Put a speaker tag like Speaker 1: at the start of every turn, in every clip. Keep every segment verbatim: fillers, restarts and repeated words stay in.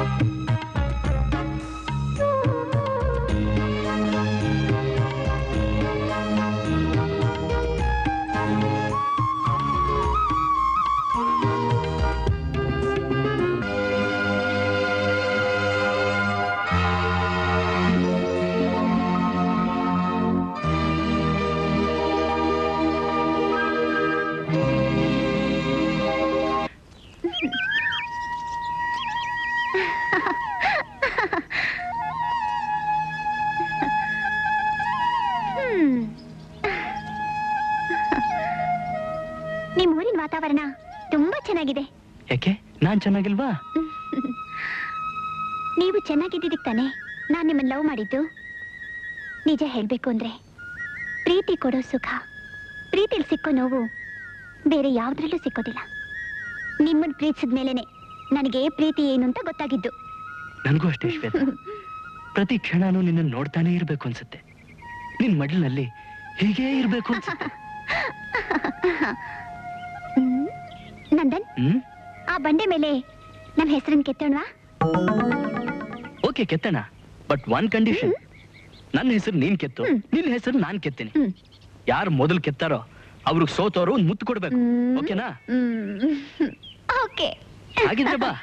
Speaker 1: ಯಾಕೆ ನಾನ್ ಚೆನ್ನಾಗಿಲ್ವಾ?
Speaker 2: ನೀವು ಚೆನ್ನಾಗಿದ್ದಿದ್ದಕ್ಕೆ ತಾನೆ ನಾನ್ ನಿಮ್ಮನ್ನ ಲವ್ ಮಾಡಿದ್ದು. ನಿಜ ಹೇಳ್ಬೇಕು ಅಂದ್ರೆ ಪ್ರೀತಿ ಕೊಡೋ ಸುಖ, ಪ್ರೀತಿಲಿ ಸಿಕ್ಕೋ ನೋವು ಬೇರೆ ಯಾವ್ದ್ರಲ್ಲೂ ಸಿಕ್ಕೋದಿಲ್ಲ. ನಿಮ್ಮನ್ನ ಪ್ರೀತಿಸಿದ ಮೇಲೇನೆ ನನಗೆ ಪ್ರೀತಿ ಏನು ಅಂತ ಗೊತ್ತಾಗಿದ್ದು.
Speaker 1: ನನಗೂ ಅಷ್ಟೇ ಶ್ವೇತಾ, ಪ್ರತಿ ಕ್ಷಣನೂ ನಿನ್ನ ನೋಡ್ತಾನೆ ಇರ್ಬೇಕು ಅನ್ಸುತ್ತೆ. ನಿನ್ ಮಡ್ಲಿನಲ್ಲಿ ಹೀಗೇ ಇರ್ಬೇಕು ಅನ್ಸುತ್ತೆ.
Speaker 2: ನಂದನ್, ಆ ಬಂಡೆ ಮೇಲೆ ನಮ್ ಹೆಸರನ್ನ ಕೆತ್ತೋಣವಾ?
Speaker 1: ಓಕೆ, ಕೆತ್ತಣ. But one condition. ನನ್ನ ಹೆಸರು ನೀನ್ ಕೆತ್ತು, ನಿನ್ನ ಹೆಸರು ನಾನ್ ಕೆತ್ತೀನಿ. ಯಾರು ಮೊದಲು ಕೆತ್ತಾರೋ ಅವ್ರಿಗೆ ಸೋತೋರು ಒಂದು ಮುತ್ತು ಕೊಡ್ಬೇಕು. ಓಕೆನಾ?
Speaker 2: ಓಕೆ.
Speaker 1: ಹಾಗಿದ್ರೆ ಬಾ.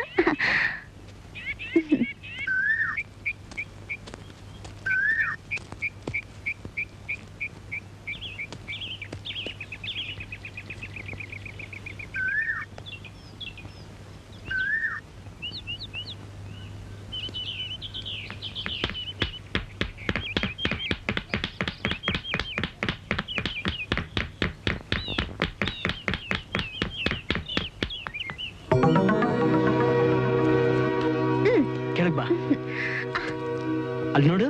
Speaker 1: ಕೆಳಗ್ ಬಾ. ಅಲ್ಲಿ ನೋಡು.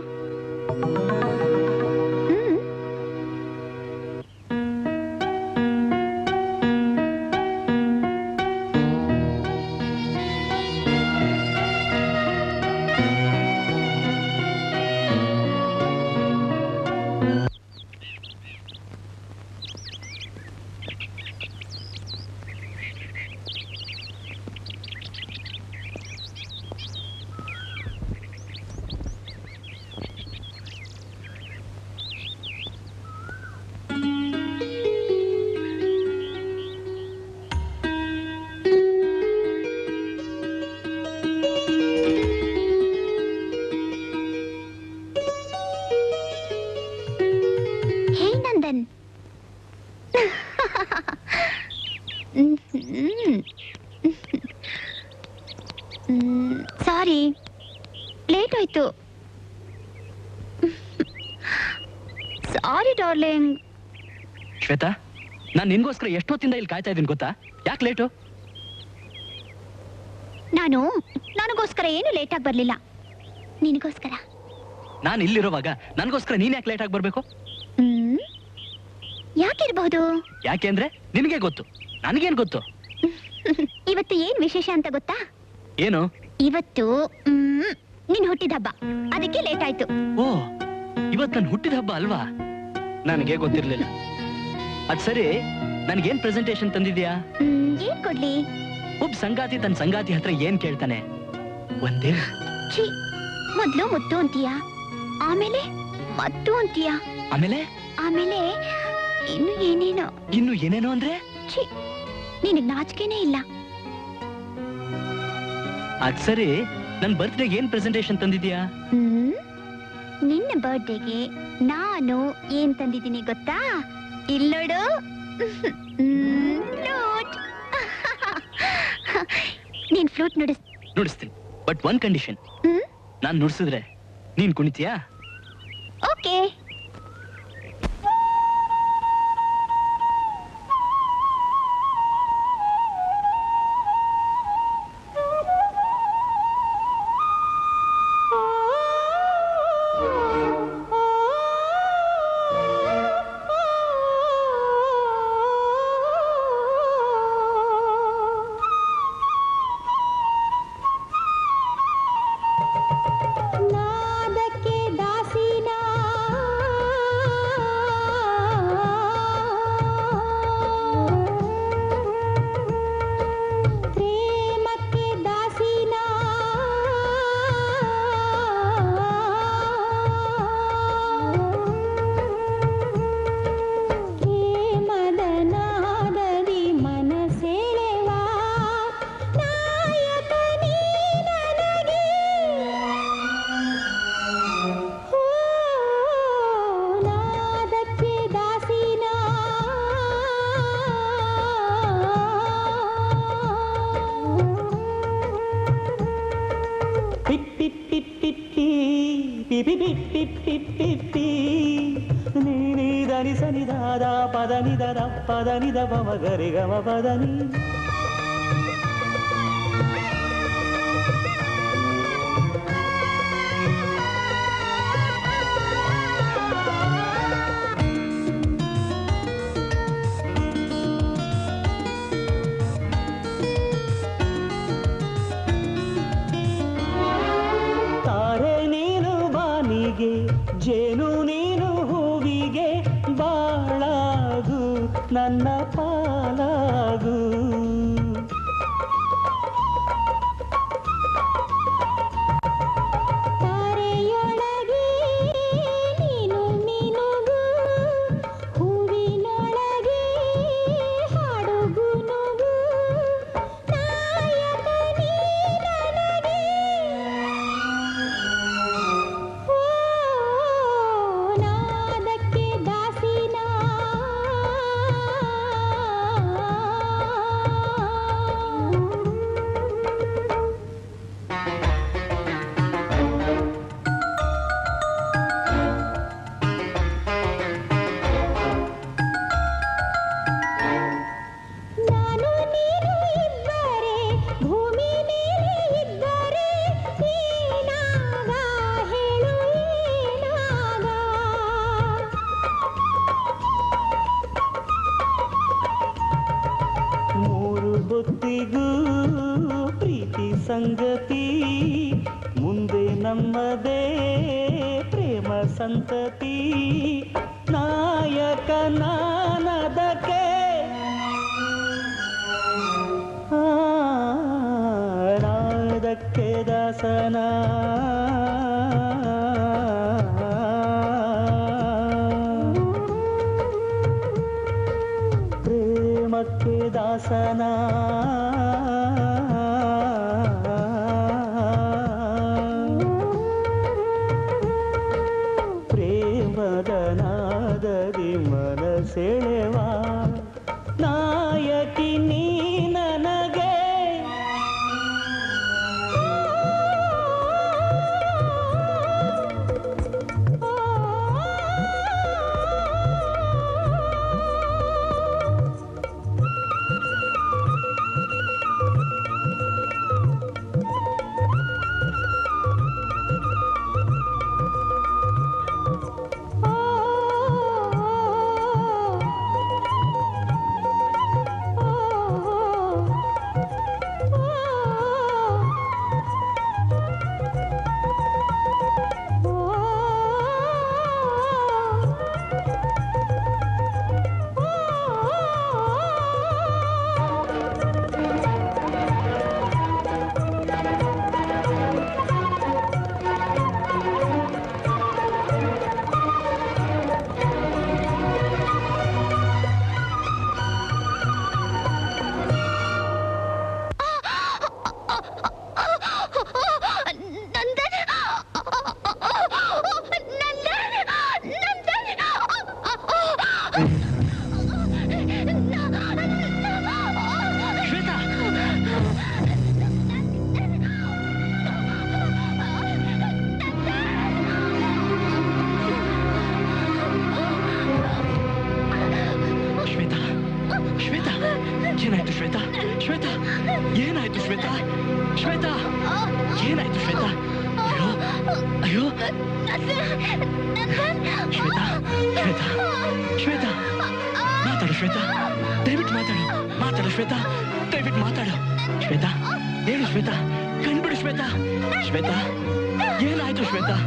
Speaker 2: ಸಾರಿ, ಲೇಟ್ ಆಯ್ತು. ಸಾರಿ ಡಾರ್ಲಿಂಗ್.
Speaker 1: ಶ್ವೇತಾ, ನಾನು ನಿನ್ಗೋಸ್ಕರ ಎಷ್ಟೊತ್ತಿಂದ ಇಲ್ಲಿ ಕಾಯ್ತಾ ಇದ್ದೀನಿ ಗೊತ್ತಾ? ಯಾಕೆ ಲೇಟು?
Speaker 2: ನಾನು ನನಗೋಸ್ಕರ ಏನು ಲೇಟ್ ಆಗಿ ಬರ್ಲಿಲ್ಲ, ನಿನಗೋಸ್ಕರ.
Speaker 1: ನಾನು ಇಲ್ಲಿರುವಾಗ ನನಗೋಸ್ಕರ ನೀನ್ ಯಾಕೆ ಲೇಟ್ ಆಗಿ ಬರ್ಬೇಕು?
Speaker 2: ಹ್ಮ್ ಯಾಕಿರ್ಬಹುದು?
Speaker 1: ಯಾಕೆ ಅಂದ್ರೆ ನಿನಗೆ ಗೊತ್ತು, ನನಗೇನ್ ಗೊತ್ತು?
Speaker 2: ಇವತ್ತು ಏನ್ ವಿಶೇಷ ಅಂತ ಗೊತ್ತಾ?
Speaker 1: ಏನು?
Speaker 2: ಇವತ್ತು ನಿನ್ ಹುಟ್ಟಿದ ಹಬ್ಬ, ಅದಕ್ಕೆ ಲೇಟ್ ಆಯ್ತು.
Speaker 1: ಓ, ಇವತ್ತು ನನ್ ಹುಟ್ಟಿದ ಹಬ್ಬ ಅಲ್ವಾ? ನನಗೆ ಗೊತ್ತಿರ್ಲಿಲ್ಲ. ಅದ್ ಸರಿ, ನನ್ಗೇನ್ ಪ್ರೆಸೆಂಟೇಶನ್ ತಂದಿದ್ಯಾ?
Speaker 2: ಏನ್ ಕೊಡ್ಲಿ?
Speaker 1: ಒಬ್ಬ ಸಂಗಾತಿ ತನ್ನ ಸಂಗಾತಿ ಹತ್ರ ಏನ್ ಕೇಳ್ತಾನೆ? ಒಂದೇ
Speaker 2: ಛೀ, ಮೊದ್ಲು ಮುತ್ತು ಅಂತೀಯಾ, ಆಮೇಲೆ ಮತ್ತು ಅಂತೀಯಾ,
Speaker 1: ಆಮೇಲೆ
Speaker 2: ಆಮೇಲೆ ಇನ್ನು ಏನೇನೋ.
Speaker 1: ಇನ್ನು ಏನೇನೋ ಅಂದ್ರೆ?
Speaker 2: ಛೀ, ನಿನಗ್ ನಾಚಿಕೆನೇ ಇಲ್ಲ.
Speaker 1: ಅದ್ ಸರಿ, ನನ್ ಬರ್ತ್ಡೇಗೆ ಏನ್ ಪ್ರೆಸೆಂಟೇಶನ್ ತಂದಿದ್ಯಾ?
Speaker 2: ಹ್ಮ್ ನಿನ್ನ ಬರ್ತ್ಡೇಗೆ ನಾನು ಏನ್ ತಂದಿದ್ದೀನಿ ಗೊತ್ತಾ? ಇಲ್ಲೋಡು, ಫ್ಲೂಟ್. ನೀನ್ ಫ್ಲೂಟ್ ನುಡಿಸ್
Speaker 1: ನುಡಿಸ್ತೀನಿ, ಬಟ್ ಒನ್ ಕಂಡೀಷನ್. ನಾನ್ ನುಡಿಸಿದ್ರೆ ನೀನ್ ಕುಣಿತೀಯಾ?
Speaker 2: ಓಕೆ.
Speaker 3: ನೀ ಧನಿ ಸನಿ ದಾದ ಪದ ನಿದ ಪದ ನಿದ ಬಮ ಗರಿ ಗಮ ಪದ ನೀ ಜೇನು ನೀನು ಹೂವಿಗೆ ಬಾಳಾಗು ನನ್ನ ಪಾಲಾಗು
Speaker 2: ತಾರೆಯೊಳಗೆ ನೀನು ಮಿನುಗು ಹೂವಿನೊಳಗೆ ಹಾಡುಗು ನುಗು ನಾಯಕ ನೀ ನನಗೆ ಹೊತ್ತಿಗೂ ಪ್ರೀತಿ ಸಂಗತಿ ಮುಂದೆ ನಮ್ಮದೇ ಪ್ರೇಮ ಸಂತತಿ ನಾಯಕ ನಾನದಕ್ಕೆ ನಾದಕ್ಕೆ ದಾಸನ ಪ್ರೇಮಕ್ಕೆ ದಾಸನ ಪ್ರೇಮದ ನಾದದಿ ಮನಸೆಳೆವಾ ನಾಯಕಿ ನೀ ನನಗೆ
Speaker 1: ಏನಾಯ್ತು ಶ್ವೇತಾ? ಶ್ವೇತಾ ಏನಾಯ್ತು ಶ್ವೇತಾ? ಶ್ವೇತಾ ಏನಾಯ್ತು ಶ್ವೇತಾ? ಅಯ್ಯೋ ಅಯ್ಯೋ ಶ್ವೇತಾ ಶ್ವೇತಾ ಶ್ವೇತಾ ಮಾತಾಡು ಶ್ವೇತಾ, ದಯವಿಟ್ಟು ಮಾತಾಡು ಮಾತಾಡು ಶ್ವೇತಾ, ದಯವಿಟ್ಟು ಮಾತಾಡು ಶ್ವೇತಾ, ಹೇಳು ಶ್ವೇತಾ, ಕಣ್ಬಿಡು ಶ್ವೇತಾ. ಶ್ವೇತಾ ಏನಾಯ್ತು ಶ್ವೇತಾ?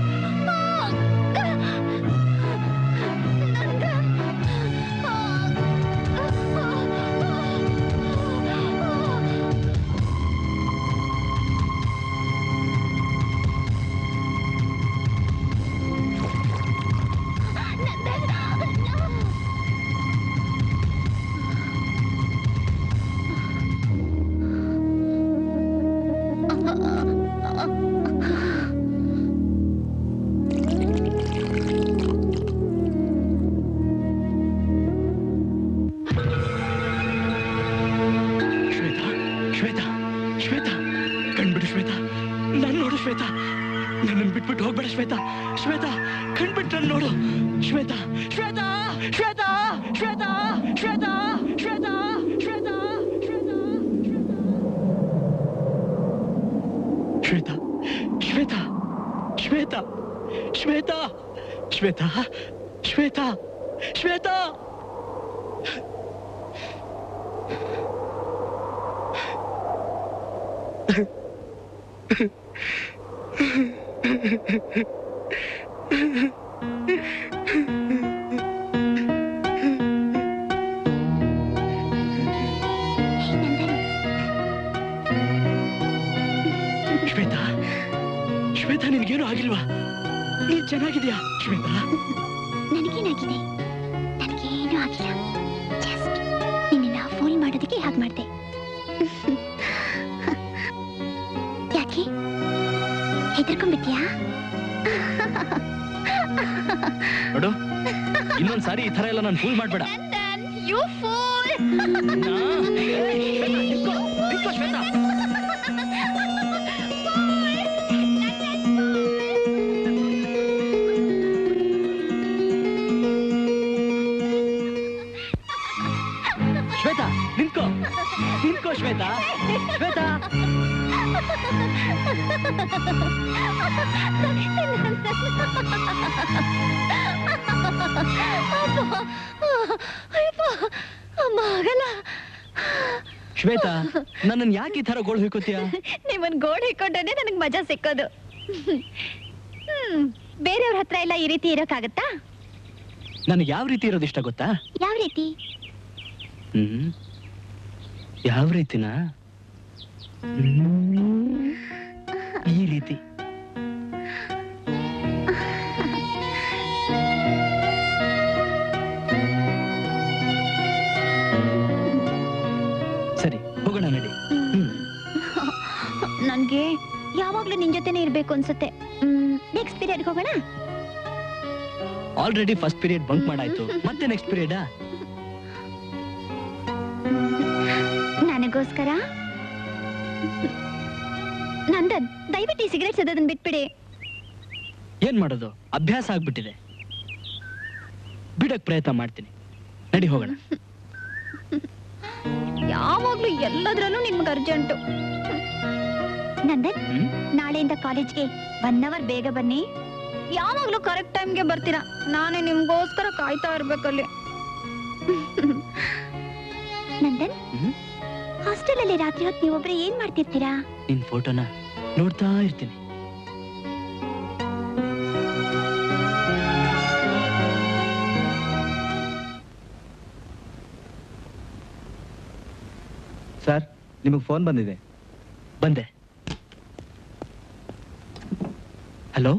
Speaker 1: ನನ್ ನೋಡು ಶ್ವೇತಾ, ನನ್ನನ್ನು ಬಿಟ್ಬಿಟ್ಟು ಹೋಗ್ಬೇಡ ಶ್ವೇತಾ. ಶ್ವೇತಾ ಕಣ್ಬಿಟ್ಟು ನನ್ ನೋಡು ಶ್ವೇತಾ. ಶ್ವೇತಾ ಶ್ವೇತಾ ಶ್ವೇತಾ ಶ್ವೇತಾ ಶ್ವೇತಾ ಶ್ವೇತಾ ಶ್ವೇತಾ ಶ್ವೇತಾ ಶ್ವೇತಾ ಶ್ವೇತಾ ಶ್ವೇತಾ ಶ್ವೇತಾ ಶ್ವೇತಾ ಶ್ವೇತಾ ಶ್ವೇತಾ ನಿನ್ಗೇನು ಆಗಿಲ್ವಾ? ನೀನ್ ಚೆನ್ನಾಗಿದ್ಯಾ ಶ್ವೇತಾ?
Speaker 2: ನನಗೇನಾಗಿದೆ? ನನಗೇನು ಆಗಿಲ್ಲ. ಜಸ್ಟ್ ನಿನ್ನ ಫೋನ್ ಮಾಡೋದಕ್ಕೆ ಹಾಗೆ ಮಾಡ್ದೆ. ಯಾಕೆ ಹೆದರ್ಕೊಂಡ್ಬಿಟ್ಯಾ?
Speaker 1: ನೋಡು, ಇನ್ನೊಂದ್ ಸಾರಿ ಈ ತರ ಎಲ್ಲ ನಾನು ಫೂಲ್ ಮಾಡ್ಬೇಡ.
Speaker 2: You fool.
Speaker 1: ಶ್ವೇತಾ ಶ್ವೇತಾ ನಿಂತ್ಕೋ ನಿಂತ್ಕೋ ಶ್ವೇತಾ. ಶ್ವೇತಾ ಶ್ವೇತಾ ನನ್ನನ್ನು ಯಾಕೆ ಈ ತರ ಗೋಳು ಹೊಯ್ಕೋತೀಯ?
Speaker 2: ನಿಮ್ಮನ್ ಗೋಡ್ ಹಿಕ್ಕೊಂಡ್ರೆ ನನಗ್ ಮಜಾ ಸಿಕ್ಕೋದು. ಹ್ಮ್ ಬೇರೆಯವ್ರ ಹತ್ರ ಎಲ್ಲ ಈ ರೀತಿ ಇರೋಕ್ಕಾಗತ್ತಾ?
Speaker 1: ನನಗೆ ಯಾವ ರೀತಿ ಇರೋದು ಇಷ್ಟ ಗೊತ್ತಾ?
Speaker 2: ಯಾವ ರೀತಿ?
Speaker 1: ಹ್ಮ್ ಯಾವ ರೀತಿನಾ? ಈ ರೀತಿ. ಸರಿ ಹೋಗೋಣ ನಡಿ.
Speaker 2: ನನ್ಗೆ ಯಾವಾಗ್ಲೂ ನಿನ್ ಜೊತೆನೆ ಇರ್ಬೇಕು ಅನ್ಸುತ್ತೆ. ನೆಕ್ಸ್ಟ್ ಪೀರಿಯಡ್ ಹೋಗೋಣ.
Speaker 1: ಆಲ್ರೆಡಿ ಫಸ್ಟ್ ಪೀರಿಯಡ್ ಬಂಕ್ ಮಾಡಾಯ್ತು, ಮತ್ತೆ ನೆಕ್ಸ್ಟ್ ಪೀರಿಯಡಾ?
Speaker 2: ನನಗೋಸ್ಕರ? ನಂದನ್ ದಯವಿಟ್ಟು ಈ ಸಿಗರೇಟ್ ಸೇದೋದನ್ನ ಬಿಟ್ಬಿಡಿ.
Speaker 1: ಏನ್ ಮಾಡೋದು, ಅಭ್ಯಾಸ ಆಗ್ಬಿಟ್ಟಿದೆ. ಬಿಡಕ್ ಪ್ರಯತ್ನ ಮಾಡ್ತೀನಿ, ನಡಿ ಹೋಗೋಣ.
Speaker 2: ಯಾವಾಗ್ಲೂ ಎಲ್ಲದ್ರಲ್ಲೂ ನಿಮ್ಗೆ ಅರ್ಜೆಂಟು. ನಂದನ್ ನಾಳೆಯಿಂದ ಕಾಲೇಜ್ಗೆ ಒನ್ ಅವರ್ ಬೇಗ ಬನ್ನಿ. ಯಾವಾಗ್ಲೂ ಕರೆಕ್ಟ್ ಟೈಮ್ಗೆ ಬರ್ತೀರಾ. ನಾನೇ ನಿಮ್ಗೋಸ್ಕರ ಕಾಯ್ತಾ ಇರ್ಬೇಕಲ್ಲಿ. ನಂದನ್ ಹಾಸ್ಟೆಲ್ ಅಲ್ಲಿ ರಾತ್ರಿ ಹೊತ್ತು ನೀವೊಬ್ರೆ ಏನ್ ಮಾಡ್ತಿರ್ತೀರಾ?
Speaker 1: ನಿನ್ ಫೋಟೋನ ನೋಡ್ತಾ ಇರ್ತೀನಿ.
Speaker 4: ಸರ್ ನಿಮಗೆ ಫೋನ್ ಬಂದಿದೆ.
Speaker 1: ಬಂದೆ. ಹಲೋ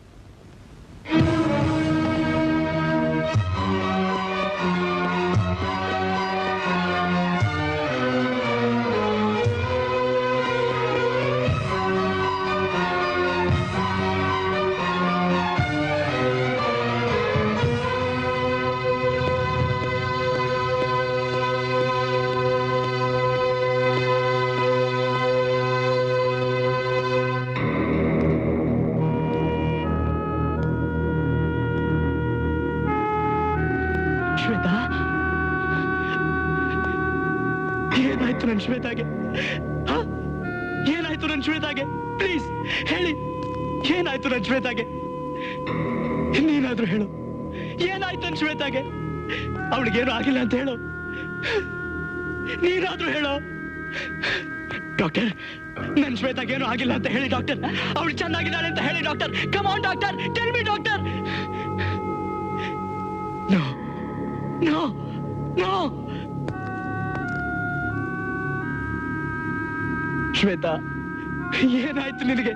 Speaker 1: ಶ್ವೇತಾ, ಏನಾಯ್ತು ನನ್ ಶ್ವೇತಾಗೆ? ಏನಾಯ್ತು ನನ್ ಶ್ವೇತಾಗೆ? ಪ್ಲೀಸ್ ಹೇಳಿ, ಏನಾಯ್ತು ನನ್ ಶ್ವೇತಾಗೆ? ನೀನಾದ್ರೂ ಹೇಳು, ಏನಾಯ್ತು ನನ್ ಶ್ವೇತಾಗೆ? ಅವಳಿಗೇನು ಆಗಿಲ್ಲ ಅಂತ ಹೇಳು, ನೀನಾದ್ರೂ ಹೇಳು. ಡಾಕ್ಟರ್, ನನ್ ಶ್ವೇತಾಗೇನು ಆಗಿಲ್ಲ ಅಂತ ಹೇಳಿ ಡಾಕ್ಟರ್. ಅವಳು ಚೆನ್ನಾಗಿದ್ದಾಳೆ ಅಂತ ಹೇಳಿ doctor. Come on doctor, tell me doctor. No no no Shweta, ಏನಾಯ್ತು ನಿನಗೆ?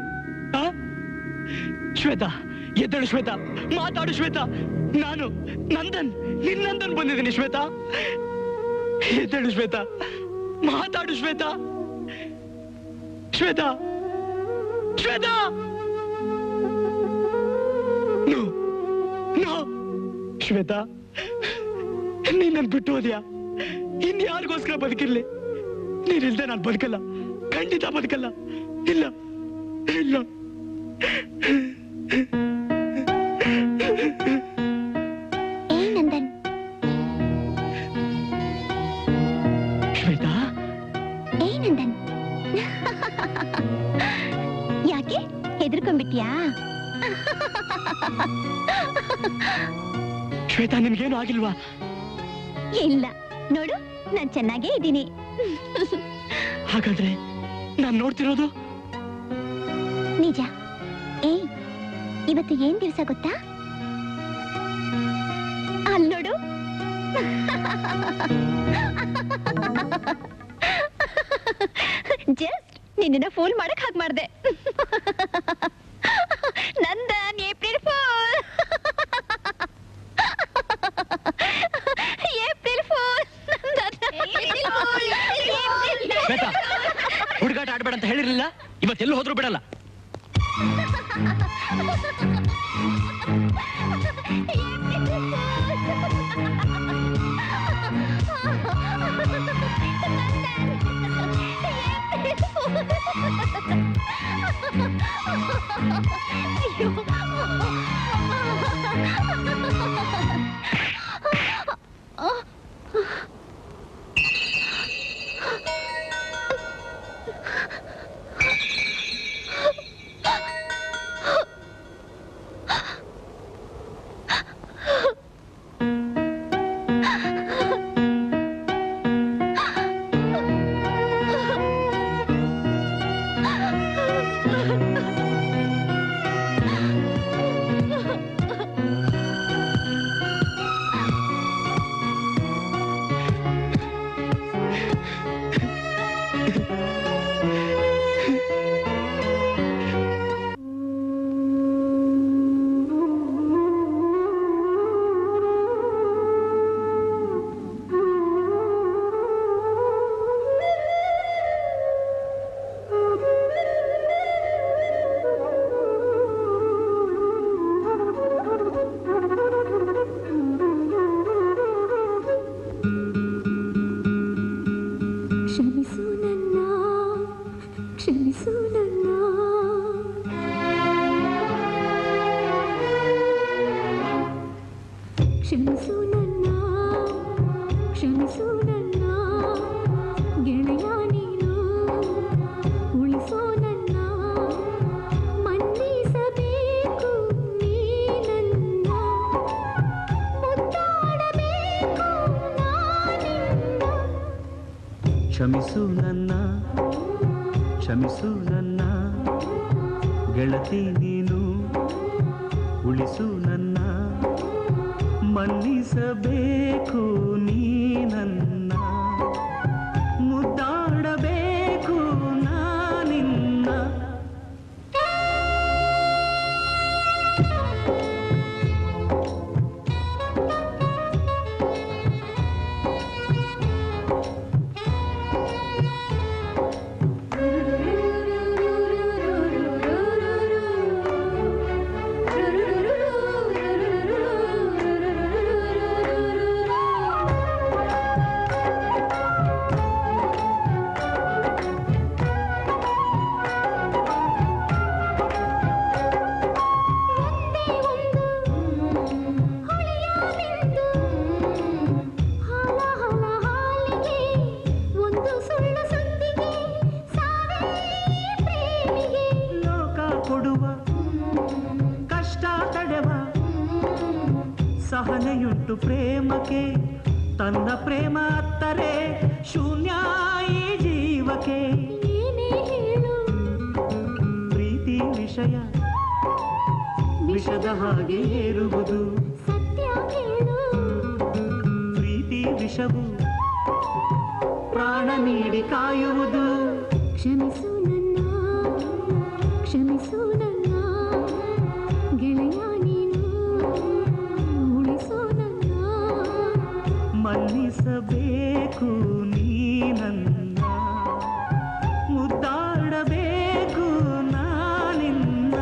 Speaker 1: ಶ್ವೇತಾ ಎದ್ದೇಳು, ಶ್ವೇತಾ ಮಾತಾಡು ಶ್ವೇತಾ. ನಾನು ನಂದನ್, ನಿನ್ನಂದನ್ ಬಂದಿದ್ದೀನಿ ಶ್ವೇತಾ. ಎದ್ದೇಳು ಶ್ವೇತಾ, ಮಾತಾಡು ಶ್ವೇತಾ. ಶ್ವೇತಾ ಶ್ವೇತಾ ನೋ ನೋ ಶ್ವೇತಾ, ನೀನ್ ಬಿಟ್ಟು ಹೋದ್ಯಾ? ಇನ್ಯಾರಿಗೋಸ್ಕರ ಬದುಕಿರ್ಲಿ? ನೀನಿಲ್ದೆ ನಾನು ಬದುಕಲ್ಲ, ಖಂಡಿತ ಬದುಕಲ್ಲ. ಇಲ್ಲ ಇಲ್ಲ.
Speaker 2: ಏ ನಂದನ್,
Speaker 1: ಶ್ವೇತಾ,
Speaker 2: ಏ ನಂದನ್, ಯಾಕೆ ಹೆದರ್ಕೊಂಡ್ಬಿಟ್ಯಾ?
Speaker 1: ಶ್ವೇತಾ, ನಿನ್ಗೇನು ಆಗಿಲ್ವಾ?
Speaker 2: ಇಲ್ಲ, ನೋಡು ನಾನ್ ಚೆನ್ನಾಗೇ ಇದ್ದೀನಿ.
Speaker 1: ಹಾಗಾದ್ರೆ ನಾನ್ ನೋಡ್ತಿರೋದು
Speaker 2: ನಿಜ. ಏ, ಇವತ್ತು ಏನ್ ದಿವಸ ಗೊತ್ತಾ? ಅಲ್ಲಿ ನೋಡು. ಜಸ್ಟ್ ನಿನ್ನ ಫೂಲ್ ಮಾಡಕ್ ಹಾಗೆ ಮಾಡ್ದೆ. Nandan, April fool. April fool.
Speaker 1: Shweta, ಹುಡುಗಾಟ ಆಡ್ಬೇಡ ಅಂತ ಹೇಳಿರ್ಲಿಲ್ಲ? ಇವತ್ತೆಲ್ಲೂ ಹೋದ್ರೂ ಬಿಡಲ್ಲ.
Speaker 5: ಕ್ಷಮಿಸು ನನ್ನ, ಕ್ಷಮಿಸು ನನ್ನ ಗೆಳೆಯ ನೀನು, ಉಳಿಸೋ ನನ್ನ, ಮನ್ನಿಸಬೇಕು ನೀ ನನ್ನ, ಮುದ್ದಾಡಬೇಕು ನಾನಿನ್ನ.
Speaker 3: ಕ್ಷಮಿಸು ನನ್ನ, ಕ್ಷಮಿಸು ನನ್ನ ಗೆಳತಿ ನೀನು, ಉಳಿಸು ನನ್ನ, ಮನ್ನಿಸಬೇಕು ನೀ ನನ್ನ, ಮುದ್ದಾಡಬೇಕು ನಾನಿನ್ನ. ಸಹನೆಯುಂಟು ಪ್ರೇಮಕ್ಕೆ, ತನ್ನ ಪ್ರೇಮ ಅತ್ತರೆ ಶೂನ್ಯ ಈ ಜೀವಕ್ಕೆ.
Speaker 5: ಏನೇ ಹೇಳು
Speaker 3: ಪ್ರೀತಿ ವಿಷಯ ವಿಷದ ಹಾಗೆ ಏರುವುದು,
Speaker 5: ಸತ್ಯ ಹೇಳು
Speaker 3: ಪ್ರೀತಿ ವಿಷವು ಪ್ರಾಣ ನೀಡಿ ಕಾಯುವುದು.
Speaker 5: ಕ್ಷಮಿಸು ನನ್ನ, ಕ್ಷಮಿಸು ನನ್ನ ಗೆಳೆಯ ನೀನು, ಉಳಿಸೋ ನನ್ನ,
Speaker 3: ಮನ್ನಿಸಬೇಕು ನೀ ನನ್ನ, ಮುದ್ದಾಡಬೇಕು ನಾನಿನ್ನ.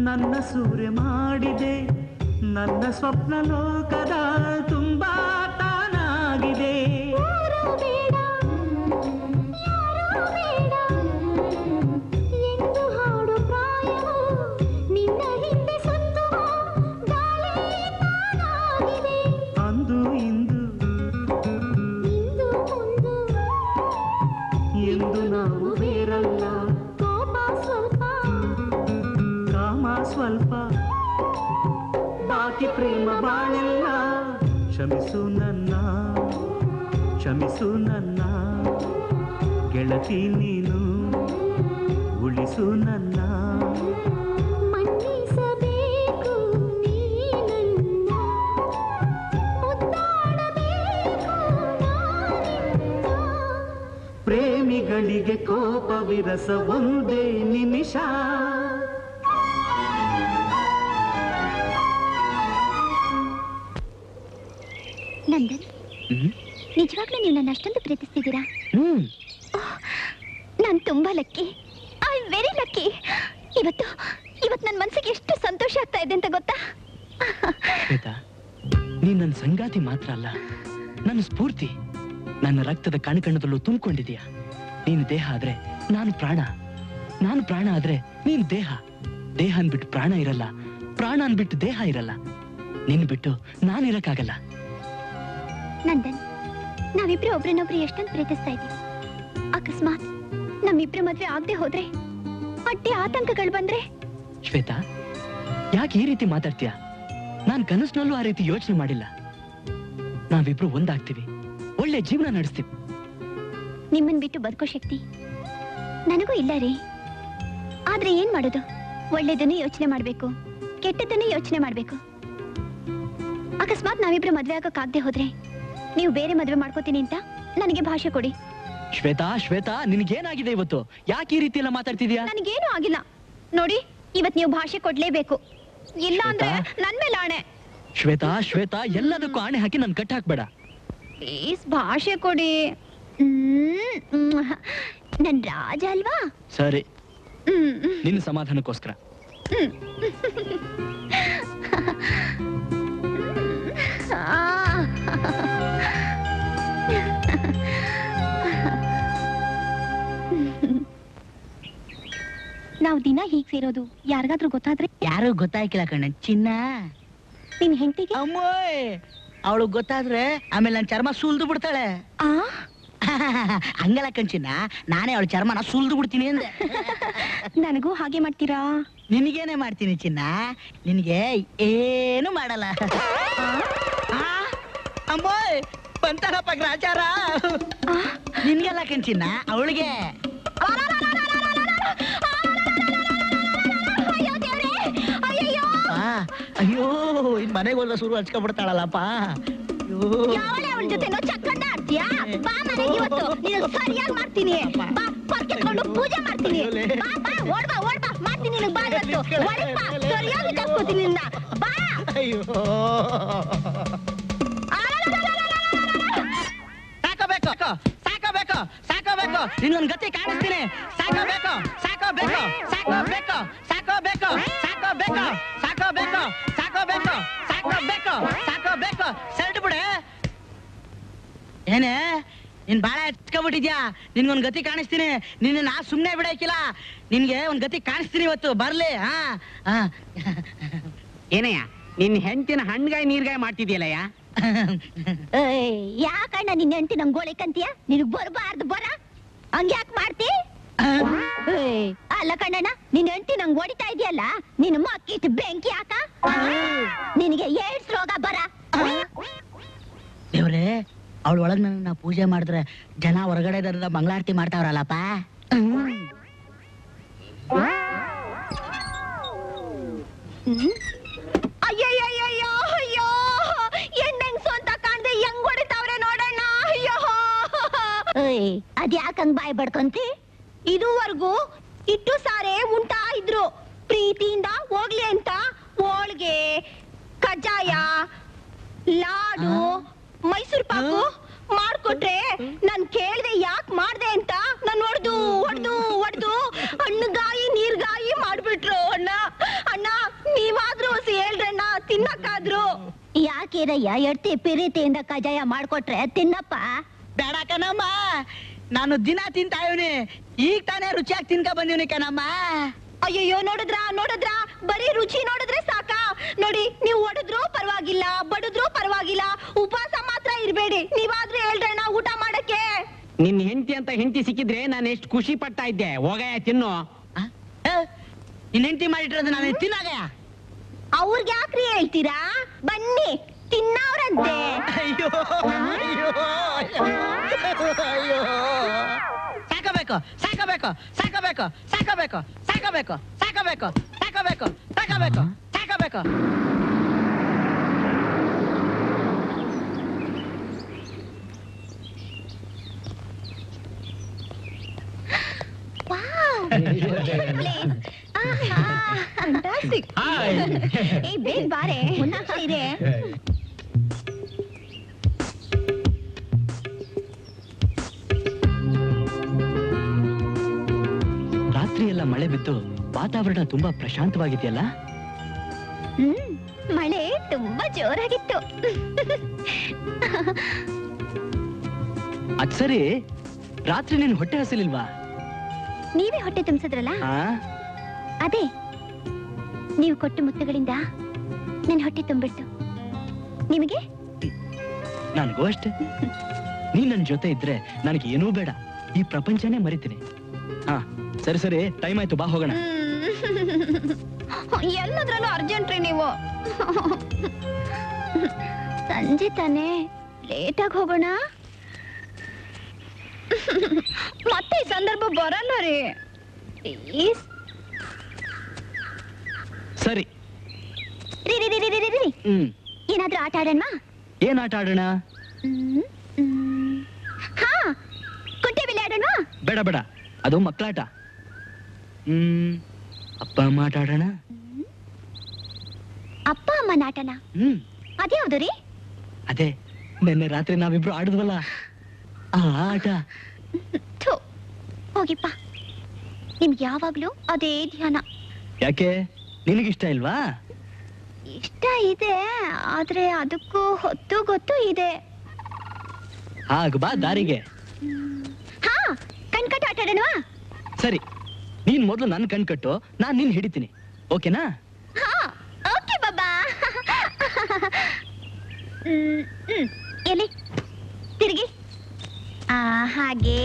Speaker 3: ನನ್ನ ಸೂರ್ಯ ಮಾಡಿದೆ ನನ್ನ ಸ್ವಪ್ನ ಲೋಕದ ತುಂಬಾ ತಾನಾಗಿದೆ
Speaker 5: ಯಾರೂ ಬೇಡ ಯಾರೂ ಬೇಡ ಎಂದು ಹಾಡು ಪ್ರಾಯವು ನಿನ್ನ ಹಿಂದೆ ಸುತ್ತುವ ಗಾಳಿ ತಾನಾಗಿದೆ
Speaker 3: ಅಂದು ಇಂದು
Speaker 5: ಇಂದು ಮುಂದು
Speaker 3: ಎಂದು ನಾವು ಬೇರಲ್ಲ
Speaker 5: ಕೋಪ ಸ್ವಲ್ಪ
Speaker 3: ಕಾಮ ಸ್ವಲ್ಪ ಬಾಕಿ ಪ್ರೇಮ ಬಾಳೆಲ್ಲ ಕ್ಷಮಿಸು ನನ್ನ ಕ್ಷಮಿಸು ನನ್ನ ಗೆಳತಿ ನೀನು ಉಳಿಸು ನನ್ನ
Speaker 5: ಮನ್ನಿಸಬೇಕು ನೀನನ್ನ ಮುದ್ದಾಡಬೇಕು ನಾನಿನ್ನ
Speaker 3: ಪ್ರೇಮಿಗಳಿಗೆ ಕೋಪ ವಿರಸ ಒಂದೇ ನಿಮಿಷ
Speaker 2: ನಂದನ್ ನಿಜವಾಗ್ಲೂ ನೀವು ನನ್ನ ಅಷ್ಟೊಂದು ಪ್ರೀತಿಸ್ತಿದ್ದೀರಾ
Speaker 1: ಹ್ಮ್
Speaker 2: ನಾನು ತುಂಬಾ ಲಕ್ಕಿ ಐ ವೆರಿ ಲಕ್ಕಿ. ಇವತ್ತು ಇವತ್ತು ನನ್ನ ಮನಸ್ಸಿಗೆ ಎಷ್ಟು ಸಂತೋಷ ಆಗ್ತಾ ಇದೆ ಅಂತ ಗೊತ್ತಾ?
Speaker 1: ಶ್ವೇತಾ, ನೀನ್ ನನ್ನ ಸಂಗಾತಿ ಮಾತ್ರ ಅಲ್ಲ, ನನ್ನ ಸ್ಫೂರ್ತಿ. ನನ್ನ ರಕ್ತದ ಕಣಕಣದಲ್ಲೂ ತುಂಬಿಕೊಂಡಿದೀಯ. ನೀನು ದೇಹ ಆದ್ರೆ ನಾನು ಪ್ರಾಣ, ನಾನು ಪ್ರಾಣ ಆದ್ರೆ ನೀನು ದೇಹ. ದೇಹ ಅನ್ಬಿಟ್ಟು ಪ್ರಾಣ ಇರಲ್ಲ, ಪ್ರಾಣ ಅನ್ಬಿಟ್ಟು ದೇಹ ಇರಲ್ಲ. ನಿನ್ ಬಿಟ್ಟು ನಾನಿರಕ್ಕಾಗಲ್ಲ.
Speaker 2: ನಂದನ್, ನಾವಿಬ್ರು ಒಬ್ರನ್ನೊಬ್ರು ಎಷ್ಟೊಂದು ಪ್ರೀತಿಸ್ತಾ ಇದ್ದೀವಿ. ಅಕಸ್ಮಾತ್ ನಮ್ಮಿಬ್ರು ಮದ್ವೆ ಆಗದೆ ಹೋದ್ರೆ, ಅಡ್ಡಿ ಆತಂಕಗಳು ಬಂದ್ರೆ?
Speaker 1: ಶ್ವೇತಾ, ಯಾಕೆ ಈ ರೀತಿ ಮಾತಾಡ್ತೀಯ? ನಾನ್ ಕನಸಿನಲ್ಲೂ ಆ ರೀತಿ ಯೋಚನೆ ಮಾಡಿಲ್ಲ. ನಾವಿಬ್ರು ಒಂದಾಗ್ತೀವಿ, ಒಳ್ಳೆ ಜೀವನ ನಡೆಸ್ತೀವಿ.
Speaker 2: ನಿಮ್ಮನ್ ಬಿಟ್ಟು ಬದುಕೋ ಶಕ್ತಿ ನನಗೂ ಇಲ್ಲ ರೀ. ಆದ್ರೆ ಏನ್ ಮಾಡೋದು? ಒಳ್ಳೇದನ್ನು ಯೋಚನೆ ಮಾಡ್ಬೇಕು, ಕೆಟ್ಟದನ್ನು ಯೋಚನೆ ಮಾಡ್ಬೇಕು. ಅಕಸ್ಮಾತ್ ನಾವಿಬ್ರು ಮದ್ವೆ ಆಗಕ್ಕಾಗದೆ ಹೋದ್ರೆ, ನೀವು ಬೇರೆ ಮದ್ವೆ ಮಾಡ್ಕೋತೀನಿ ಅಂತ ನನಗೆ ಭಾಷೆ ಕೊಡಿ.
Speaker 1: ಶ್ವೇತಾ, ಶ್ವೇತಾ, ನಿನ್ಗೇನಾಗಿದೆ ಇವತ್ತು? ಯಾಕೆ ಈ ರೀತಿ ಎಲ್ಲ ಮಾತಾಡ್ತಿದ್ಯಾ?
Speaker 2: ನನಗೇನು ಆಗಿಲ್ಲ ನೋಡಿ. ಇವತ್ ನೀವು ಭಾಷೆ ಕೊಡ್ಲೇಬೇಕು, ಇಲ್ಲ ಅಂದ್ರೆ ನನ್ ಮೇಲೆ ಆಣೆ.
Speaker 1: ಶ್ವೇತಾ, ಶ್ವೇತಾ, ಎಲ್ಲದಕ್ಕೂ ಆಣೆ ಹಾಕಿ ನನ್ ಕಟ್ ಹಾಕ್ಬೇಡ.
Speaker 2: ಪ್ಲೀಸ್ ಭಾಷೆ ಕೊಡಿ. ಹ್ಮ್ ನನ್ ರಾಜ ಅಲ್ವಾ?
Speaker 1: ಸರಿ,
Speaker 2: ಹ್ಮ್
Speaker 1: ನಿನ್ನ ಸಮಾಧಾನಕ್ಕೋಸ್ಕರ.
Speaker 2: ಹ್ಮ್. ಆ. ನಾವು ದಿನ ಹೀಗ್ ಸೇರೋದು ಯಾರಿಗಾದ್ರೂ ಗೊತ್ತಾದ್ರೆ?
Speaker 6: ಯಾರು ಗೊತ್ತಾಯ್ಕಿಲ್ಲ ಕಣ್ಣ ಚಿನ್ನ.
Speaker 2: ನಿನ್ ಹೆಂಡತಿಗೆ?
Speaker 6: ಅಮ್ಮೋಯ್, ಅವಳು ಗೊತ್ತಾದ್ರೆ ಆಮೇಲೆ ನನ್ ಚರ್ಮ ಸುಲ್ದು ಬಿಡ್ತಾಳೆ.
Speaker 2: ಆ
Speaker 6: ಹಂಗಲ್ಲ ಕಣ್ ಚಿನ್ನ, ನಾನೇ ಅವಳ ಚರ್ಮನ ಸುಲ್ದು ಬಿಡ್ತೀನಿ ಅಂದೆ.
Speaker 2: ನನಗೂ ಹಾಗೆ ಮಾಡ್ತೀರಾ?
Speaker 6: ನಿನಗೇನೆ ಮಾಡ್ತೀನಿ ಚಿನ್ನ, ನಿನಗೆ ಏನು ಮಾಡಲ್ಲ. ಆ, ಅಮ್ಮೋಯ್, ಬಂತಾರಪ್ಪ ಗ್ರಾಚಾರ. ನಿನ್ಗೆಲ್ಲ ಕಣ್ ಚಿನ್ನ, ಅವಳಿಗೆ. ಅಯ್ಯೋ, ಇನ್ ಮನೆಗೆ ಹೋದ ಶುರು ಹಚ್ಕೊಂಡ್ಬಿಡ್ತಾಳಲ್ಲಪ್ಪ.
Speaker 2: ಅವಳ ಜೊತೆ ಚಕ್ಕಂಡ ಆಡ್ತೀಯಾ? ಬಾ ಮನೆಗೆ ಇವತ್ತು ನೀನು ಸರಿಯಾಗಿ ಮಾಡ್ತೀನಿ. ಬಾ ಪಕ್ಕೆತ್ಕೊಂಡು ಪೂಜೆ ಮಾಡ್ತೀನಿ. ಬಾ ಬಾ ಓಡ್ಬಾ ಓಡ್ಬಾ ಮಾಡ್ತೀನಿ ನಿನಗೆ. ಬಾ ಇವತ್ತು ಒಳಗ್ ಬಾ, ಸರಿಯಾಗಿ ತಕ್ಕೋತೀನಿ ನಿನ್ನ. ಬಾ.
Speaker 6: ಅಯ್ಯೋ, ಸಾಕಬೇಕು ಸಾಕಬೇಕು ಸಾಕಬೇಕು, ನಿನ್ನೊಂದು ಗತಿ ಕಾಣಿಸ್ತೀನಿ. ಸಾಕಬೇಕು ಸಾಕಬೇಕು ಸಾಕಬೇಕು ಸಾಕಬೇಕು ಸಾಕಬೇಕು ಸಾಕಬೇಕು ಸಾಕಬೇಕು ಸಾಕಬೇಕು ಸಾಕಬೇಕು. ಸೆಲ್ಟ್ ಬಿಡೆ. ಏನೇ ನೀನ್ ಬಾಳ ಹಚ್ಕೊಬಿಟ್ಟಿದ್ಯಾ? ನಿನ್ಗೊಂದ್ ಗತಿ ಕಾಣಿಸ್ತೀನಿ. ನಿನ್ನ ನಾ ಸುಮ್ನೆ ಬಿಡಾಕಿಲ್ಲ, ನಿನ್ಗೆ ಒಂದ್ ಗತಿ ಕಾಣಿಸ್ತೀನಿ ಇವತ್ತು. ಬರ್ಲಿ. ಹಾ,
Speaker 7: ಏನಯ್ಯ ನಿನ್ ಹೆಂಡತಿನ ಹಣ್ಗಾಯಿ ನೀರ್ಗಾಯಿ ಮಾಡ್ತಿದ್ಯಲ್ಲಯ್ಯ?
Speaker 2: ಯಾಕಣ್ಣ ನಿನ್ನ ಹೆಂಡತಿ ನಮ್ ಗೋಳಿ ಕಂತೀಯ? ನಿನಗ್ ಬರ್ಬಾರ್ದು ಬರ, ಹಂಗ್ಯಾಕ್ ಮಾಡ್ತಿ? ಅಲ್ಲ ಕಣ್ಣಣ್ಣ, ನಿನ್ ಹೆಂಡತಿ ನಂಗ್ ಹೊಡಿತಾ ಇದೆಯಲ್ಲ, ನಿನ್ ಮಕ್ಕಿಟ್ ಬೆಂಕಿ ಹಾಕ. ನಿನಗೆ ಏಡ್ಸ್ ರೋಗ ಬರ.
Speaker 6: ದೇವ್ರೆ, ಅವಳ ಒಳಗ್ ನನ್ನ ಪೂಜೆ ಮಾಡಿದ್ರೆ ಜನ ಹೊರಗಡೆ ಮಂಗಳಾರತಿ ಮಾಡ್ತಾವ್ರಲ್ಲಪ್ಪ.
Speaker 2: ಅಯ್ಯಯ್ಯಯ್ಯೋ, ಅಯ್ಯೋ, ಹೆಣ್ಣೆಂಗ್ಸು ಅಂತ ಕಾಣ್ದೆ ಹೆಂಗ್ ಹೊಡಿತಾವ್ರೆ ನೋಡಣ್ಣ. ಅಯ್ಯೋ, ಅದ್ಯಾಕಂಗ್ ಬಾಯ್ ಬಡ್ಕೊಂತಿ? ಇದುವರೆಗೂ ಇಟ್ಟು ಸಾರೆ ಉಂಟಾ ಇದ್ರು, ಪ್ರೀತಿಯಿಂದ ಹೋಗ್ಲಿ ಅಂತ ಹೋಳ್ಗೆ, ಕಜ್ಜಾಯ, ಲಾಡು, ಮೈಸೂರು ಪಾಕು ಮಾಡ್ಕೊಟ್ರೆ ನಾನ್ ಕೇಳ್ದೆ ಯಾಕೆ ಮಾಡ್ದೆ ಅಂತ ನಾನ್ ಹೊಡ್ದು ಹೊಡ್ದು ಹೊಡ್ದು ಹಣ್ಣುಗಾಯಿ ನೀರ್ಗಾಯಿ ಮಾಡ್ಬಿಟ್ರು. ಅಣ್ಣ ಅಣ್ಣ ಯಾಕಿರಯ್ಯ ಎಡ್ತಿ ಪಿರಿತಿಯಿಂದ ಕಜಾಯ ಮಾಡ್ಕೊಟ್ರೆ ತಿನ್ನಪ್ಪ.
Speaker 6: ಬೇಡ ಕಣಮ್ಮ, ನಾನು ದಿನ ತಿಂತಾ ಇವನಿ, ಈಗ ತಾನೇ ರುಚಿಯಾಗಿ ತಿನ್ಕ ಬಂದಿವ್ನಿ ಕಣಮ್ಮ.
Speaker 2: ಅಯ್ಯಯ್ಯೋ, ನೋಡಿದ್ರ ನೋಡಿದ್ರ ಬರೀ ರುಚಿ ನೋಡಿದ್ರೆ ಸಾಕ. ನೋಡಿ, ನೀವು ಒಡೆದ್ರು ಪರವಾಗಿಲ್ಲ, ಬಡಿದ್ರು ಪರವಾಗಿಲ್ಲ, ಉಪವಾಸ ಮಾತ್ರ ಇರ್ಬೇಡಿ. ನೀವಾದ್ರೂ ಹೇಳ್ರಣ್ಣ ಊಟ ಮಾಡಕ್ಕೆ.
Speaker 7: ನಿನ್ ಹೆಂಡತಿ ಅಂತ ಹೆಂಡತಿ ಸಿಕ್ಕಿದ್ರೆ ನಾನು ಎಷ್ಟು ಖುಷಿ ಪಡ್ತಾ ಇದ್ದೆ. ಹೋಗಯ್ಯ ತಿನ್ನು.
Speaker 6: ನಿನ್ ಹೆಂಡತಿ ಮಾಡಿಟ್ರದು ನಾನು ತಿನ್ನಾಗಯ್ಯ.
Speaker 2: ಅವ್ರಿಗೆ ಯಾಕ್ರಿ ಹೇಳ್ತೀರಾ? ಬನ್ನಿ ತಿನ್ನವ್ರಂತೆ.
Speaker 6: ಅಯ್ಯೋ ಅಯ್ಯೋ ಅಯ್ಯೋ, ಸಾಕಬೇಕು ಸಾಕಬೇಕು ಸಾಕಬೇಕು ಸಾಕಬೇಕು ಸಾಕಬೇಕು ಸಾಕಬೇಕು ಸಾಕಬೇಕು ಸಾಕಬೇಕು ಸಾಕಬೇಕು.
Speaker 2: ಏ ಬೇಗ ಬಾರೆ, ಇದೆ.
Speaker 1: ರಾತ್ರಿ ಎಲ್ಲ ಮಳೆ ಬಿದ್ದು ವಾತಾವರಣ ತುಂಬಾ ಪ್ರಶಾಂತವಾಗಿದೆಯಲ್ಲ?
Speaker 2: ಹ್ಮ್, ಮಳೆ ತುಂಬಾ ಜೋರಾಗಿತ್ತು.
Speaker 1: ಅದ್ ಸರಿ, ರಾತ್ರಿ ನಿನ್ ಹೊಟ್ಟೆ ಹಸಿಲಿಲ್ವಾ?
Speaker 2: ನೀವೇ ಹೊಟ್ಟೆ ತುಂಬಿಸಿದ್ರಲ್ಲ,
Speaker 1: ಆ
Speaker 2: ಅದೇ ನೀವು ಕೊಟ್ಟ ಮುತ್ತುಗಳಿಂದ ನನ್ನ ಹೊಟ್ಟೆ ತುಂಬಿಡ್ತು. ನಿಮಗೆ?
Speaker 1: ನನಗೂ ಅಷ್ಟೇ. ನೀನ್ ನನ್ ಜೊತೆ ಇದ್ರೆ ನನಗೆ ಏನೂ ಬೇಡ, ಈ ಪ್ರಪಂಚನೇ ಮರಿತೀನಿ. ಹಾ ಸರಿ ಸರಿ, ಟೈಮ್ ಆಯ್ತು, ಬಾ ಹೋಗೋಣ.
Speaker 2: ಎಲ್ಲದ್ರಲ್ಲೂ ಅರ್ಜೆಂಟ್ ರೀ ನೀವು. ಸಂಜೆ ತಾನೇ, ಲೇಟಾಗಿ ಹೋಗೋಣ. ಮತ್ತೆ ಈ ಸಂದರ್ಭ ಬರಲ್ಲ ರೀ, ಪ್ಲೀಸ್.
Speaker 1: ಸರಿ.
Speaker 2: ರೀ ರೀ ರೀ ರೀ ರೀ
Speaker 1: ಹ್ಮ್,
Speaker 2: ಏನಾದ್ರೂ ಆಟ ಆಡೋಣ?
Speaker 1: ಏನ್ ಆಟ ಆಡೋಣ?
Speaker 2: ಹ್ಮ್, ಹ್ಮ್. ಹಾ, ಕುಂಟೆ ಬಿಲ್ಲೆ ಆಡೋಣ?
Speaker 1: ಬೇಡ ಬೇಡ, ಅದು ಮಕ್ಕಳಾಟ. ಹ್ಮ್, ಅಪ್ಪ ಅಮ್ಮ ಆಟ ಆಡೋಣ.
Speaker 2: ಅಪ್ಪ ಅಮ್ಮನ ಆಟನ?
Speaker 1: ಹ್ಮ್,
Speaker 2: ಅದ್ಯಾವ್ದು ರೀ?
Speaker 1: ಅದೇ ನಿನ್ನೆ ರಾತ್ರಿ ನಾವಿಬ್ರು ಆಡಿದ್ವಲ್ಲ ಆ ಆಟ.
Speaker 2: ಥು, ಹೋಗಿಪ್ಪ, ನಿಮ್ಗೆ ಯಾವಾಗ್ಲೂ ಅದೇ ಧ್ಯಾನ.
Speaker 1: ಯಾಕೆ, ನಿನಗಿಷ್ಟ ಇಲ್ವಾ?
Speaker 2: ಇಷ್ಟ ಇದೆ, ಆದ್ರೆ ಅದಕ್ಕೂ ಹೊತ್ತು ಗೊತ್ತು ಇದೆ.
Speaker 1: ಹಾಗ ಬಾ ದಾರಿಗೆ.
Speaker 2: ಹಾ, ಕಣ್ಕಟ್ಟು ಆಟ ಆಡೋಣವಾ?
Speaker 1: ಸರಿ, ನೀನ್ ಮೊದಲು ನನ್ ಕಣ್ ಕಟ್ಟು, ನಾನ್ ನಿನ್ ಹಿಡಿತೀನಿ, ಓಕೆನಾ?
Speaker 2: ಹಾ, ಓಕೆ ಬಾಬಾ. ಹ್ಮ್, ಹ್ಮ್, ಎಲ್ಲಿ ತಿರುಗಿ. ಆ, ಹಾಗೆ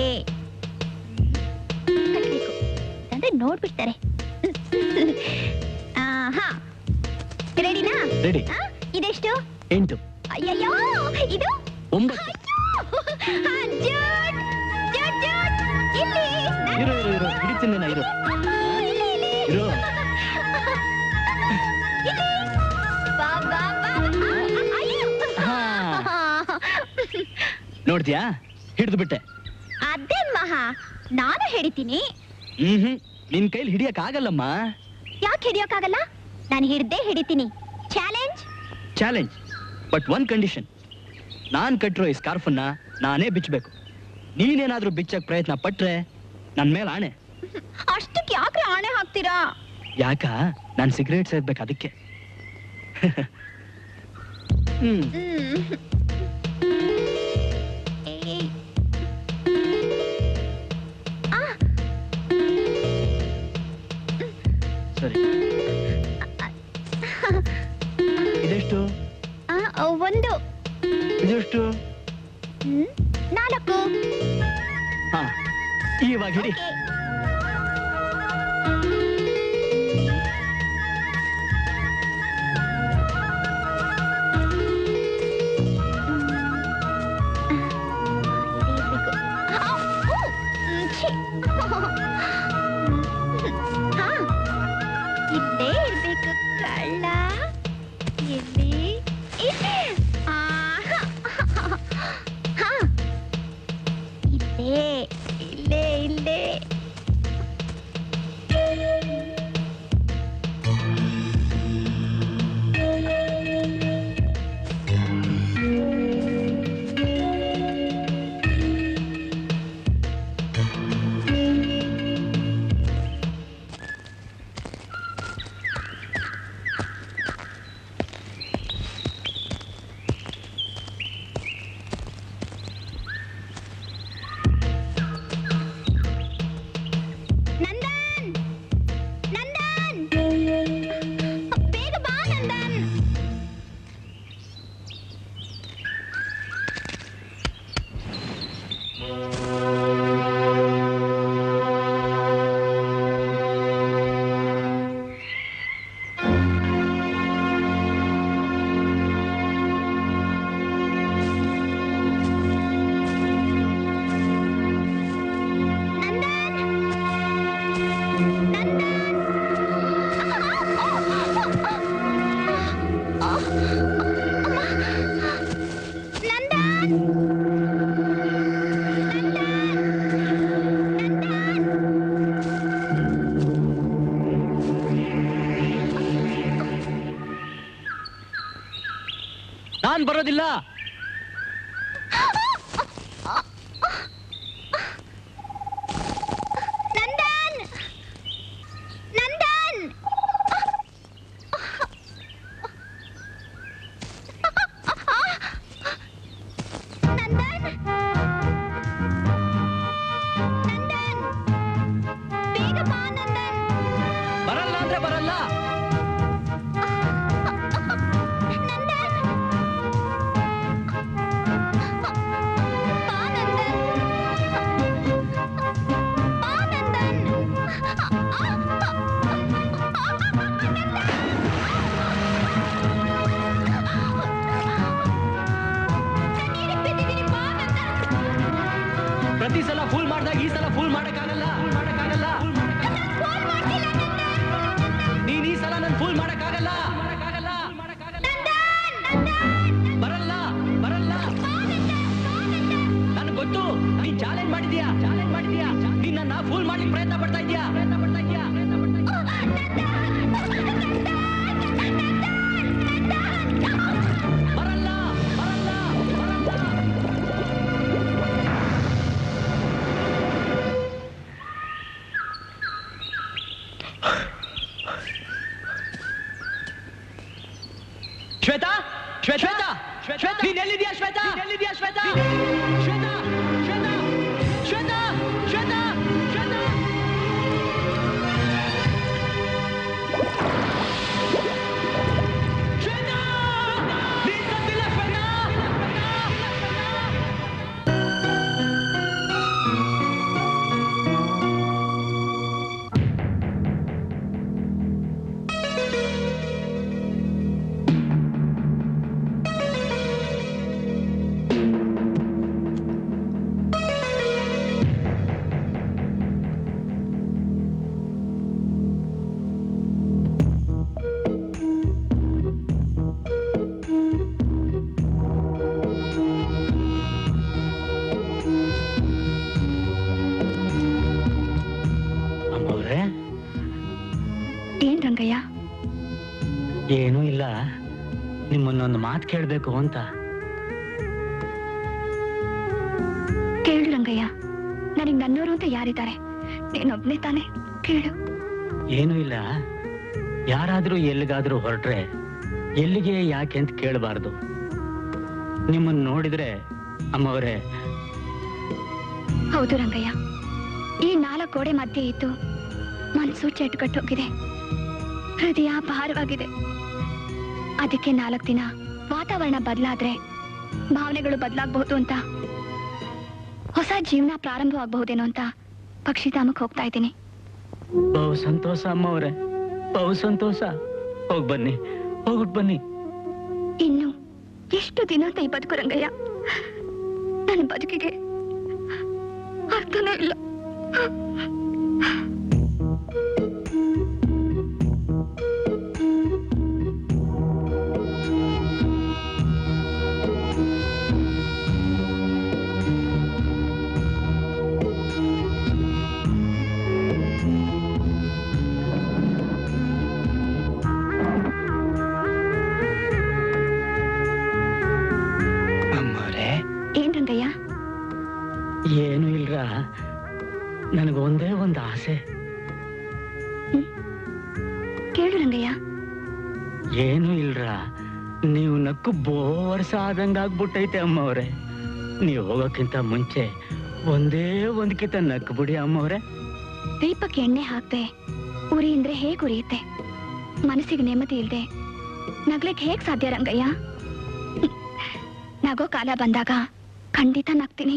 Speaker 2: ಕಟ್ಬೇಕು ಅಂದ್ರೆ ನೋಡ್ಬಿಡ್ತಾರೆ. ಆ, ಹಾ, ರೆಡಿನಾ?
Speaker 1: ರೆಡಿ.
Speaker 2: ಆ, ಇದೆಷ್ಟು?
Speaker 1: ಎಂಟು.
Speaker 2: ಅಯ್ಯಯ್ಯೋ, ಇದು
Speaker 1: ಒಂಬತ್ತು.
Speaker 2: ಅಯ್ಯೋ! ಆ, ಜೂಟ್, ಜೂಟ್, ಜೂಟ್. ಇಲ್ಲಿ ನಾನು-
Speaker 1: ಇರು ಇರು ಇರು, ಹಿಡಿತೀನಿ ನಾ, ಇರು
Speaker 2: ಆ, ಇಲ್ಲಿ, ಇಲ್ಲಿ.
Speaker 1: ಇರು.
Speaker 2: ಇಲ್ಲಿ. ಬಾ, ಬಾ, ಬಾ. ಆ, ಆ, ಅಯ್ಯೋ.
Speaker 1: ಹಾ. ನೋಡ್ದ್ಯಾ, ಹಿಡಿದು ಬಿಟ್ಟೆ.
Speaker 2: ಅದೇ ಮಹಾ, ನಾನು ಹಿಡಿತೀನಿ.
Speaker 1: ಹ್ಮ್ ಹ್ಮ್, ನಿನ್ ಕೈಲಿ ಹಿಡಿಯಕ್ ಆಗಲ್ಲಮ್ಮ.
Speaker 2: ಯಾಕೆ ಹಿಡಿಯೋಕ್ಕಾಗಲ್ಲ? ನಾನು ಹಿಡ್ದೇ ಹಿಡಿತೀನಿ. Challenge.
Speaker 1: Challenge, but one condition. ನಾನ್ ಕಟ್ಟಿರೋ ಈ ಸ್ಕಾರ್ಫನ್ನ ನಾನೇ ಬಿಚ್ಚಬೇಕು. ನೀನೇನಾದ್ರೂ ಬಿಚ್ಚಕ್ ಪ್ರಯತ್ನ ಪಟ್ರೆ ನನ್ ಮೇಲೆ ಆಣೆ.
Speaker 2: ಅಷ್ಟಕ್ಕೆ ಯಾಕೆ ಆಣೆ ಹಾಕ್ತೀರಾ?
Speaker 1: ಯಾಕ, ನಾನ್ ಸಿಗರೇಟ್ ಸೇರ್ಬೇಕು ಅದಕ್ಕೆ. ಹ್ಮ್,
Speaker 2: ಹ್ಮ್. ಏಯ್. ಆ,
Speaker 1: ಸರಿ. ಇದೆಷ್ಟು?
Speaker 2: ಆ, ಒಂದು.
Speaker 1: ಇದೆಷ್ಟು?
Speaker 2: ಹ್ಮ್, ನಾಲ್ಕು.
Speaker 1: ಹಾ, ಇವಾಗ ಹಿಡಿ.
Speaker 2: ಓಕೆ. ಇಲ್ಲೇ ಇರ್ಬೇಕು ಕಳ್ಳ. ಎಲ್ಲಿ? ಇಲ್ಲಿ. ಆಹಾ. ಹಾ, ಇಲ್ಲೇ ಇಲ್ಲೇ ಇಲ್ಲೇ.
Speaker 1: ನಾನ್ ಬರೋದಿಲ್ಲ.
Speaker 2: ನಂದನ್ ನಂದನ್ ನಂದನ್ ನಂದನ್ ಬೇಗ ಬಾ ನಂದನ್.
Speaker 1: ಬರಲ್ಲ ಅಂದ್ರೆ ಬರಲ್ಲ. ಪ್ರತಿ ಸಲ ಫೂಲ್ ಮಾಡಿದಾಗ ಈ ಸಲ ಫೂಲ್ ಮಾಡಕ್ಕಾಗಲ್ಲ. ಮಾಡಕ್ಕಾಗಲ್ಲ. ನೀನ್ ಈ ಸಲ ನನ್ ಫೂಲ್ ಮಾಡಕ್ಕಾಗಲ್ಲ. ಬರಲ್ಲ ಬರಲ್ಲ. ನನಗೆ ಗೊತ್ತು ನೀನ್ ಚಾಲೆಂಜ್ ಮಾಡಿದ್ಯಾ. ಚಾಲೆಂಜ್ ಮಾಡಿದ್ಯಾ. ನೀನ್ ನನ್ನ ಫೂಲ್ ಮಾಡ್ಲಿಕ್ಕೆ ಪ್ರಯತ್ನ ಪಡ್ತಾ ಇದ್ಯಾ. ಪ್ರಯತ್ನ ಪಡ್ತಾ ಇದ್ಯಾ. ಬರಲ್ಲ ಬರಲ್ಲ ಬರಲ್ಲ. ಶ್ವೇತಾ ಶ್ವೇತಾ ಶ್ವೇತಾ ನೀನ್ ಎಲ್ಲಿದ್ಯಾ ಶ್ವೇತಾ. ಎಲ್ಲಿದ್ಯಾ ಶ್ವೇತಾ. ಶ್ವೇತಾ ಶ್ವೇತಾ ಶ್ವೇತಾ ಶ್ವೇತಾ ಶ್ವೇತಾ. ಶ್ವೇತಾ ನೀನ್ ಸತ್ತಿಲ್ಲ ಶ್ವೇತಾ. ಅಮ್ಮವ್ರೆ
Speaker 2: ಏನ್ ರಂಗಯ್ಯ?
Speaker 1: ಏನೂ ಇಲ್ಲ, ನಿಮ್ಮನ್ನೊಂದು ಮಾತು ಕೇಳಬೇಕು ಅಂತ.
Speaker 2: ಕೇಳು ರಂಗಯ್ಯ, ನನಗ್ ನನ್ನೋರು ಅಂತ ಯಾರಿದ್ದಾರೆ? ನೀನೊಬ್ನೇ ತಾನೆ, ಕೇಳು.
Speaker 1: ಏನೂ ಇಲ್ಲ, ಯಾರಾದ್ರೂ ಎಲ್ಲಿಗಾದ್ರೂ ಹೊರಟ್ರೆ ಎಲ್ಲಿಗೆ ಯಾಕೆ ಅಂತ ಕೇಳಬಾರ್ದು. ನಿಮ್ಮನ್ನ ನೋಡಿದ್ರೆ ಅಮ್ಮವರೇ.
Speaker 2: ಹೌದು ರಂಗಯ್ಯ, ಈ ನಾಲ್ಕು ಗೋಡೆ ಮಧ್ಯೆ ಇದ್ದು ಮನ್ಸು ಚೆಟ್ಕಟ್ಟೋಗಿದೆ, ಹೃದಯ ಭಾರವಾಗಿದೆ. ಅದಕ್ಕೆ ನಾಲ್ಕು ದಿನ ವಾತಾವರಣ ಬದಲಾದ್ರೆ ಭಾವನೆಗಳು ಬದಲಾಗಬಹುದು ಅಂತ, ಹೊಸ ಜೀವನ ಪ್ರಾರಂಭವಾಗಬಹುದೇನೋ ಅಂತ ಪಕ್ಷಿಧಾಮಕ್ಕೆ ಹೋಗ್ತಾ ಇದ್ದೀನಿ.
Speaker 1: ಬಹು ಸಂತೋಷ ಅಮ್ಮವ್ರೆ, ಬಹು ಸಂತೋಷ. ಹೋಗ್ ಬನ್ನಿ, ಹೋಗ್ಬಿಟ್ ಬನ್ನಿ.
Speaker 2: ಇನ್ನು ಎಷ್ಟು ದಿನ ಅಂತ ಈ ಬದುಕು ರಂಗಯ್ಯ? ನನ್ನ ಬದುಕಿಗೆ ಅರ್ಥನೇ ಇಲ್ಲ. ಏನ್ ರಂಗಯ್ಯ?
Speaker 1: ಏನು ಇಲ್ರ, ನನಗೊಂದೇ ಒಂದು ಆಸೆ.
Speaker 2: ಕೇಳು ರಂಗಯ್ಯ.
Speaker 1: ಏನು ಇಲ್ರ, ನೀವು ನಕ್ಕು ಬೋ ವರ್ಷ ಆದಂಗ ಆಗ್ಬಿಟ್ಟೈತೆ ಅಮ್ಮವ್ರೆ. ನೀವು ಹೋಗೋಕ್ಕಿಂತ ಮುಂಚೆ ಒಂದೇ ಒಂದ್ಕಿತ ನಕ್ಕು ಬಿಡಿ ಅಮ್ಮವ್ರೆ.
Speaker 2: ದೀಪಕ್ಕೆ ಎಣ್ಣೆ ಹಾಕ್ದೆ ಉರಿ ಅಂದ್ರೆ ಹೇಗ್ ಉರಿಯುತ್ತೆ? ಮನಸ್ಸಿಗೆ ನೆಮ್ಮದಿ ಇಲ್ದೆ ನಗ್ಲಿಕ್ಕೆ ಹೇಗ್ ಸಾಧ್ಯ ರಂಗಯ್ಯ? ನಗೋ ಕಾಲ ಬಂದಾಗ ಖಂಡಿತ ನಗ್ತೀನಿ.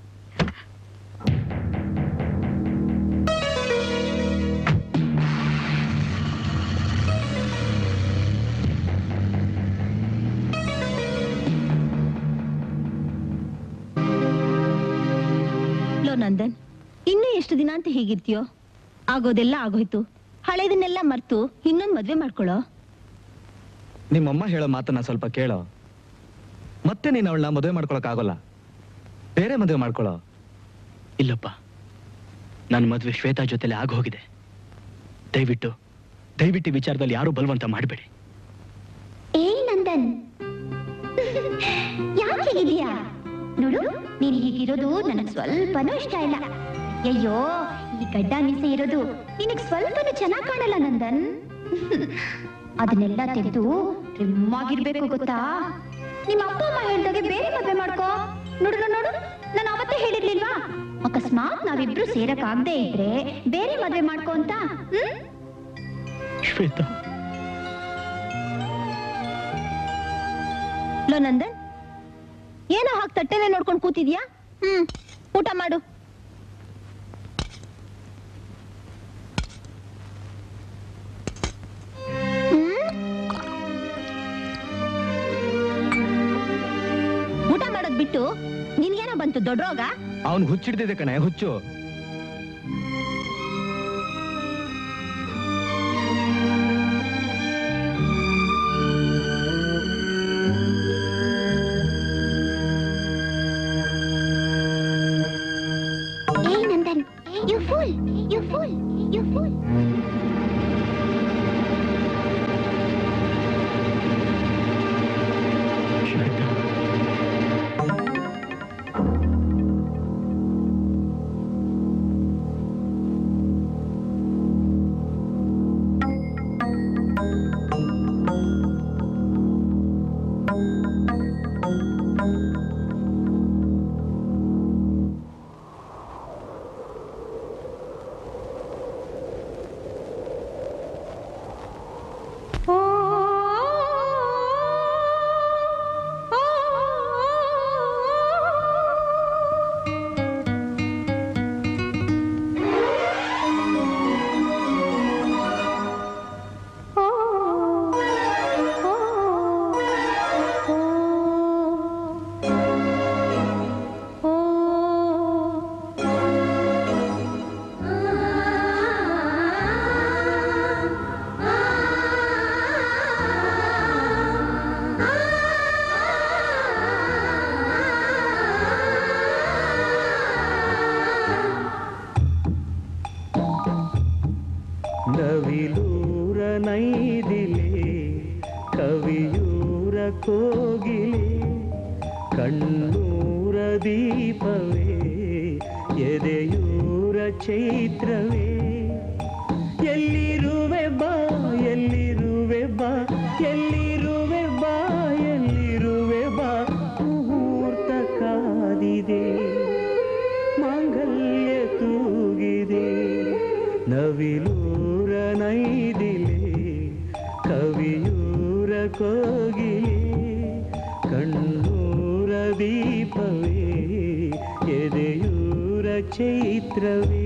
Speaker 8: ಲೋ ನಂದನ್, ಇನ್ನೂ ಎಷ್ಟು ದಿನ ಅಂತ ಹೀಗಿರ್ತೀಯೋ? ಆಗೋದೆಲ್ಲ ಆಗೋಯ್ತು, ಹಳೇದನ್ನೆಲ್ಲ ಮರ್ತು ಇನ್ನೊಂದ್ ಮದ್ವೆ ಮಾಡ್ಕೊಳ್ಳೋ.
Speaker 4: ನಿಮ್ಮಮ್ಮ ಹೇಳೋ ಮಾತನ್ನ ಸ್ವಲ್ಪ ಕೇಳೋ. ಮತ್ತೆ ನೀನು ಅವಳನ್ನ ಮದುವೆ ಮಾಡ್ಕೊಳಕ್ ಆಗೋಲ್ಲ, ಬೇರೆ ಮದುವೆ ಮಾಡ್ಕೊಳ್ಳೋ.
Speaker 1: ಇಲ್ಲಪ್ಪ, ನನ್ನ ಮದುವೆ ಶ್ವೇತಾ ಜೊತೆಲೆ ಆಗೋಗಿದೆ. ದಯವಿಟ್ಟು ದಯವಿಟ್ಟು ವಿಚಾರದಲ್ಲಿ ಯಾರು ಬಲವಂತ ಮಾಡಬೇಡಿ.
Speaker 2: ಏ ನಂದನ್, ಯಾಕೆ ಹೀಗಿದೀಯಾ? ನೋಡು, ನೀನು ಹೀಗಿರೋದು ನನಗ್ ಸ್ವಲ್ಪನೂ ಇಷ್ಟ ಇಲ್ಲ. ಅಯ್ಯೋ, ಈ ಗಡ್ಡ ಮೀಸೆ ಇರೋದು ನಿನಗ್ ಸ್ವಲ್ಪನೂ ಚೆನ್ನಾಗ್ ಕಾಣಲ್ಲ ನಂದನ್. ಅದನ್ನೆಲ್ಲ ತೆಗೆದು ಟ್ರಿಮ್ ಆಗಿರ್ಬೇಕು, ಗೊತ್ತಾ? ನಿಮ್ಮ ಅಪ್ಪ ಅಮ್ಮ ಹೇಳ್ದಾಗೆ ಬೇರೆ ಮದ್ವೆ ಮಾಡ್ಕೋ. ನೋಡು ನೋಡು, ನಾನು ಅವತ್ತೇ ಹೇಳಿರ್ಲಿಲ್ವಾ, ಅಕಸ್ಮಾತ್ ನಾವಿಬ್ರು ಸೇರಕ್ ಆಗದೆ ಇದ್ರೆ ಬೇರೆ ಮದ್ವೆ ಮಾಡ್ಕೋ ಅಂತ. ಹ್ಮ್
Speaker 1: ಶ್ವೇತಾ,
Speaker 8: ಲೋ ನಂದನ್, ಏನೋ ಹಾಗೆ ತಟ್ಟೆಲೆ ನೋಡ್ಕೊಂಡು ಕೂತಿದ್ಯಾ? ಹ್ಮ್ ಊಟ ಮಾಡು. ಊಟ ಮಾಡೋದ್ ಬಿಟ್ಟು ನಿನ್ಗೇನೋ ಬಂತು ದೊಡ್ಡ ರೋಗ?
Speaker 4: ಅವನ್ ಹುಚ್ಚಿಡ್ದಿದೆ ಕಣೆ, ಹುಚ್ಚು.
Speaker 2: ಏ Nandan, you fool, you fool, you fool.
Speaker 1: Shweta,
Speaker 3: ನವಿಲೂರ ನೈದಿಲೆ ಕವಿಯೂರ ಕೋಗಿಲೆ ಕಣ್ಣೂರ ದೀಪವೇ ಎದೆಯೂರ ಚೈತ್ರವೇ ಎಲ್ಲಿರುವೆ ಬಾ ಎಲ್ಲಿರುವೆ ಬಾ ಎಲ್ಲಿರುವೆ ಬಾ ಎಲ್ಲಿರುವೆ ಬಾ ಮುಹೂರ್ತ ಕಾದಿದೆ ಮಾಂಗಲ್ಯ ತೂಗಿದೆ ನವಿಲೂರ ನೈದಿಲೆ ಕವಿಯೂರ ಕೋಗಿಲೆ ಕಣ್ಣೂರ ದೀಪವೇ ಎದೆಯೂರ ಚೈತ್ರವೇ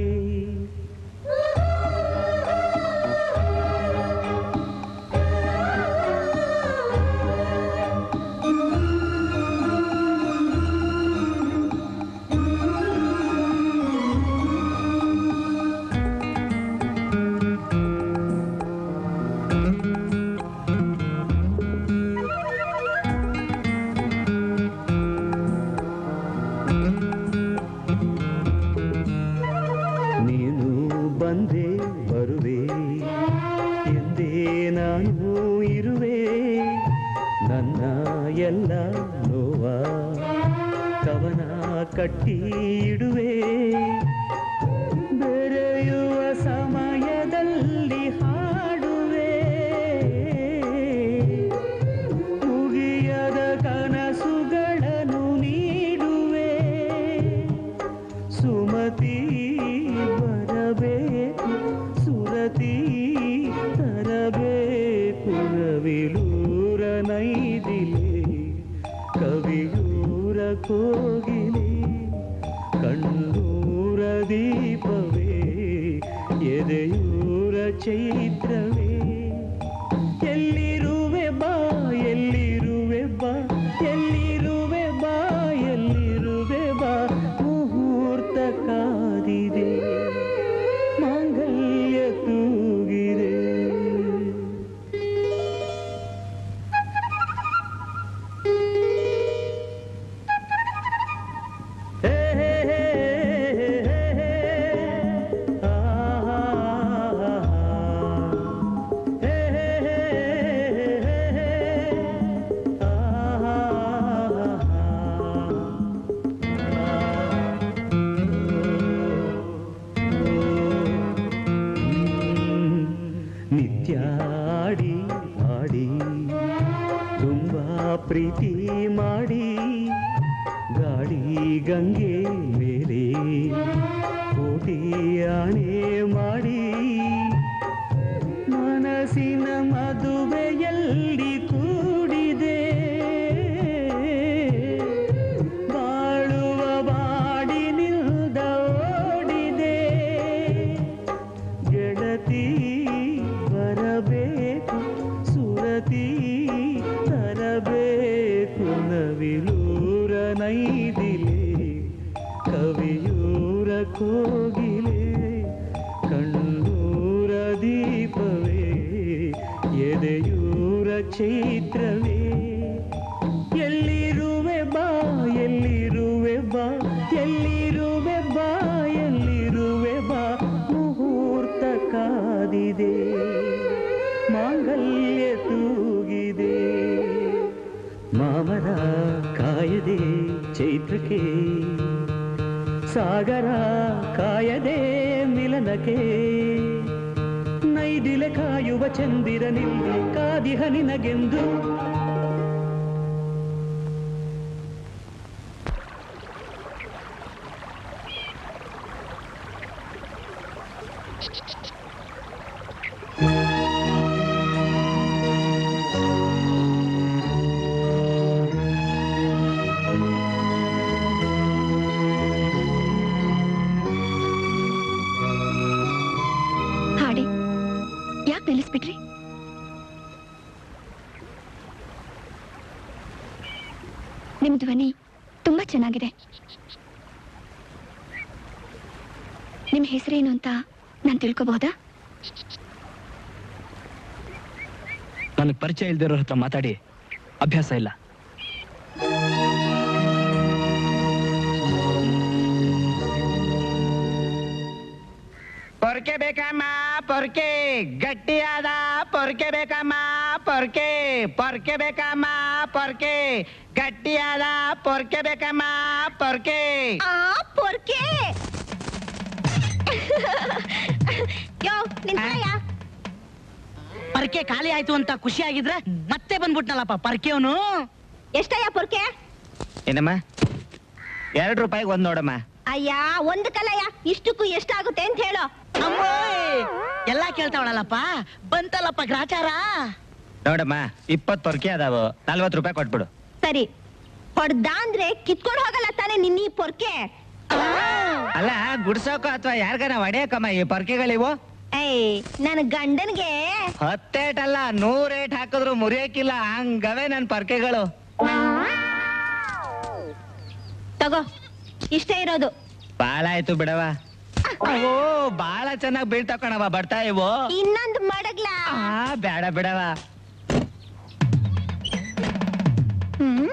Speaker 3: ಬಂದೆ ಬರುವೆ ಎಂದೇ ನಾನು ಇರುವೆ ನನ್ನ ಎಲ್ಲ ನೋವ ಕವನ ಕಟ್ಟಿ ಇಡುವೆ ಬೆರೆಯುವ ಸಮಯದಲ್ಲಿ ಹಾಡುವೆ ಮುಗಿಯದ ಕನಸುಗಳನ್ನು ನೀಡುವೆ ಸುಮತಿ ಬರಬೇಕು ಸುರತಿ ತರಬೇಕು ನವಿಲೂರ ನೈದಿಲೆ ಕವಿಯೂರ ಕೋಗಿಲೆ ಕಣ್ಣೂರ ದೀಪವೇ ಎದೆಯೂರ ಚೈತ್ರವೇ ಎಲ್ಲಿರುವೆ ಬಾ ಎಲ್ಲಿರುವೆ ಬಾ ಎಲ್ಲಿರುವೆ ಬಾ ಎಲ್ಲಿರುವೆ ಬಾ ಮುಹೂರ್ತ ಕಾದಿದೆ ಮಾಂಗಲ್ಯ ತೂಗಿದೆ ಹೇ ಹೇ ಹೇ ಹೇ ಆ ಹೇ ಹೇ ಹಾಡಿ ಹಾಡಿ ತುಂಬಾ ಪ್ರೀತಿ ಮಾಡಿ ಗಾಳಿ ಗಂಗೆ ಮೇಲೆ ಕೋಟಿ ಆಣೆ ಮಾಡಿ ಮನಸ್ಸಿನ ಮದುವೆಯಲ್ಲಿ ಕೂಡಿದೆ ಬಾಳುವ ಬಾಡಿನಿಂದ ಓಡಿದೆ ಗೆಳತಿ ಬರಬೇಕು ಸುರತಿ ತರಬೇಕು ನವಿಲೂರ ನೈದಿಲೆ ಕವಿಯೂರ ಕೋಗಿಲೆ ಕಣ್ಣೂರ ದೀಪವೇ ಎದೆಯೂರ ಚೈತ್ರವೇ ಎಲ್ಲಿರುವೆ ಬಾ ಎಲ್ಲಿರುವೆ ಬಾ ಎಲ್ಲಿರುವೆ ಬಾ ಎಲ್ಲಿರುವೆ ಬಾ ಮುಹೂರ್ತ ಕಾದಿದೆ ಮಾಂಗಲ್ಯ ತೂಗಿದೆ ಮಾಮರ ಕಾಯದೆ ಚೈತ್ರಕ್ಕೆ ಸಾಗರ ಕಾಯದೆ ಮಿಲನಕ್ಕೆ ನೈದಿಲೆ ಕಾಯುವ ಚಂದಿರನಿಲ್ಲಿ ಕಾದಿಹ ನಿನಗೆಂದು
Speaker 2: ಹಾಡಿ ಯಾಕೆ ನಿಲ್ಲಿಸ್ಬಿಟ್ರಿ? ನಿಮ್ ಧ್ವನಿ ತುಂಬಾ ಚೆನ್ನಾಗಿದೆ. ನಿಮ್ ಹೆಸರೇನು ಅಂತ ನಾನು ತಿಳ್ಕೋಬಹುದಾ?
Speaker 1: ನನಗೆ ಪರಿಚಯ ಇಲ್ದಿರೋ ಹತ್ರ ಮಾತಾಡಿ ಅಭ್ಯಾಸ ಇಲ್ಲ.
Speaker 7: ಪೊರ್ಕೆ ಬೇಕಮ್ಮ ಪೊರ್ಕೆ ಗಟ್ಟಿಯಾದ ಪೊರ್ಕೆ ಬೇಕಮ್ಮ ಪೊರ್ಕೆ ಪೊರ್ಕೆ ಬೇಕಮ್ಮ ಪೊರ್ಕೆ ಗಟ್ಟಿಯಾದ ಪೊರ್ಕೆ ಬೇಕಮ್ಮ ಪೊರ್ಕೆ
Speaker 8: ಆ ಪೊರ್ಕೆ ಯೋ ನಿಂತ್ಕೊಳ್ಳಯ್ಯ.
Speaker 6: ಪರ್ಕೆ ಖಾಲಿ ಆಯ್ತು ಅಂತ ಖುಷಿ ಆಗಿದ್ರೆ ಮತ್ತೆ ಬಂದ್ಬಿಟ್ನಲ್ಲಪ್ಪ ಪರ್ಕೆವನು.
Speaker 8: ಎಷ್ಟಯ್ಯ ಪೊರ್ಕೆ?
Speaker 7: ಏನಮ್ಮ ಎರಡು ರೂಪಾಯಿಗೆ ಒಂದ್ ನೋಡಮ್ಮ.
Speaker 8: ಅಯ್ಯ ಒಂದು ಕಲಯ್ಯ, ಇಷ್ಟಕ್ಕೂ ಎಷ್ಟಾಗುತ್ತೆ ಅಂತ ಹೇಳೋ.
Speaker 6: ಅಮ್ಮೋಯ್ ಎಲ್ಲಾ ಕೇಳ್ತಾವಳಲ್ಲಪ್ಪ, ಬಂತಲ್ಲಪ್ಪ ಗ್ರಾಚಾರ.
Speaker 7: ನೋಡಮ್ಮ ಇಪ್ಪತ್ ಪೊರ್ಕೆ ಅದಾವು, ನಲ್ವತ್ ರೂಪಾಯಿ ಕೊಟ್ಬಿಡು.
Speaker 8: ಸರಿ ಹೊಡ್ದ ಅಂದ್ರೆ ಕಿತ್ಕೊಂಡು ಹೋಗಲ್ಲ ತಾನೆ ನಿನ್ನ ಈ ಪೊರ್ಕೆ?
Speaker 7: ಅಲ್ಲ ಗುಡ್ಸೋಕ ಅಥವಾ ಯಾರ್ಗಾನ ಹೊಡೆಯಕಮ್ಮ ಈ ಪೊರ್ಕೆಗಳಿವು?
Speaker 8: ಏಯ್ ನನ್ ಗಂಡನ್ಗೆ
Speaker 7: ಹತ್ತೇಟಲ್ಲ ನೂರೇಟ್ ಹಾಕಿದ್ರು ಮುರಿಯಕ್ಕಿಲ್ಲ ಹಂಗವೇ ನನ್ ಪರ್ಕೆಗಳು.
Speaker 8: ತಗೋ ಇಷ್ಟೇ ಇರೋದು.
Speaker 7: ಬಾಳ ಆಯ್ತು ಬಿಡವ. ಓ ಬಾಳ ಚೆನ್ನಾಗ್ ಬೀಳ್ತಾ ಕಣವ ಬರ್ತಾ ಇವು.
Speaker 8: ಇನ್ನೊಂದು ಮಡಗ್ಲಾ?
Speaker 7: ಆ ಬೇಡ ಬಿಡವ.
Speaker 8: ಹ್ಮ್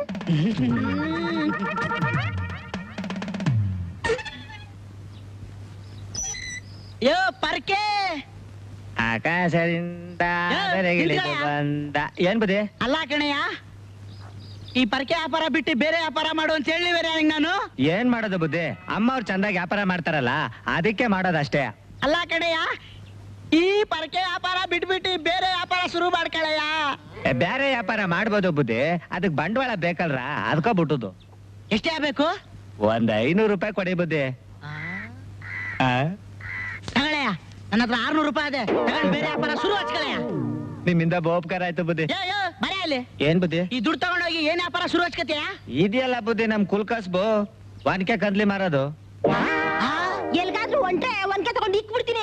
Speaker 6: ಯೋ ಪರ್ಕೆ
Speaker 7: ಆಕಾಶದಿಂದ
Speaker 6: ಏ,
Speaker 7: ಬೆರಗಿಳಿದು
Speaker 6: ನಿಂತ್ಕೊಳ್ಳಯ್ಯ.
Speaker 7: ಬಂದ. ಏನ್ ಬುದಿ?
Speaker 6: ಅಲ್ಲ ಕಣಯ್ಯ, ಈ ಪರ್ಕೆ ವ್ಯಾಪಾರ ಬಿಟ್ಟು ಬೇರೆ ವ್ಯಾಪಾರ ಮಾಡು ಅಂತ ಹೇಳಿ ಬೇರೆ ನಾನು.
Speaker 7: ಏನ್ ಮಾಡೋದು ಬುದ್ಧಿ? ಅಮ್ಮ ಅವ್ರು ಚಂದಾಗಿ ವ್ಯಾಪಾರ ಮಾಡ್ತಾರಲ್ಲ ಅದಕ್ಕೆ ಮಾಡೋದಷ್ಟೇ.
Speaker 6: ಅಲ್ಲ ಕಣಯ್ಯ, ಈ ಪರ್ಕೆ ವ್ಯಾಪಾರ ಬಿಟ್ಬಿಟ್ಟು ಬೇರೆ ವ್ಯಾಪಾರ ಶುರು ಮಾಡ್ಕಳಯ್ಯ.
Speaker 7: ಏ, ಬೇರೆ ವ್ಯಾಪಾರ ಮಾಡ್ಬೋದು ಬುದ್ಧಿ, ಅದಕ್ ಬಂಡವಾಳ ಬೇಕಲ್ರ ಅದಕ್ಕ ಬಿಟ್ಟುದು.
Speaker 6: ಎಷ್ಟೇ ಆಗ್ಬೇಕು?
Speaker 7: ಒಂದ್ ಐನೂರು ರೂಪಾಯಿ ಕೊಡಿ ಬುದ್ಧಿ. ಆ?
Speaker 6: ತಗೊಳಯ್ಯ, ನನ್ನ ಹತ್ರ ಆರ್ನೂರು ರೂಪಾಯಿ ಇದೆ, ತಗೊಂಡು ಬೇರೆ ವ್ಯಾಪಾರ ಶುರು ಹಚ್ಕಳಯ್ಯ.
Speaker 7: ನಿಮ್ಮಿಂದ ಬೋಪ್ಕಾರ ಆಯ್ತು ಬುದ್ಧಿ.
Speaker 6: ಯೋ ಯೋ ಬರೇ ಅಲ್ಲಿ,
Speaker 7: ಏನ್ ಬುದ್ಧಿ?
Speaker 6: ಈ ದುಡ್ಡು ತಗೊಂಡೋಗಿ ಏನ್ ವ್ಯಾಪಾರ ಶುರು ಹಚ್ಕತಿಯ?
Speaker 7: ಇದೆಯಲ್ಲ ಬುದ್ಧಿ ನಮ್ ಕುಲ್ಕಸ್ಬು, ವಾನಿಕೆ ಕಂದ್ಲಿ ಮಾರೋದು.
Speaker 8: ಎಲ್ಗಾದ್ರೂ ಒಂಟ್ರೆ ಒಂದ್ಕೆ ತಗೊಂಡು ಇಕ್ಬಿಡ್ತೀನಿ.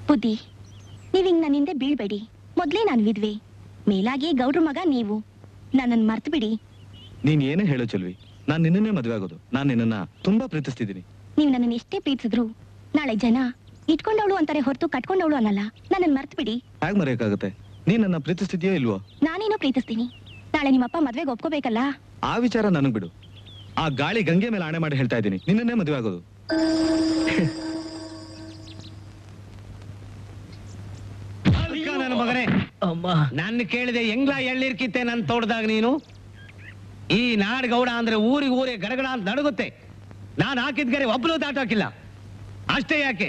Speaker 2: ಬುದ್ಧಿ, ನೀವ್ ಹಿಂಗ್ ನನ್ನ ಹಿಂದೆ ಬೀಳ್ಬೇಡಿ. ಮೊದ್ಲೇ ನಾನು ವಿದ್ವೆ, ಮೇಲಾಗಿ ಗೌಡ್ರ ಮಗ ನೀವು. ನನ್ನನ್ನು ಮರ್ತು ಬಿಡಿ.
Speaker 4: ನೀನ್ ಏನೇ ಹೇಳು ಚೆಲ್ವಿ, ನಾನ್ ನಿನ್ನನ್ನೇ ಮದ್ವೆ ಆಗೋದು. ನಾನ್ ನಿನ್ನನ್ನ ತುಂಬಾ ಪ್ರೀತಿಸ್ತಿದ್ದೀನಿ.
Speaker 2: ನೀವು ನನ್ನನ್ನು ಎಷ್ಟೇ ಪ್ರೀತಿಸಿದ್ರು ನಾಳೆ ಜನ ಇಟ್ಕೊಂಡವಳು ಅಂತಾರೆ ಹೊರತು ಕಟ್ಕೊಂಡವಳು ಅನ್ನಲ್ಲ. ನನ್ನನ್ನು ಮರ್ತು ಬಿಡಿ.
Speaker 4: ಹೇಗ್ ಮರೆಯಕ್ಕಾಗತ್ತೆ? ನೀನ್ ನನ್ನ ಪ್ರೀತಿಸ್ತಿದ್ಯೋ ಇಲ್ವೋ?
Speaker 2: ನಾನೇನೋ ಪ್ರೀತಿಸ್ತೀನಿ. ನಾಳೆ ನಿಮ್ಮಪ್ಪ ಮದ್ವೆಗೆ ಒಪ್ಕೋಬೇಕಲ್ಲ.
Speaker 4: ಆ ವಿಚಾರ ನನಗ್ ಬಿಡು. ಆ ಗಾಳಿ ಗಂಗೆ ಮೇಲೆ ಆಣೆ ಮಾಡಿ ಹೇಳ್ತಾ ಇದ್ದೀನಿ, ನಿನ್ನನ್ನೇ ಮದುವೆ ಆಗೋದು.
Speaker 7: ನನ್ನ ಮಗನೇ, ನನ್ನ ಕೇಳಿದೆ ಎಂಗ್ಲಾ ಎಳ್ಳಿರ್ಕಿತ್ತೆ ನನ್ ತೋಟದಾಗ ನೀನು. ಈ ನಾಡ್ ಗೌಡ ಅಂದ್ರೆ ಊರಿಗೆ ಊರೇ ಗಡಗಡ ಅಂತ ನಡುಗುತ್ತೆ. ನಾನು ಹಾಕಿದ ಗೆರೆ ಒಬ್ಬರು ದಾಟೋಕಿಲ್ಲ. ಅಷ್ಟೇ ಯಾಕೆ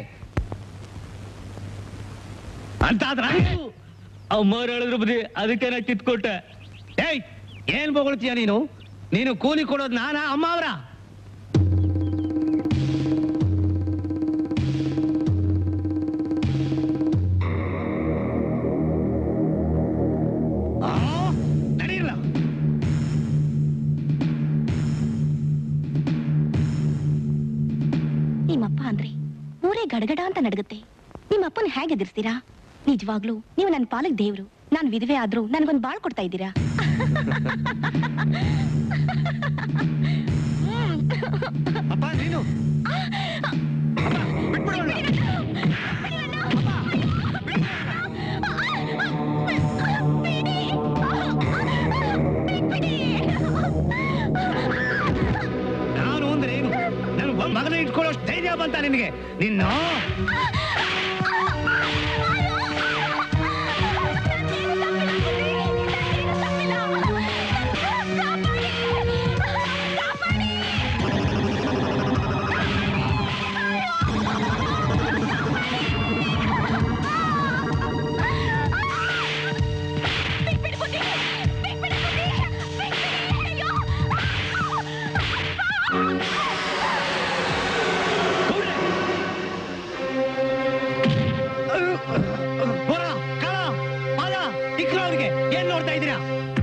Speaker 7: ಅಂತ
Speaker 1: ಅಮ್ಮವ್ರು ಹೇಳಿದ್ರು ಬುದ್ಧಿ, ಅದಕ್ಕೆ ನಾ ಕಿತ್ಕೊಟ್ಟೆ.
Speaker 7: ಏಯ್, ಏನ್ ಬೊಗಳ್ತೀಯ ನೀನು? ನೀನು ಕೂಲಿ ಕೊಡೋದು ನಾನಾ ಅಮ್ಮ ಅವರ? ನಡೀರಲ್ಲ.
Speaker 2: ನಿಮ್ಮಪ್ಪ ಅಂದ್ರೆ ಊರೇ ಗಡಗಡ ಅಂತ ನಡಗುತ್ತೆ. ನಿಮ್ಮಪ್ಪನ ಹೇಗೆ ಎದುರಿಸ್ತೀರಾ? ನಿಜವಾಗ್ಲೂ ನೀವು ನನ್ನ ಪಾಲಕ್ ದೇವ್ರು. ನಾನು ವಿಧವೆ ಆದ್ರೂ ನನ್ಗೊಂದು ಬಾಳ್ ಕೊಡ್ತಾ ಇದ್ದೀರಾ.
Speaker 4: ಅಪ್ಪ ನೀನು
Speaker 7: ನಾನು ಅಂದ್ರೆ ಏನು? ನನ್ ಮಗನ ಇಟ್ಕೊಳ್ಳೋ ಧೈರ್ಯ ಬಂತ ನಿನಗೆ? ನಿನ್ನ ಏನ್ ನೋಡ್ತಾ ಇದ್ದೀರಾ?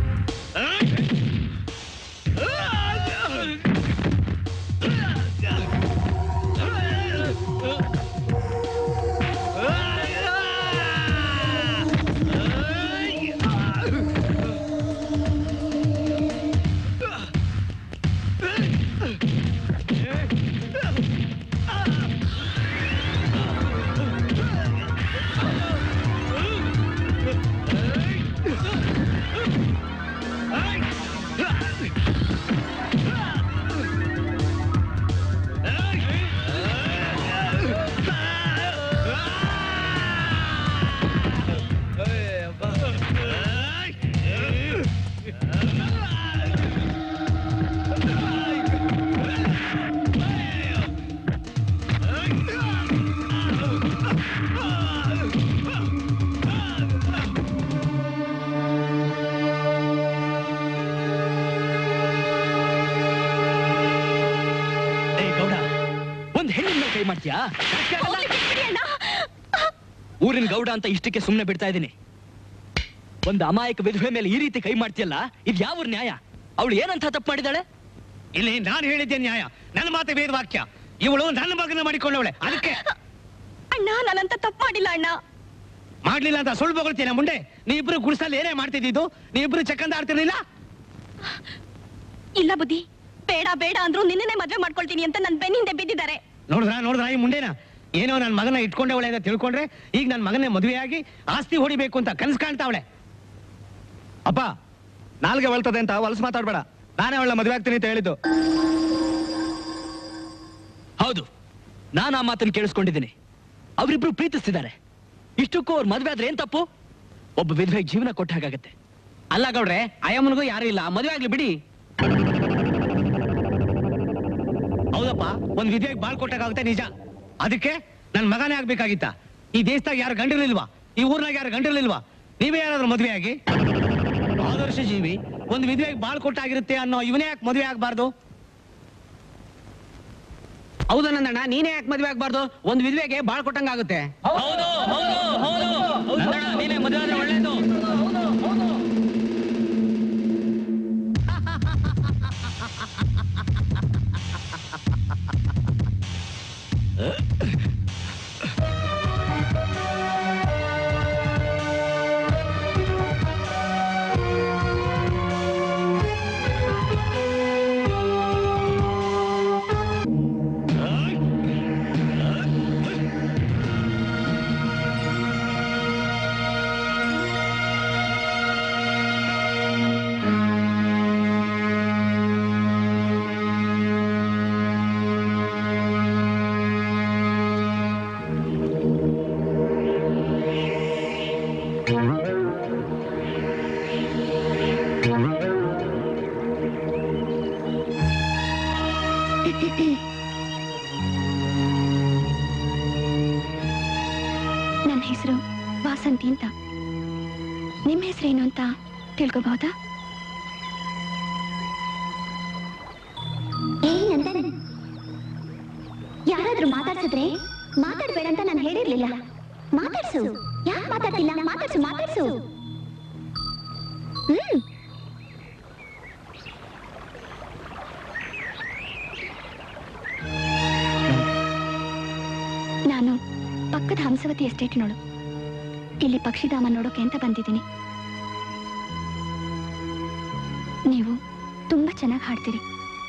Speaker 1: ಮಾಡ್ತೀಯಾ? ಊರಿನ ಗೌಡ ಅಂತ ಇಷ್ಟಕ್ಕೆ ಸುಮ್ಮನೆ ಬಿಡ್ತಾ ಇದ್ದೀನಿ. ಒಂದು ಅಮಾಯಕ ವಿಧವೆ ಮೇಲೆ ಈ ರೀತಿ ಕೈ ಮಾಡ್ತೀಯಲ್ಲ, ಇದು ಯಾವ ನ್ಯಾಯ? ಅವಳು ಏನಂತ ತಪ್ಪು ಮಾಡಿದಾಳೆ?
Speaker 7: ಇಲ್ಲಿ ನಾನು ಹೇಳಿದ್ದೆ ನ್ಯಾಯ. ನನ್ನ ಮಾತೆ ವೇದ ವಾಕ್ಯ. ಇವಳು ನನ್ನ ಮಗನ ಮಾಡಿಕೊಂಡವಳೆ. ಅದಕ್ಕೆ
Speaker 2: ಅಣ್ಣ, ನಾನಂತ ತಪ್ಪು ಮಾಡಿಲ್ಲ ಅಣ್ಣ.
Speaker 7: ಮಾಡ್ಲಿಲ್ಲ ಅಂತ ಸುಳ್ಳು ಬೊಗಳ್ತೀನ ಮುಂಡೆ? ನೀ ಇಬ್ರು ಗುಡಿಸಲ್ಲಿ ಏನೇ ಮಾಡ್ತಿದ್ದು? ನೀ ಇಬ್ರು ಚಕ್ಕಂದ ಆಡ್ತಿರ್ಲಿಲ್ಲ?
Speaker 2: ಇಲ್ಲ ಬುದ್ಧಿ, ಬೇಡ ಬೇಡ ಅಂದ್ರು ನಿನ್ನೆ ಮದ್ವೆ ಮಾಡ್ಕೊಳ್ತೀನಿ ಅಂತ ನನ್ ಬೆನ್ನಿಂದೆ ಬಿದ್ದಿದ್ದಾರೆ.
Speaker 7: ನೋಡಿದ್ರ ನೋಡಿದ್ರ ಈ ಮುಂಡೆನ ಏನೋ ನನ್ನ ಮಗನ ಇಟ್ಕೊಂಡವಳೆ ಅಂತ ತಿಳ್ಕೊಂಡ್ರೆ ಈಗ ನನ್ನ ಮಗನೇ ಮದುವೆಯಾಗಿ ಆಸ್ತಿ ಹೊಡಿಬೇಕು ಅಂತ ಕನಸು ಕಾಣ್ತಾವಳೆ.
Speaker 4: ಅಪ್ಪ, ನಾಲ್ಗೆ ಹೊಳ್ತದೆ ಅಂತ ಹೊಲಸು ಮಾತಾಡ್ಬೇಡ. ನಾನೇ ಅವಳ ಮದುವೆ ಆಗ್ತೀನಿ ಅಂತ ಹೇಳಿದ್ದು.
Speaker 1: ಹೌದು, ನಾನು ಆ ಮಾತನ್ನು ಕೇಳಿಸ್ಕೊಂಡಿದ್ದೀನಿ. ಅವರಿಬ್ರು ಪ್ರೀತಿಸ್ತಿದ್ದಾರೆ. ಇಷ್ಟಕ್ಕೂ ಅವ್ರ ಮದ್ವೆ ಆದ್ರೆ ಏನ್ ತಪ್ಪು? ಒಬ್ಬ ವಿಧವೆಗೆ ಜೀವನ ಕೊಟ್ಟ ಹಾಗಾಗತ್ತೆ.
Speaker 7: ಅಲ್ಲ ಗೌಡ್ರೆ, ಅಯ್ಯಮ್ಮನಿಗೂ ಯಾರು ಇಲ್ಲ, ಮದುವೆ ಆಗ್ಲಿ ಬಿಡಿ. ಹೌದಪ್ಪ, ಒಂದ್ ವಿಧವೆಗೆ ಬಾಳ್ ಕೊಟ್ಟಾಗುತ್ತೆ ನಿಜ. ಅದಕ್ಕೆ ನನ್ ಮಗನೇ ಆಗ್ಬೇಕಾಗಿತ್ತ? ಈ ದೇಶದಾಗ ಯಾರು ಗಂಡಿರ್ಲಿಲ್ವಾ? ಈ ಊರ್ನಾಗ ಯಾರು ಗಂಡಿರ್ಲಿಲ್ವಾ? ನೀವೇ ಯಾರಾದ್ರೂ ಮದುವೆ ಆಗಿ? ಆದರ್ಶ ಜೀವಿ ಒಂದ್ ವಿಧವೆಗೆ ಬಾಳ್ ಕೊಟ್ಟಾಗಿರುತ್ತೆ ಅನ್ನೋ ಇವನೇ ಯಾಕೆ ಮದುವೆ ಆಗ್ಬಾರ್ದು? ಹೌದು ನಂದಣ್ಣ, ನೀನೇ ಯಾಕೆ ಮದುವೆ ಆಗ್ಬಾರ್ದು? ಒಂದ್ ವಿಧವೆಗೆ ಬಾಳ್ ಕೊಟ್ಟಂಗಾಗುತ್ತೆ.
Speaker 1: ಹೌದು ಹೌದು ಹೌದು, ನೀನೇ ಮದುವೆ ಆದ್ರೆ ಒಳ್ಳೇದು.
Speaker 2: ನನ್ನ ಹೆಸರು ವಾಸಂತಿ ಅಂತ. ನಿಮ್ಮ ಹೆಸರೇನು ಅಂತ ತಿಳ್ಕೊಬಹುದಾ? ಏ ನಂದನ್, ಯಾರಾದ್ರೂ ಮಾತಾಡ್ಸಿದ್ರೆ ಮಾತಾಡ್ಬೇಡ ಅಂತ ನಾನು ಹೇಳಿರ್ಲಿಲ್ಲ. ಮಾತಾಡ್ಸು. ಯಾಕೆ ಮಾತಾಡ್ತಿಲ್ಲ? ಮಾತಾಡ್ಸು ಮಾತಾಡ್ಸು. ಹ್ಮ್ ನಾನು ಪಕ್ಕದ ಹಂಸವತಿ ಎಸ್ಟೇಟ್ನೋಳು. ಇಲ್ಲಿ ಪಕ್ಷಿಧಾಮ ನೋಡೋಕೆ ಅಂತ ಬಂದಿದ್ದೀನಿ. ನೀವು ತುಂಬಾ ಚೆನ್ನಾಗಿ ಹಾಡ್ತೀರಿ.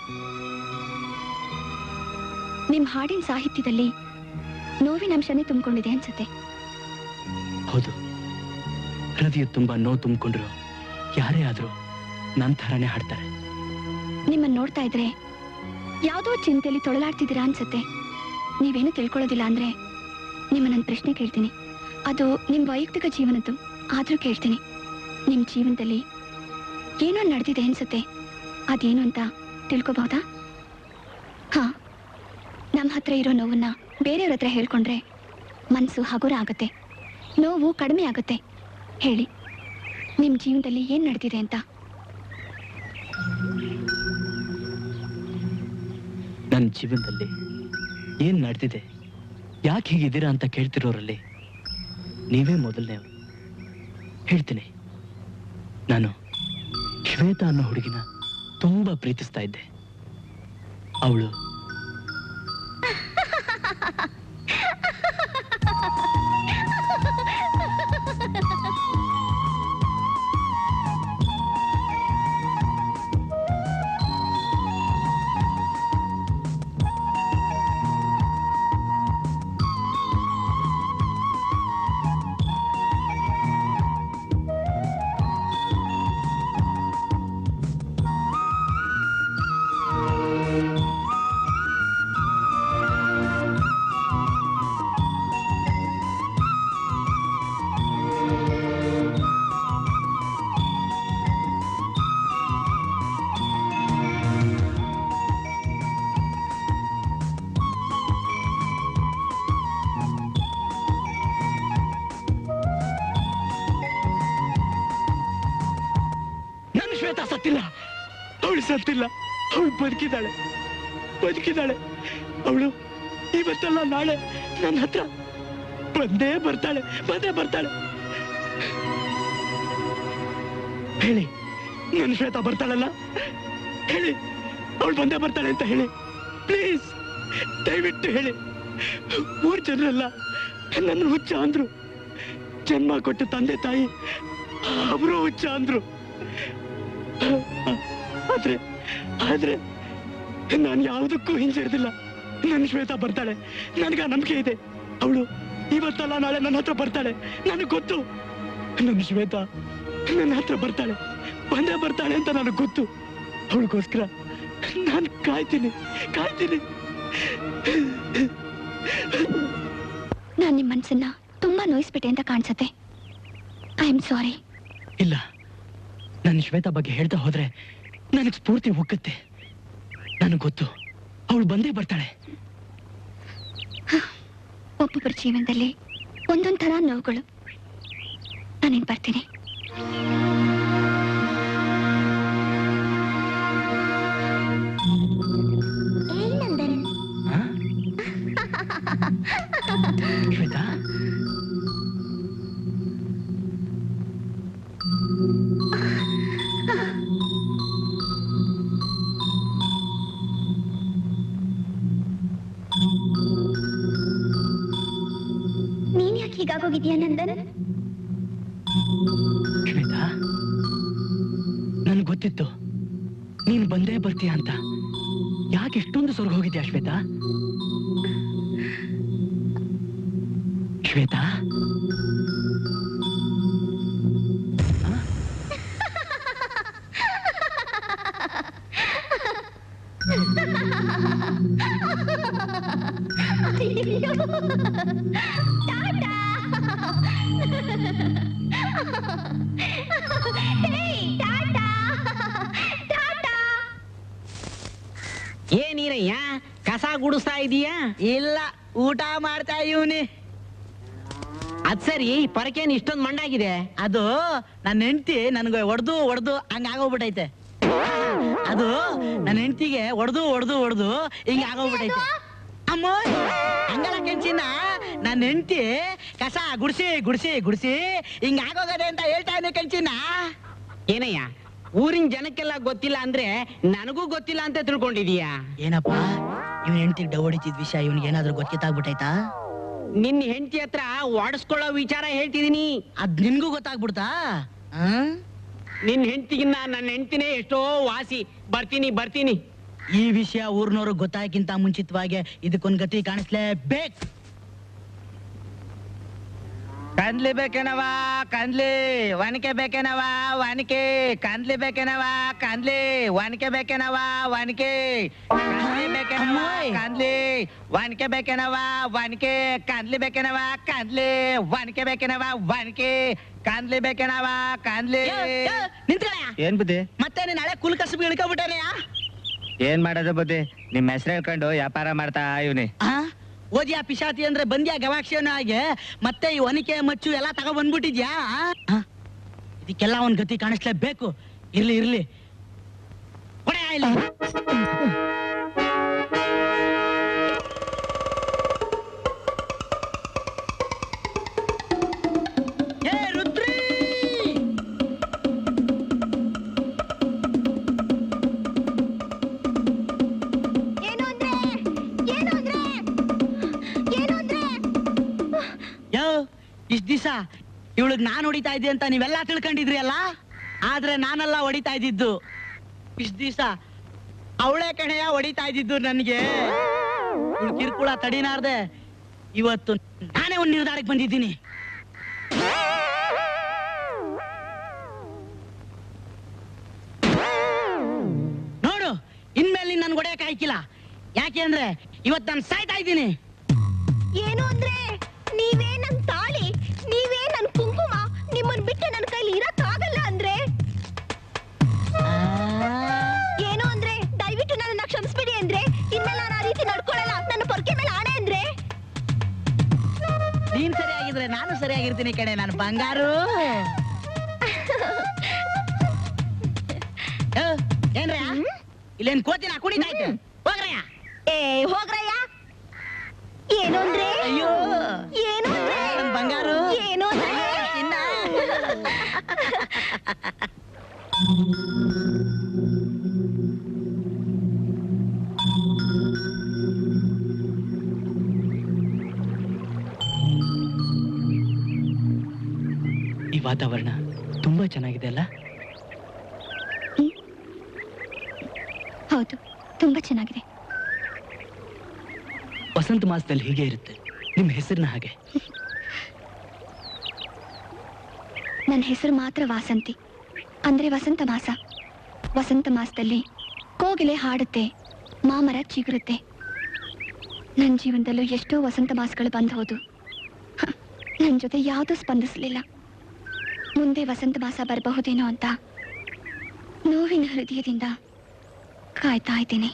Speaker 2: ನಿಮ್ ಹಾಡಿನ ಸಾಹಿತ್ಯದಲ್ಲಿ ನೋವಿನ ಅಂಶನೇ ತುಂಬಿಕೊಂಡಿದೆ ಅನ್ಸುತ್ತೆ.
Speaker 1: ಹೌದು, ಹೃದಯ ತುಂಬಾ ನೋವು ತುಂಬಿಕೊಂಡ್ರು ಯಾರೇ ಆದ್ರೂ ನನ್ನ ಥರಾನೇ ಹಾಡ್ತಾರೆ.
Speaker 2: ನಿಮ್ಮನ್ನ ನೋಡ್ತಾ ಇದ್ರೆ ಯಾವುದೋ ಚಿಂತೆಯಲ್ಲಿ ತೊಳಲಾಡ್ತಿದ್ದೀರಾ ಅನ್ಸುತ್ತೆ. ನೀವೇನು ತಿಳ್ಕೊಳ್ಳೋದಿಲ್ಲ ಅಂದ್ರೆ ನಿಮ್ಮನ್ನ ಪ್ರಶ್ನೆ ಕೇಳ್ತೀನಿ. ಅದು ನಿಮ್ ವೈಯಕ್ತಿಕ ಜೀವನದ್ದು, ಆದ್ರೂ ಕೇಳ್ತೀನಿ. ನಿಮ್ ಜೀವನದಲ್ಲಿ ಏನೋ ನಡೆದಿದೆ ಅನ್ಸುತ್ತೆ. ಅದೇನು ಅಂತ ತಿಳ್ಕೊಬಹುದಾ? ಹಾ, ನಮ್ಮ ಹತ್ರ ಇರೋ ನೋವನ್ನ ಬೇರೆಯವ್ರ ಹತ್ರ ಹೇಳ್ಕೊಂಡ್ರೆ ಮನಸ್ಸು ಹಗುರ ಆಗುತ್ತೆ, ನೋವು ಕಡಿಮೆ ಆಗುತ್ತೆ. ಹೇಳಿ, ನಿಮ್ ಜೀವನದಲ್ಲಿ ಏನ್ ನಡೆದಿದೆ ಅಂತ.
Speaker 1: ನನ್ನ ಜೀವನದಲ್ಲಿ ಏನ್ ನಡೆದಿದೆ, ಯಾಕೆ ಹೀಗಿದ್ದೀರಾ ಅಂತ ಕೇಳ್ತಿರೋರಲ್ಲಿ ನೀವೇ ಮೊದಲನೇವರು. ಹೇಳ್ತೀನಿ, ನಾನು ಶ್ವೇತಾ ಅನ್ನೋ ಹುಡುಗಿನ ತುಂಬಾ ಪ್ರೀತಿಸ್ತಾ ಇದ್ದೆ. ಅವಳು ಶ್ವೇತಾ ಸತ್ತಿಲ್ಲ, ಅವಳು ಸತ್ತಿಲ್ಲ, ಅವಳು ಬದುಕಿದ್ದಾಳೆ, ಬದುಕಿದ್ದಾಳೆ. ಅವಳು ಇವತ್ತಲ್ಲ ನಾಳೆ ನನ್ನ ಹತ್ರ ಬಂದೇ ಬರ್ತಾಳೆ, ಬಂದೇ ಬರ್ತಾಳೆ. ಹೇಳಿ, ನನ್ನ ಶ್ವೇತಾ ಬರ್ತಾಳಲ್ಲ, ಹೇಳಿ, ಅವಳು ಬಂದೇ ಬರ್ತಾಳೆ ಅಂತ ಹೇಳಿ, ಪ್ಲೀಸ್, ದಯವಿಟ್ಟು ಹೇಳಿ. ಮೂರು ಜನರಲ್ಲ ನನ್ನ ಹುಚ್ಚ ಅಂದ್ರು, ಜನ್ಮ ಕೊಟ್ಟ ತಂದೆ ತಾಯಿ ಅವರು ಹುಚ್ಚ ಅಂದ್ರು. ಆದ್ರೆ ಆದ್ರೆ ನಾನು ಯಾವುದಕ್ಕೂ ಹಿಂಜರಿದಿಲ್ಲ. ನನ್ನ ಶ್ವೇತಾ ಬರ್ತಾಳೆ, ನನಗ ನಂಬಿಕೆ ಇದೆ. ಅವಳು ಇವತ್ತಲ್ಲ ನಾಳೆ ನನ್ನ ಹತ್ರ ಬರ್ತಾಳೆ, ನನಗೆ ಗೊತ್ತು. ನನ್ನ ಶ್ವೇತಾ ನನ್ನ ಹತ್ರ ಬರ್ತಾಳೆ, ಬಂದೇ ಬರ್ತಾಳೆ ಅಂತ ನನಗೆ ಗೊತ್ತು. ಅವಳಿಗೋಸ್ಕರ ನಾನು ಕಾಯ್ತೀನಿ, ಕಾಯ್ತೀನಿ.
Speaker 2: ನಾನು ನಿಮ್ಮ ಮನಸ್ಸನ್ನ ತುಂಬಾ ನೋಯಿಸ್ಬಿಟ್ಟೆ ಅಂತ ಕಾಣಿಸುತ್ತೆ. I am sorry.
Speaker 1: ಇಲ್ಲ, ನನ್ನ ಶ್ವೇತಾ ಬಗ್ಗೆ ಹೇಳ್ತಾ ಹೋದ್ರೆ ನನಗೆ ಸ್ಫೂರ್ತಿ ಹೋಗುತ್ತೆ. ನನಗೆ ಗೊತ್ತು, ಅವಳು ಬಂದೇ ಬರ್ತಾಳೆ.
Speaker 2: ಒಬ್ಬೊಬ್ಬರ ಜೀವನದಲ್ಲಿ ಒಂದೊಂದ್ ತರ ನೋವುಗಳು. ನಾನೇನ್ ಬರ್ತೀನಿ.
Speaker 1: ಶ್ವೇತಾ,
Speaker 2: ನೀನ್ ಯಾಕೆ ಹೀಗಾಗೋಗಿದ್ಯಾ ನಂದನ್?
Speaker 1: ಶ್ವೇತಾ, ನನ್ಗೆ ಗೊತ್ತಿತ್ತು ನೀನ್ ಬಂದೇ ಬರ್ತೀಯ ಅಂತ. ಯಾಕೆ ಇಷ್ಟೊಂದು ಸೊರಗ ಹೋಗಿದ್ಯಾ ಶ್ವೇತಾ? ಶ್ವೇತಾ,
Speaker 6: ಏನೀರಯ್ಯ, ಕಸ ಗುಡಿಸ್ತಾ ಇದೀಯಾ? ಇಲ್ಲ, ಊಟ ಮಾಡ್ತಾ ಇವನಿ. ಅದ್ ಸರಿ ಪರಕೇನ್ ಇಷ್ಟೊಂದ್ ಮಂಡಾಗಿದೆ? ಅದು ನನ್ನ ಹೆಂಡತಿ ನನ್ಗೆ ಹೊಡೆದು ಹೊಡೆದು ಹಂಗ ಆಗೋಗ್ಬಿಟ್ಟೈತೆ. ಅದು ನನ್ನ ಹೆಂಡತಿಗೆ ಹೊಡೆದು ಹೊಡೆದು ಹೊಡೆದು ಹಿಂಗ ಆಗೋಗ್ಬಿಟ್ಟೈತೆ. ಅಮ್ಮ ಹಂಗಲ್ಲ ಕೆಂಚಿನ, ನನ್ನ ಹೆಂಡತಿ ಕಸ ಗುಡ್ಸಿ ಗುಡ್ಸಿ ಗುಡ್ಸಿ ಹಿಂಗ ಆಗೋಗದೆ ಅಂತ ಹೇಳ್ತಾ ಇದ್ದೆ ಕೆಂಚಿನ. ಏನಯ್ಯ, ಊರಿನ ಜನಕ್ಕೆಲ್ಲ ಗೊತ್ತಿಲ್ಲ ಅಂದ್ರೆ ನನಗೂ ಗೊತ್ತಿಲ್ಲ ಅಂತ ತಿಳ್ಕೊಂಡಿದೀಯಾ? ಏನಪ್ಪ ಇವನ್ ಹೆಂಡತಿಗೆ ಡವ್ ಹೊಡಿತಿದ್ ವಿಷಯ ಇವನಿಗೆ ಏನಾದ್ರೂ ಗೊತ್ತಿತ್ತಾಗ್ಬಿಟ್ಟೈತಾ? ನಿನ್ನ ಹೆಂಡತಿ ಹತ್ರ ಓಡಿಸ್ಕೊಳ್ಳೋ ವಿಚಾರ ಹೇಳ್ತಿದೀನಿ, ಅದ್ ನಿನ್ಗೂ ಗೊತ್ತಾಗ್ಬಿಡ್ತಾ? ನಿನ್ ಹೆಂಡತಿಗಿನ್ನ ನನ್ನ ಹೆಂಡತಿನೇ ಎಷ್ಟೋ ವಾಸಿ. ಬರ್ತೀನಿ ಬರ್ತೀನಿ. ಈ ವಿಷಯ ಊರ್ನವ್ರು ಗೊತ್ತಾಗಿಂತ ಮುಂಚಿತವಾಗಿ ಇದಕ್ಕೊಂದ್ ಗತಿ ಕಾಣಿಸ್ಲೇಬೇಕು. ಕಂದ್ಲಿ ಬೇಕೇನವ ಕಂದ್ಲಿ, ಒನಕೆ ಬೇಕೇನವ ಒನಕೆ, ಕಂದ್ಲಿ ಬೇಕೇನವ ಕಂದ್ಲಿ, ಒನಕೆ ಬೇಕೇನವ ಒನಕೆ, ಕಂದ್ಲಿ ಬೇಕೇನವ ಕಂದ್ಲಿ, ಒನಕೆ ಬೇಕೇನವ ಒನಕೆ, ಕಂದ್ಲಿ ಬೇಕೇನವ ಕಂದ್ಲಿ, ಒನಕೆ ಬೇಕೇನವ ಒನಕೆ, ಕಂದ್ಲಿ ಬೇಕೇನವ ಕಂದ್ಲಿ.
Speaker 4: ಏನ್ ಬುದ್ಧಿ?
Speaker 6: ಮತ್ತೆ ನೀನ್ ಹಳೆ ಕುಲ್ ಕಸಬ್ ಇಳ್ಕೊಬಿಟ್ಟೇನೆಯಾ?
Speaker 4: ಏನ್ ಮಾಡೋದು ಬುದ್ಧಿ? ನಿಮ್ ಹೆಸರು ಹೇಳ್ಕೊಂಡು ವ್ಯಾಪಾರ ಮಾಡ್ತಾ ಇವನಿ.
Speaker 6: ಓದಿಯಾ ಪಿಶಾತಿ ಅಂದ್ರೆ ಬಂದ್ಯಾ ಗವಾಕ್ಷನ ಹಾಗೆ, ಮತ್ತೆ ಈ ಒನಿಕೆ ಮಚ್ಚು ಎಲ್ಲ ತಗೋ ಬಂದ್ಬಿಟ್ಟಿದ್ಯಾ? ಇದಕ್ಕೆಲ್ಲ ಒಂದ್ ಗತಿ ಕಾಣಿಸ್ಲೇಬೇಕು. ಇರ್ಲಿ ಇರ್ಲಿ ಕೊಡೆ ಇಲ್ಲಿ. ಏ ರುದ್ರಿ,
Speaker 2: ಏನು ಅಂದ್ರೆ ಏನು ಅಂದ್ರೆ ಏನು ಅಂದ್ರೆ
Speaker 6: ಯೋ ಇಷ್ಟ ದಿವಸ ಇವಳಿಗೆ ನಾನ್ ಹೊಡಿತಾ ಇದ್ದೆ ಅಂತ ನೀವೆಲ್ಲ ತಿಳ್ಕೊಂಡಿದ್ರಿ ಅಲ್ಲ, ಆದ್ರೆ ನಾನೆಲ್ಲ ಹೊಡಿತಾ ಇದ್ದಿದ್ದು. ಇಷ್ಟ ದಿವಸ ಅವಳೆ ಕಣೆಯ ಹೊಡಿತಾ ಇದ್ದಿದ್ದು ನನಗೆ. ಇವಳು ಕಿರ್ಕುಳ ತಡಿನಾರ್ದೆ ಇವತ್ತು ನಾನೇ ಒಂದ್ ನಿರ್ಧಾರಕ್ಕೆ ಬಂದಿದ್ದೀನಿ. ನೋಡು, ಇನ್ಮೇಲೆ ನನ್ ಹೊಡೆಯಕ್ ಆಯ್ಕಿಲ್ಲ. ಯಾಕೆ ಅಂದ್ರೆ ಇವತ್ತು ನಾನು ಸಾಯ್ತಾ ಇದ್ದೀನಿ.
Speaker 2: ಏನು ಅಂದ್ರೆ ನೀವೇ ನನ್ ತಾಳಿ, ನೀವೇ ನನ್ ಕುಂಕುಮ, ನಿಮ್ಮನ್ ಬಿಟ್ಟು ನನ್ನ ಕೈಲಿ ಇರಕ್ಕಾಗಲ್ಲ ಅಂದ್ರೆ ಏನು ಅಂದ್ರೆ ದಯವಿಟ್ಟು ನನ್ನ ಕ್ಷಮಿಸ್ಬಿಡಿ ಅಂದ್ರೆ ಇನ್ಮೇಲೆ ನಾನು ಆ ರೀತಿ ನಡ್ಕೊಳಲ್ಲ. ನನ್ನ ಪೊರ್ಕೆ ಮೇಲೆ ಆಣೆ ಅಂದ್ರೆ
Speaker 6: ನೀನ್ ಸರಿಯಾಗಿದ್ರೆ ನಾನು ಸರಿಯಾಗಿರ್ತೀನಿ ಕಣೆ ನನ್ನ ಬಂಗಾರು. ಏ, ಏನ್ರಯ್ಯ ಇಲ್ಲೇನ್ ಕೋತಿನ ಕುಣಿತಾ ಇತ್ತು? ಹೋಗ್ರಯ್ಯ.
Speaker 2: ಏ ಹೋಗ್ರಯ್ಯ. ಏನು ಅಂದ್ರೆ
Speaker 6: ಅಯ್ಯೋ
Speaker 2: ಏನು ಅಂದ್ರೆ
Speaker 6: ನನ್ ಬಂಗಾರು
Speaker 2: ಏನು ಅಂದ್ರೆ
Speaker 6: ಇನ್ನ
Speaker 1: ಈ ವಾತಾವರಣ ತುಂಬಾ ಚೆನ್ನಾಗಿದೆ ಅಲ್ಲ?
Speaker 2: ಹೌದು, ತುಂಬಾ ಚೆನ್ನಾಗಿದೆ.
Speaker 1: ವಸಂತ ಮಾಸದಲ್ಲಿ ಹೀಗೆ ಇರುತ್ತೆ. ನಿಮ್ಮ ಹೆಸರಿನ ಹಾಗೆ.
Speaker 2: ನನ್ನ ಹೆಸರು ಮಾತ್ರ ವಾಸಂತಿ, ಅಂದ್ರೆ ವಸಂತ ಮಾಸ. ವಸಂತ ಮಾಸದಲ್ಲಿ ಕೋಗಿಲೆ ಹಾಡುತ್ತೆ, ಮಾಮರ ಚಿಗುರುತ್ತೆ. ನನ್ನ ಜೀವನದಲ್ಲೂ ಎಷ್ಟೋ ವಸಂತ ಮಾಸಗಳು ಬಂದು ಹೋದು. ನನ್ನ ಜೊತೆ ಯಾವುದೂ ಸ್ಪಂದಿಸಲಿಲ್ಲ. ಮುಂದೆ ವಸಂತ ಮಾಸ ಬರಬಹುದೇನೋ ಅಂತ ನೋವಿನ ಹೃದಯದಿಂದ ಕಾಯ್ತಾ ಇದ್ದೀನಿ.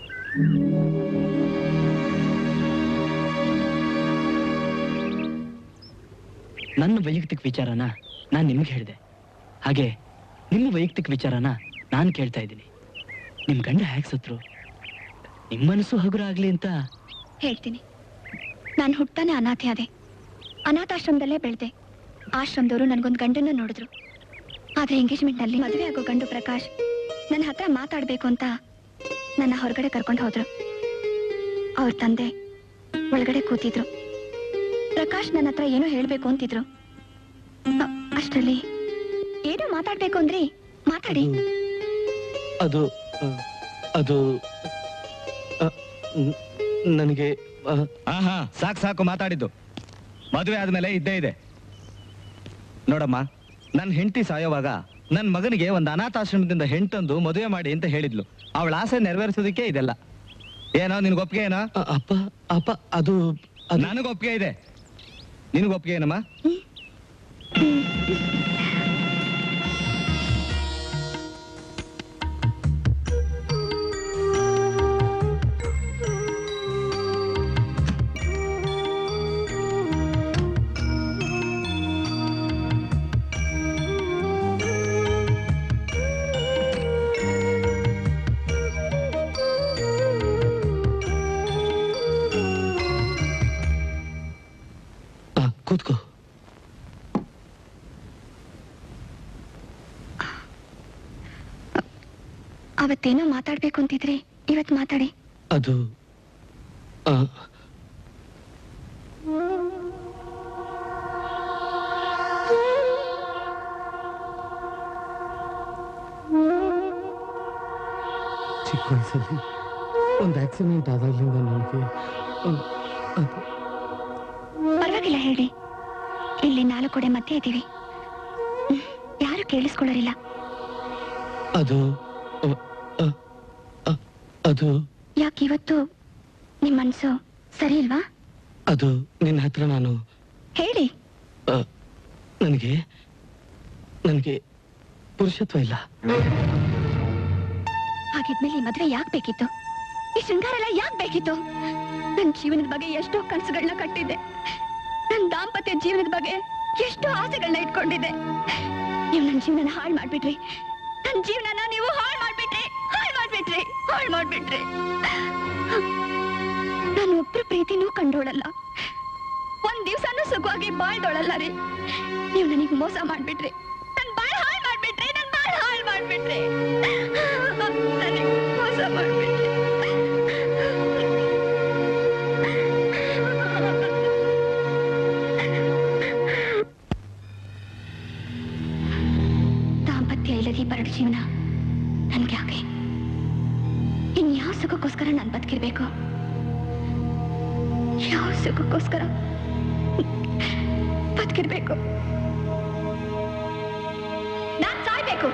Speaker 1: ನನ್ನ ವೈಯಕ್ತಿಕ ವಿಚಾರನ ನಾನು ನಿಮ್ಗೆ ಹೇಳಿದೆ, ಹಾಗೆ ನಿಮ್ಮ ವೈಯಕ್ತಿಕ ವಿಚಾರನ ನಾನು ಕೇಳ್ತಾ ಇದ್ದೀನಿ. ನಿಮ್ ಗಂಡ ಹೇಗೆ ಸತ್ರು? ನಿಮ್ಮ ಮನಸ್ಸು ಹಗುರ ಆಗ್ಲಿ ಅಂತ
Speaker 2: ಹೇಳ್ತೀನಿ. ನಾನು ಹುಟ್ಟಾನೆ ಅನಾಥೆ ಆದೆ. ಅನಾಥಾಶ್ರಮದಲ್ಲೇ ಬೆಳೆದೆ. ಆಶ್ರಮದವರು ನನಗೊಂದು ಗಂಡನ್ನ ನೋಡಿದ್ರು. ಆದ್ರೆ ಎಂಗೇಜ್ಮೆಂಟ್ ನಲ್ಲಿ ಮದುವೆ ಆಗೋ ಗಂಡು ಪ್ರಕಾಶ್ ನನ್ನ ಹತ್ರ ಮಾತಾಡ್ಬೇಕು ಅಂತ ನನ್ನ ಹೊರಗಡೆ ಕರ್ಕೊಂಡು ಹೋದ್ರು. ಅವ್ರ ತಂದೆ ಒಳಗಡೆ ಕೂತಿದ್ರು. ಪ್ರಕಾಶ್ ನನ್ನ ಹತ್ರ ಏನೋ ಹೇಳ್ಬೇಕು ಅಂತಿದ್ರು. ಅ- ಅಷ್ಟ್ರಲ್ಲಿ ಏನೋ ಮಾತಾಡ್ಬೇಕು ಅಂದ್ರಿ, ಮಾತಾಡಿ.
Speaker 1: ಅದು ಅದು ನನಗೆ
Speaker 4: ಆಹಾ ಸಾಕು ಸಾಕು ಮಾತಾಡಿದ್ದು. ಮದುವೆ ಆದ್ಮೇಲೆ ಇದ್ದೇ ಇದೆ. ನೋಡಮ್ಮ, ನನ್ನ ಹೆಂಡತಿ ಸಾಯೋವಾಗ ನನ್ನ ಮಗನಿಗೆ ಒಂದು ಅನಾಥಾಶ್ರಮದಿಂದ ಹೆಣ್ತಂದು ಮದುವೆ ಮಾಡಿ ಅಂತ ಹೇಳಿದ್ಲು. ಅವಳ ಆಸೆ ನೆರವೇರಿಸೋದಕ್ಕೆ ಇದೆಲ್ಲ. ಏನೋ ನಿನ್ಗೆ ಒಪ್ಪಿಗೆ ಏನೋ?
Speaker 1: ಅಪ್ಪ ಅಪ್ಪ ಅದು ಅದು-
Speaker 4: ನನಗೆ ಒಪ್ಪಿಗೆ ಇದೆ. ನಿನಗೆ ಒಪ್ಪಿಗೆ ಏನಮ್ಮ?
Speaker 2: ಅವತ್ತೇನೋ ಮಾತಾಡ್ಬೇಕು ಅಂತಿದ್ರಿ, ಇವತ್ ಮಾತಾಡಿ.
Speaker 1: ಅದು ಆ, ಚಿಕ್ಕ ವಯಸ್ಸಲ್ಲಿ ಒಂದು ಆಕ್ಸಿಡೆಂಟ್ ಆದಾಗ್ಲಿಂದ ನನಗೆ
Speaker 2: ಪರವಾಗಿಲ್ಲ ಹೇಳಿ, ಇಲ್ಲಿ ನಾಲ್ಕು ಕಡೆ ಮತ್ತೆ ಇದ್ದೀವಿ, ಯಾರು ಕೇಳಿಸ್ಕೊಳ್ಳೋರಿಲ್ಲ.
Speaker 1: ಅದು ಅ, ಅ, ಅ, ಅದು
Speaker 2: ಯಾಕೆ ಇವತ್ತು ನಿಮ್ ಮನ್ಸು ಸರಿ ಇಲ್ವಾ?
Speaker 1: ಅದು ನಿನ್ನ ಹತ್ರ ನಾನು
Speaker 2: ಹೇಳಿ.
Speaker 1: ಅ, ನನಗೆ ನನಗೆ ಪುರುಷತ್ವ ಇಲ್ಲ.
Speaker 2: ಹಾಗಿದ್ಮೇಲೆ ಈ ಮದ್ವೆ ಯಾಕೆ ಬೇಕಿತ್ತು? ಈ ಶೃಂಗಾರ ಎಲ್ಲ ಯಾಕೆ ಬೇಕಿತ್ತು? ನನ್ನ ಜೀವನದ ಬಗ್ಗೆ ಎಷ್ಟೋ ಕನಸುಗಳನ್ನ ಕಟ್ಟಿದ್ದೆ, ನನ್ನ ದಾಂಪತ್ಯ ಜೀವನದ ಬಗ್ಗೆ ಎಷ್ಟೋ ಆಸೆಗಳನ್ನ ಇಟ್ಕೊಂಡಿದ್ದೆ. ನೀವು ನನ್ನ ಜೀವನ ಹಾಳು ಮಾಡ್ಬಿಟ್ರಿ, ನನ್ನ ಜೀವನನ ನೀವು ಹಾಳು ಮಾಡ್ಬಿಟ್ರಿ, ಹಾಳು ಮಾಡ್ಬಿಟ್ರಿ, ಹಾಳು ಮಾಡ್ಬಿಟ್ರಿ. ನಾನು ಒಬ್ರು ಪ್ರೀತಿನೂ ಕಂಡೋಳಲ್ಲ, ಒಂದ್ ದಿವ್ಸನೂ ಸುಖವಾಗಿ ಬಾಳ್ದೋಳಲ್ಲ ರೀ. ನೀವು ನನಗೆ ಮೋಸ ಮಾಡ್ಬಿಟ್ರಿ, ನನ್ ಬಾಳ್ ಹಾಳು ಮಾಡ್ಬಿಟ್ರಿ, ನನ್ ಬಾಳ್ ಹಾಳು ಮಾಡ್ಬಿಟ್ರಿ, ನನಗೆ ಮೋಸ ಮಾಡ್ಬಿಟ್ರಿ. ದಾಂಪತ್ಯ ಇಲ್ಲದೆ ಬರಡು ಜೀವನ ನನ್ಗೆ ಯಾಕೆ? ಇನ್ಯಾವ ಸುಖಕ್ಕೋಸ್ಕರ ನಾನು ಬದುಕಿರ್ಬೇಕು? ಯಾವ ಸುಖಕ್ಕೋಸ್ಕರ ಬದುಕಿರ್ಬೇಕು? ನಾನ್ ಸಾಯ್ಬೇಕು.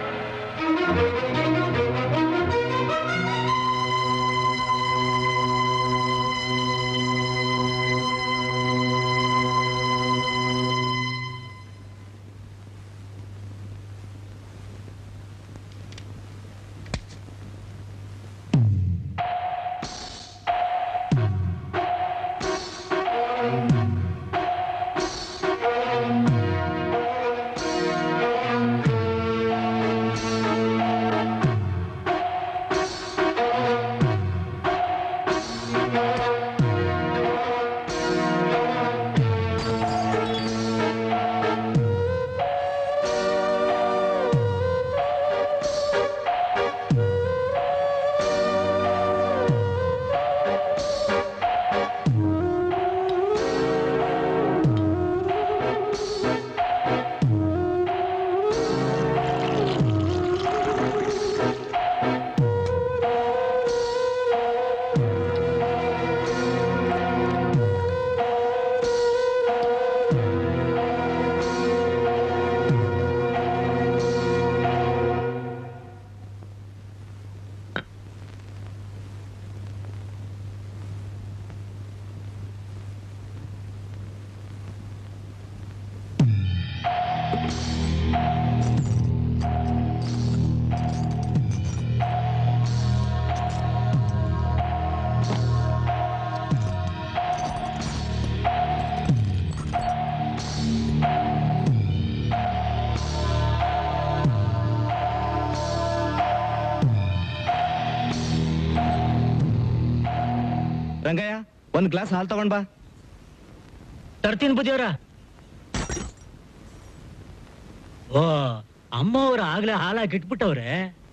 Speaker 4: ರಂಗಯ್ಯ, ಒಂದ್ ಗ್ಲಾಸ್ ಹಾಲು ತಗೊಂಡ್ ಬಾ.
Speaker 7: ತರ್ತೀನಿ ಬುದ್ಧಿಯವರ. ಓ, ಅಮ್ಮ ಅವ್ರ ಆಗ್ಲೇ ಹಾಲಾಗಿ ಇಟ್ಬಿಟ್ಟವ್ರೆ.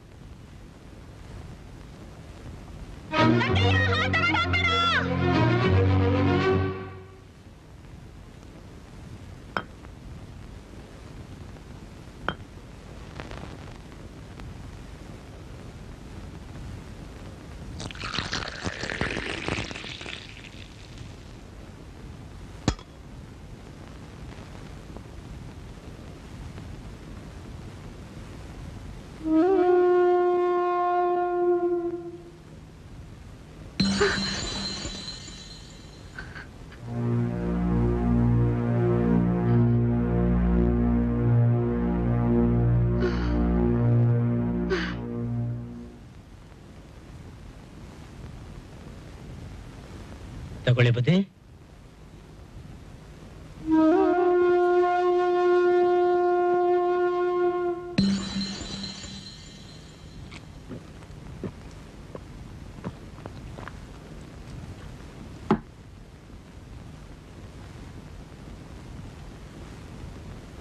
Speaker 7: ತಗೊಳ್ಳಿ ಬುದ್ಧಿ.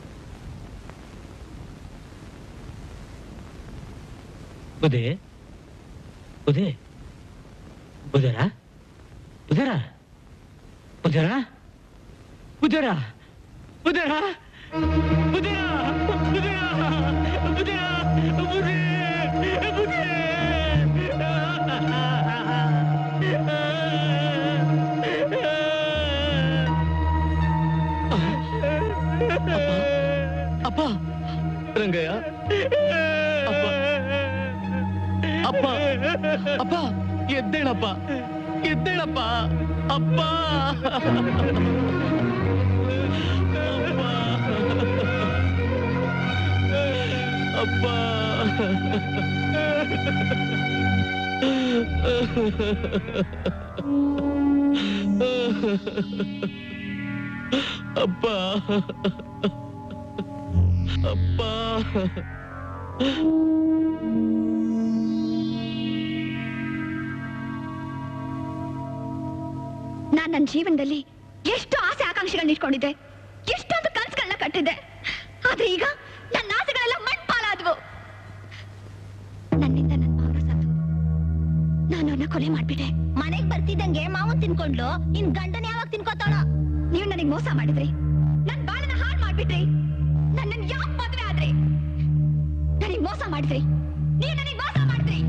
Speaker 7: ಬುದ್ಧಿ, ಬುಧೆ ಬುಧರ ಬುಧರ ಬುಧರ ಬುಧರ ಬುಧರ ಬುಧರ ಬುಧರ ಬುಧರ
Speaker 1: ಅಪ್ಪ ರಂಗಯ್ಯ ಅಪ್ಪ ಅಪ್ಪ ಅಪ್ಪ ಎದ್ದೇಳಪ್ಪ ಎದ್ದೇಳಪ್ಪ ಅಪ್ಪ ಅಪ್ಪ ಅಪ್ಪ ಅಪ್ಪ
Speaker 2: ನಾನ್ ನನ್ನ ಜೀವನದಲ್ಲಿ ಎಷ್ಟು ಆಸೆ ಆಕಾಂಕ್ಷೆಗಳನ್ನ ಇಟ್ಕೊಂಡಿದ್ದೆ, ಎಷ್ಟೊಂದು ಕನಸುಗಳನ್ನ ಕಟ್ಟಿದ್ದೆ. ಆದ್ರೆ ಈಗ ನನ್ನ ಆಸೆಗಳೆಲ್ಲ ಮಣ್ಪಾಲಾದ್ವು. ನನ್ನಿಂದ ನನ್ನ ಮಾವನ ಸತ್ತು ನಾನು ಅವನ್ನ ಕೊಲೆ ಮಾಡ್ಬಿಟ್ಟೆ. ಮನೆಗ್ ಬರ್ತಿದ್ದಂಗೆ ಮಾವನ್ ತಿನ್ಕೊಂಡ್ಲು, ಇನ್ ಗಂಡನ ಯಾವಾಗ ತಿನ್ಕೋತಾಳ? ನೀವು ನನಗೆ ಮೋಸ ಮಾಡಿದ್ರಿ, ನನ್ ಬಾಳನ್ನ ಹಾಳು ಮಾಡ್ಬಿಟ್ರಿ. ನನ್ನನ್ ಯಾಕೆ ಮದ್ವೆ ಆದ್ರಿ? ನನಗ್ ಮೋಸ ಮಾಡಿದ್ರಿ, ನೀವು ನನಗ್ ಮೋಸ ಮಾಡಿದ್ರಿ.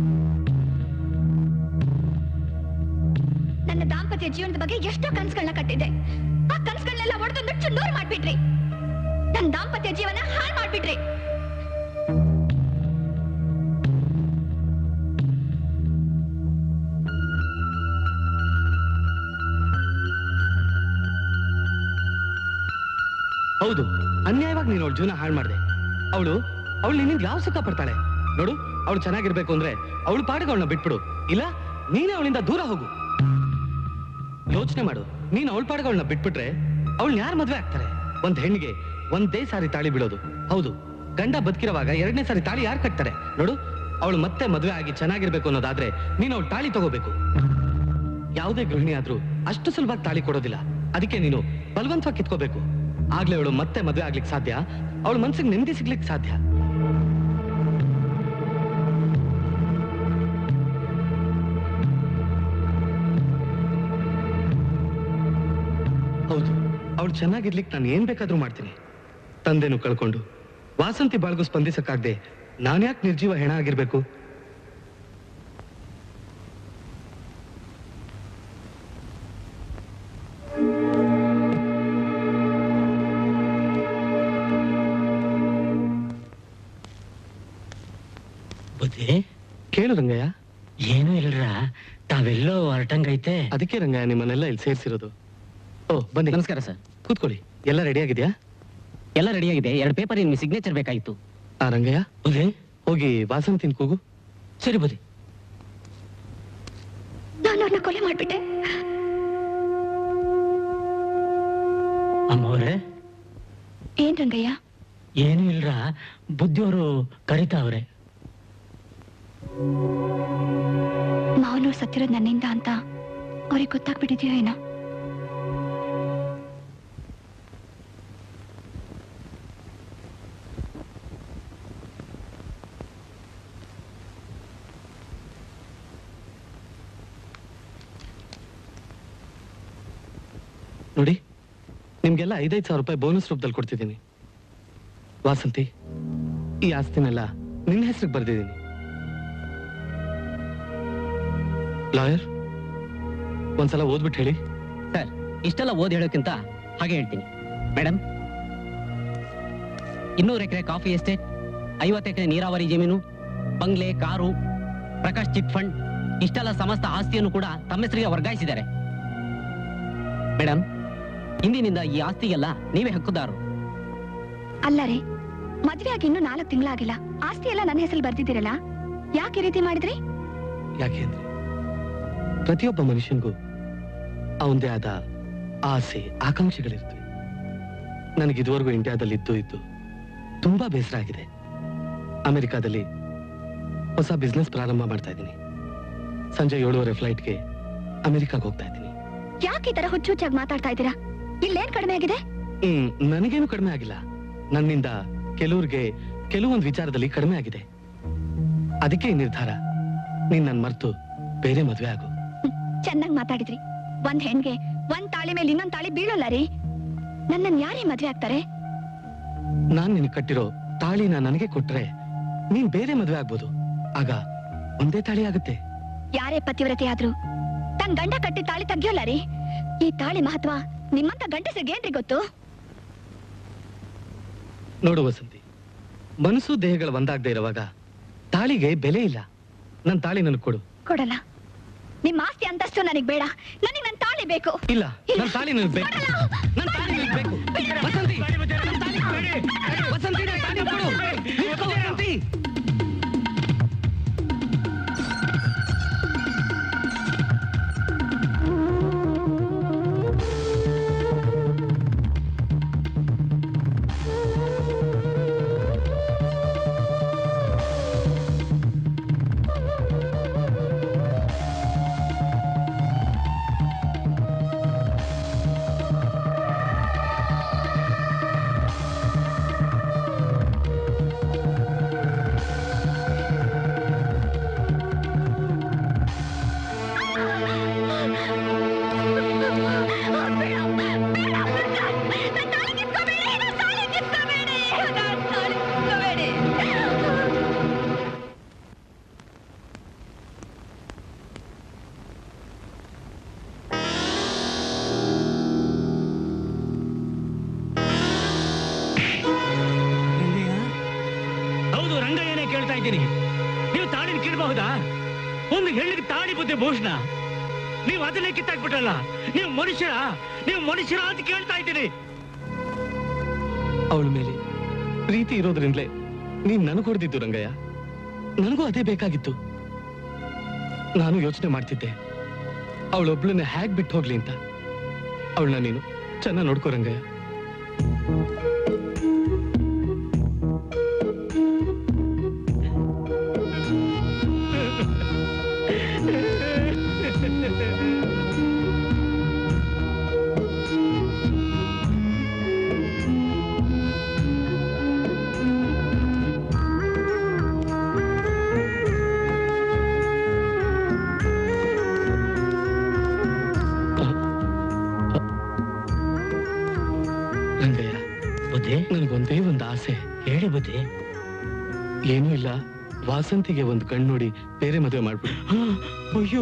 Speaker 2: ನನ್ನ ದಾಂಪತ್ಯ ಜೀವನದ ಬಗ್ಗೆ ಎಷ್ಟೋ ಕನಸುಗಳನ್ನ ಕಟ್ಟಿದ್ದೆ. ಆ ಕನಸುಗಳನ್ನೆಲ್ಲ ಒಡೆದು ನುಚ್ಚು ನೂರು ಮಾಡ್ಬಿಟ್ರಿ. ನನ್ನ ದಾಂಪತ್ಯ ಜೀವನ ಹಾಳು ಮಾಡ್ಬಿಟ್ರಿ.
Speaker 1: ಹೌದು, ಅನ್ಯಾಯವಾಗಿ ನೀನು ಅವಳ ಜೀವನ ಹಾಳು ಮಾಡಿದೆ. ಅವಳು ಅವಳು ನಿನ್ನಿಂದ ಯಾವ ಸುಖ ಪಡ್ತಾಳೆ ನೋಡು. ಅವಳು ಚೆನ್ನಾಗಿರ್ಬೇಕು ಅಂದ್ರೆ ಅವಳು ಪಾಡಿಗೆ ಅವಳನ್ನ ಬಿಟ್ಬಿಡು, ಇಲ್ಲ ನೀನೇ ಅವಳಿಂದ ದೂರ ಹೋಗು. ಯೋಚನೆ ಮಾಡು, ನೀನು ಅವಳ ಪಾಡಿಗೆ ಅವಳನ್ನ ಬಿಟ್ಬಿಟ್ರೆ ಅವಳನ್ನ ಯಾರು ಮದ್ವೆ ಆಗ್ತಾರೆ? ಒಂದ್ ಹೆಣ್ಣಿಗೆ ಒಂದೇ ಸಾರಿ ತಾಳಿ ಬಿಡೋದು. ಹೌದು, ಗಂಡ ಬದುಕಿರುವಾಗ ಎರಡನೇ ಸಾರಿ ತಾಳಿ ಯಾರು ಕಟ್ತಾರೆ ನೋಡು. ಅವಳು ಮತ್ತೆ ಮದ್ವೆ ಆಗಿ ಚೆನ್ನಾಗಿರ್ಬೇಕು ಅನ್ನೋದಾದ್ರೆ ನೀನು ಅವಳು ತಾಳಿ ತಗೋಬೇಕು. ಯಾವುದೇ ಗೃಹಿಣಿ ಆದ್ರೂ ಅಷ್ಟು ಸುಲಭವಾಗಿ ತಾಳಿ ಕೊಡೋದಿಲ್ಲ. ಅದಕ್ಕೆ ನೀನು ಬಲವಂತವಾಗಿ ಕಿತ್ಕೋಬೇಕು. ಆಗ್ಲೇ ಅವಳು ಮತ್ತೆ ಮದ್ವೆ ಆಗ್ಲಿಕ್ಕೆ ಸಾಧ್ಯ, ಅವಳ ಮನ್ಸಿಗೆ ನೆಮ್ಮದಿ ಸಿಗ್ಲಿಕ್ಕೆ ಸಾಧ್ಯ. ಹೌದು, ಅವಳು ಚೆನ್ನಾಗಿರ್ಲಿಕ್ಕೆ ನಾನು ಏನ್ ಬೇಕಾದ್ರೂ ಮಾಡ್ತೀನಿ. ತಂದೆನು ಕಳ್ಕೊಂಡು ವಾಸಂತಿ ಬಾಳ್ಗೂ ಸ್ಪಂದಿಸಕ್ಕಾಗ್ದೆ ನಾನ್ಯಾಕೆ ನಿರ್ಜೀವ ಹೆಣ ಆಗಿರ್ಬೇಕು?
Speaker 7: ಬುದ್ಧಿ
Speaker 1: ಕೇಳು ರಂಗಯ್ಯ.
Speaker 7: ಏನು ಇಲ್ರ, ತಾವೆಲ್ಲೋ ಹೊರಟಂಗೈತೆ.
Speaker 1: ಅದಕ್ಕೆ ರಂಗಯ್ಯ ನಿಮ್ಮನ್ನೆಲ್ಲ ಇಲ್ಲಿ ಸೇರಿಸಿರೋದು. ಓ ಬನ್ನಿ.
Speaker 7: ನಮಸ್ಕಾರ ಸರ್.
Speaker 1: ಕೂತ್ಕೊಳ್ಳಿ. ಎಲ್ಲ ರೆಡಿ ಆಗಿದ್ಯಾ?
Speaker 7: ಎಲ್ಲ ರೆಡಿ ಆಗಿದೆ. ಎರಡು ಪೇಪರ್ ನಿಮ್ಗೆ ಸಿಗ್ನೇಚರ್ ಬೇಕಾಗಿತ್ತು.
Speaker 1: ಆ ರಂಗಯ್ಯ,
Speaker 7: ಬುದ್ಧಿ
Speaker 1: ಹೋಗಿ ವಾಸಂತಿನ ಕೂಗು.
Speaker 7: ಸರಿ ಬುದ್ಧಿ.
Speaker 2: ನಾನು ಅವ್ರನ್ನ ಕೊಲೆ ಮಾಡ್ಬಿಟ್ಟೆ.
Speaker 7: ಅಮ್ಮವ್ರೆ.
Speaker 2: ಏನ್ ರಂಗಯ್ಯ?
Speaker 7: ಏನು ಇಲ್ರ, ಬುದ್ಧಿಯವರು ಕರಿತಾವ್ರೆ.
Speaker 2: ಮಾವನು ಸತ್ತಿರೋದು ನನ್ನಿಂದ ಅಂತ ಅವ್ರಿಗೆ ಗೊತ್ತಾಗ್ಬಿಟ್ಟಿದ್ಯೋ ಏನೋ.
Speaker 1: ನೋಡಿ, ನಿಮ್ಗೆಲ್ಲ ಐದೈದು ಸಾವಿರ ರೂಪಾಯಿ ಬೋನಸ್ ರೂಪದಲ್ಲಿ ಕೊಡ್ತಿದ್ದೀನಿ. ವಾಸಂತಿ, ಈ ಆಸ್ತಿನೆಲ್ಲ ನಿನ್ನ ಹೆಸರಿಗೆ ಬರ್ದಿದ್ದೀನಿ. ಲಾಯರ್, ಒಂದ್ಸಲ ಓದ್ಬಿಟ್ಟು ಹೇಳಿ.
Speaker 7: ಸರ್, ಇಷ್ಟೆಲ್ಲ ಓದಿ ಹೇಳೋಕ್ಕಿಂತ ಹಾಗೆ ಹೇಳ್ತೀನಿ. ಮೇಡಮ್, ಇನ್ನೂರು ಎಕರೆ ಕಾಫಿ ಎಸ್ಟೇಟ್, ಐವತ್ತು ಎಕರೆ ನೀರಾವರಿ ಜಮೀನು, ಬಂಗ್ಲೆ, ಕಾರು, ಪ್ರಕಾಶ್ ಚಿಟ್ ಫಂಡ್, ಇಷ್ಟೆಲ್ಲ ಸಮಸ್ತ ಆಸ್ತಿಯನ್ನು ಕೂಡ ತಮ್ಮ ಹೆಸರಿಗೆ ವರ್ಗಾಯಿಸಿದ್ದಾರೆ. ಮೇಡಮ್, ಇಂದಿನಿಂದ ಈ ಆಸ್ತಿಗೆಲ್ಲ ನೀವೇ ಹಕ್ಕುದಾರರು.
Speaker 2: ಅಲ್ಲ ರೀ, ಮದ್ವೆ ಆಗಿ ಇನ್ನೂ ನಾಲ್ಕು ತಿಂಗಳಾಗಿಲ್ಲ, ಆಸ್ತಿ ಎಲ್ಲ ನನ್ನ ಹೆಸರು ಬರ್ದಿದ್ದೀರಲ್ಲ, ಯಾಕೆ ಈ ರೀತಿ ಮಾಡಿದ್ರಿ?
Speaker 1: ಯಾಕೆ ಅಂದ್ರೆ ಪ್ರತಿಯೊಬ್ಬ ಮನುಷ್ಯನಿಗೂ ಅವಂದೇ ಆದ ಆಸೆ, ಆಕಾಂಕ್ಷೆಗಳಿರ್ತವೆ. ನನಗೆ ಇದುವರೆಗೂ ಇಂಡಿಯಾದಲ್ಲಿ ಇದ್ದು ಇದ್ದು ತುಂಬಾ ಬೇಸರ ಆಗಿದೆ. ಅಮೆರಿಕಾದಲ್ಲಿ ಹೊಸ ಬಿಸ್ನೆಸ್ ಪ್ರಾರಂಭ ಮಾಡ್ತಾ ಇದ್ದೀನಿ. ಸಂಜೆ ಏಳುವರೆ ಫ್ಲೈಟ್ಗೆ ಅಮೆರಿಕಾಗೆ ಹೋಗ್ತಾ ಇದ್ದೀನಿ.
Speaker 2: ಯಾಕೆ ಈ ತರ ಹುಚ್ಚು ಹುಚ್ಚಾಗಿ ಮಾತಾಡ್ತಾ ಇದ್ದೀರಾ? ಇಲ್ಲೇನ್ ಕಡಿಮೆ ಆಗಿದೆ?
Speaker 1: ಹ್ಮ್ ನನಗೇನು ಕಡಿಮೆ ಆಗಿಲ್ಲ. ನನ್ನಿಂದ ಕೆಲವ್ರಿಗೆ ಕೆಲವೊಂದು ವಿಚಾರದಲ್ಲಿ ಕಡಿಮೆ ಆಗಿದೆ. ಅದಕ್ಕೆ ಈ ನಿರ್ಧಾರ. ನೀನ್ ನನ್ ಮರ್ತು ಬೇರೆ ಮದ್ವೆ ಆಗು.
Speaker 2: ಚೆನ್ನಾಗಿ ಮಾತಾಡಿದ್ರಿ. ಒಂದ್ ಹೆಣ್ಗೆ ಒಂದ್ ತಾಳಿ ಮೇಲೆ ಇನ್ನೊಂದ್ ತಾಳಿ ಬೀಳಲ್ಲ ರೀ. ನನ್ನನ್ ಯಾರೇ ಮದ್ವೆ ಆಗ್ತಾರೆ?
Speaker 1: ನಾನ್ ನಿನ್ ಕಟ್ಟಿರೋ ತಾಳಿನ ನನಗೆ ಕೊಟ್ರೆ ನೀನ್ ಬೇರೆ ಮದ್ವೆ ಆಗ್ಬೋದು. ಆಗ ಒಂದೇ ತಾಳಿ ಆಗುತ್ತೆ.
Speaker 2: ಯಾರೇ ಪತಿವ್ರತೆ ಆದ್ರೂ ತನ್ ಗಂಡ ಕಟ್ಟಿ ತಾಳಿ ತೆಗಿಯೋಲ್ಲ ರೀ. ಈ ತಾಳಿ ಮಹತ್ವ ನಿಮ್ಮಂತ ಗಂಡಸರಿಗೆ ಏನ್ರಿ ಗೊತ್ತು?
Speaker 1: ನೋಡು ವಸಂತಿ, ಮನಸ್ಸು ದೇಹಗಳು ಒಂದಾಗದೆ ಇರುವಾಗ ತಾಳಿಗೆ ಬೆಲೆ ಇಲ್ಲ. ನನ್ ತಾಳಿ ನನಗ್ ಕೊಡು.
Speaker 2: ಕೊಡಲ್ಲ. ನಿಮ್ಮ ಆಸ್ತಿ ಅಂತಸ್ತು ನನಗ್ ಬೇಡ. ನನಗ್ ನನ್ ತಾಳಿ ಬೇಕು.
Speaker 1: ಇಲ್ಲ, ನನ್ ತಾಳಿ ನನಗ್ ಬೇಕು. ನನ್ ತಾಳಿ ನನಗ್ ಬೇಕು. ವಸಂತಿ, ನನ್ ತಾಳಿ ಕೊಡು. ವಸಂತಿ, ನನ್ ತಾಳಿ ಕೊಡು. ನಿಲ್ಕೋ ವಸಂತಿ.
Speaker 7: ನೀವು ತಾಳಿನ ಕಿಡಬಹುದಾ? ಒಂದು ಹೆಣ್ಣಿಗೆ ತಾಳಿ ಬುದ್ಧಿ ಭೂಷಣ. ನೀವು ಅದನ್ನೇ ಕಿತ್ತಾಕ್ಬಿಟ್ರಲ್ಲ. ನೀವು ಮನುಷ್ಯರ ನೀವು ಮನುಷ್ಯರ ಅಂತ ಕೇಳ್ತಾ ಇದ್ದೀನಿ.
Speaker 1: ಅವಳ ಮೇಲೆ ಪ್ರೀತಿ ಇರೋದ್ರಿಂದಲೇ ನೀನ್ ನನಗ್ ಹೊಡೆದಿದ್ದು ರಂಗಯ್ಯ. ನನಗೂ ಅದೇ ಬೇಕಾಗಿತ್ತು. ನಾನು ಯೋಚನೆ ಮಾಡ್ತಿದ್ದೆ ಅವಳೊಬ್ಳನ್ನ ಹ್ಯಾಗ್ ಬಿಟ್ಟು ಹೋಗ್ಲಿ ಅಂತ. ಅವಳನ್ನ ನೀನು ಚೆನ್ನಾಗಿ ನೋಡ್ಕೋ ರಂಗಯ್ಯ. ನನಗೊಂದೇ ಒಂದು ಆಸೆ.
Speaker 7: ಹೇಳಿ ಬುದ್ಧಿ.
Speaker 1: ಏನೂ ಇಲ್ಲ, ವಾಸಂತಿಗೆ ಒಂದು ಕಣ್ಣು ನೋಡಿ ಬೇರೆ ಮದುವೆ ಮಾಡ್ಬಿಡು.
Speaker 7: ಅಯ್ಯೋ,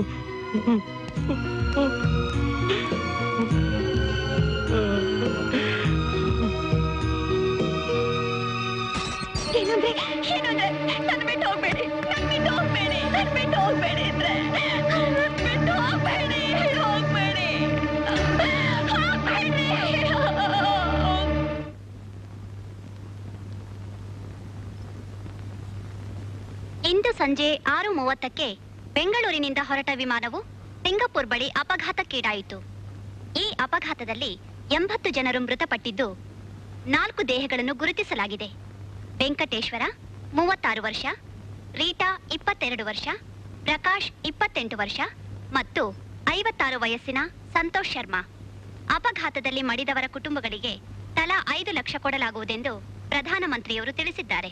Speaker 2: ಏನಂದ್ರೆ ಏನಂದ್ರೆ ನನ್ ಬಿಟ್ಟು ಹೋಗ್ಬೇಡಿ, ನನ್ ಬಿಟ್ಟು ಹೋಗ್ಬೇಡಿ, ನನ್ ಬಿಟ್ಟು ಹೋಗ್ಬೇಡಿ ಅಂದ್ರೆ ಬಿಟ್ಟು ಹೋಗ್ಬೇಡಿ, ಹೋಗ್ಬೇಡಿ, ಹೋಗ್ಬೇಡಿ. ಇಂದು ಸಂಜೆ ಆರು ಮೂವತ್ತಕ್ಕೆ ಬೆಂಗಳೂರಿನಿಂದ ಹೊರಟ ವಿಮಾನವು ಸಿಂಗಪುರ್ ಬಳಿ ಅಪಘಾತಕ್ಕೀಡಾಯಿತು. ಈ ಅಪಘಾತದಲ್ಲಿ ಎಂಬತ್ತು ಜನರು ಮೃತಪಟ್ಟಿದ್ದು ನಾಲ್ಕು ದೇಹಗಳನ್ನು ಗುರುತಿಸಲಾಗಿದೆ. ವೆಂಕಟೇಶ್ವರ ಮೂವತ್ತಾರು ವರ್ಷ, ರೀಟಾ ಇಪ್ಪತ್ತೆರಡು ವರ್ಷ, ಪ್ರಕಾಶ್ ಇಪ್ಪತ್ತೆಂಟು ವರ್ಷ ಮತ್ತು ಐವತ್ತಾರು ವಯಸ್ಸಿನ ಸಂತೋಷ್ ಶರ್ಮಾ. ಅಪಘಾತದಲ್ಲಿ ಮಡಿದವರ ಕುಟುಂಬಗಳಿಗೆ ತಲಾ ಐದು ಲಕ್ಷ ಕೊಡಲಾಗುವುದೆಂದು ಪ್ರಧಾನಮಂತ್ರಿಯವರು ತಿಳಿಸಿದ್ದಾರೆ.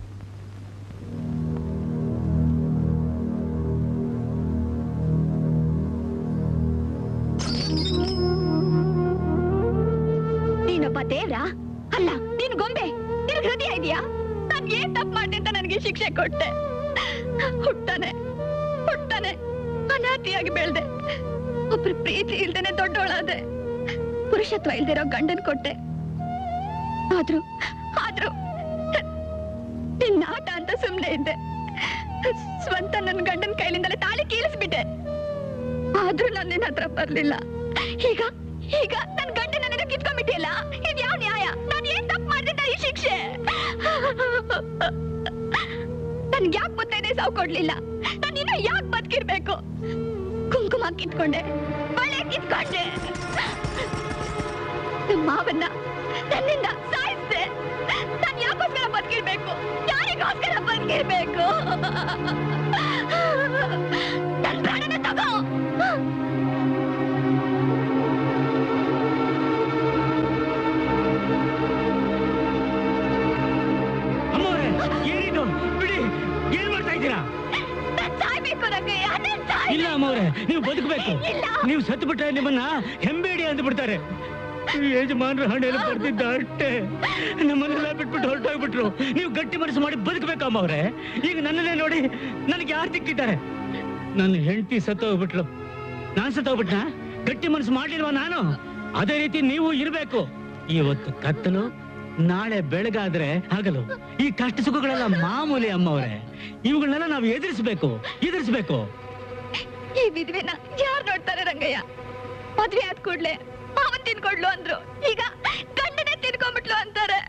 Speaker 2: ನೀನೊಬ್ಬ ದೇವ್ರ ಅಲ್ಲ, ನೀನು ಗೊಂಬೆ. ನಿನ್ ಹೃದಯ ಇದೆಯಾ? ನಾನ್ ಏನ್ ತಪ್ಪು ಮಾಡಿದೆ ಅಂತ ನನಗೆ ಶಿಕ್ಷೆ ಕೊಟ್ಟೆ. ಹುಟ್ಟಾನೆ ಹುಟ್ಟಾನೆ ಅನಾಥಿಯಾಗಿ ಬೆಳ್ದೆ. ಒಬ್ರು ಪ್ರೀತಿ ಇಲ್ದೇನೆ ದೊಡ್ಡೋಳಾದೆ. ಪುರುಷತ್ವ ಇಲ್ದಿರೋ ಗಂಡನ್ ಕೊಟ್ಟೆ. ಆದ್ರೂ ಆದ್ರೂ ನಿನ್ನ ಆಟ ಅಂತ ಸುಮ್ನೆ ಇದ್ದೆ. ಸ್ವಂತ ನನ್ ಗಂಡನ್ ಕೈಲಿಂದಲೇ ತಾಳಿ ಕೀಳಿಸ್ಬಿಟ್ಟೆ. ಆದ್ರೂ ನಾನು ನಿನ್ನ ಹತ್ರ ಬರ್ಲಿಲ್ಲ. ಈಗ ಈಗ ನನ್ ಗಂಡ ನನ್ನ ಕಿತ್ಕೊಂಡ್ಬಿಟ್ಟಿಲ್ಲ. ಇದು ಯಾವ ನ್ಯಾಯ? ನಾನು ಏನ್ ತಪ್ಪು ಮಾಡಿದ್ದ ಈ ಶಿಕ್ಷೆ? ನನ್ಗೆ ಯಾಕೆ ಮುತ್ತೈದೆ ಸಾವು ಕೊಡ್ಲಿಲ್ಲ? ನಾನು ಇನ್ನು ಯಾಕೆ ಬದುಕಿರ್ಬೇಕು? ಕುಂಕುಮ ಕಿತ್ಕೊಂಡೆ, ಬಳೆ ಕಿತ್ಕೊಂಡೆ, ನಮ್ಮ ಮಾವನ್ನ ನನ್ನಿಂದ ಸಾಯಿಸ್ದೆ. ನಾನು ಯಾಕೋಸ್ಕರ ಬದುಕಿರ್ಬೇಕು? ಯಾರಿಗೋಸ್ಕರ ಬದುಕಿರ್ಬೇಕು? ನನ್ ಪ್ರಾಣನ ತಗೋ.
Speaker 7: ಏನಿದು? ಬಿಡಿ, ಏನ್ ಮಾಡ್ತಾ ಇದ್ದೀರಾ?
Speaker 2: ಸಾಯ್ಬೇಕು ರಂಗ.
Speaker 7: ಇಲ್ಲ ಅಮ್ಮವ್ರೆ, ನೀವು ಬದುಕಬೇಕು. ನೀವು ಸತ್ತು ಬಿಟ್ರೆ ನಿಮ್ಮನ್ನ ಹೆಂಬೇಡಿ ಅಂತ ಬಿಡ್ತಾರೆ. ಯಜಮಾನ್ರ ಹಣೆಯಲ್ಲಿ ಬರ್ತಿದ್ದ ಅಷ್ಟೇ, ನಮ್ಮನ್ನೆಲ್ಲ ಬಿಟ್ಬಿಟ್ಟು ಹೊರಟೋಗ್ಬಿಟ್ರು. ನೀವು ಗಟ್ಟಿ ಮನಸ್ಸು ಮಾಡಿ ಬದುಕಬೇಕು ಅಮ್ಮವ್ರೆ. ಈಗ ನನ್ನನ್ನೇ ನೋಡಿ ನನಗೆ ಯಾರು ಸಿಕ್ಕಿದ್ದಾರೆ? ನನ್ನ ಹೆಂಡತಿ ಸತ್ತೋಗ್ಬಿಟ್ಲು, ನಾನ್ ಸತ್ತೋಗ್ಬಿಟ್ನಾ? ಗಟ್ಟಿ ಮನಸ್ಸು ಮಾಡ್ಲಿಲ್ವಾ ನಾನು? ಅದೇ ರೀತಿ ನೀವು ಇರ್ಬೇಕು. ಇವತ್ತು ಕತ್ತಲು, ನಾಳೆ ಬೆಳಗಾದ್ರೆ ಹಗಲು. ಈ ಕಷ್ಟ ಸುಖಗಳೆಲ್ಲ ಮಾಮೂಲಿ ಅಮ್ಮವ್ರೆ. ಇವುಗಳನ್ನೆಲ್ಲ ನಾವು ಎದುರಿಸ್ಬೇಕು, ಎದುರಿಸ್ಬೇಕು.
Speaker 2: ಈ ವಿಧವೆನ ಯಾರು ನೋಡ್ತಾರೆ ರಂಗಯ್ಯ? ಮದ್ವೆ ಆದ ಕೂಡ್ಲೆ ಮಾವನ್ ತಿನ್ಕೊಡ್ಲು ಅಂದ್ರು, ಈಗ ಗಂಡನೇ ತಿನ್ಕೊಂಡ್ಬಿಟ್ಲು ಅಂತಾರೆ.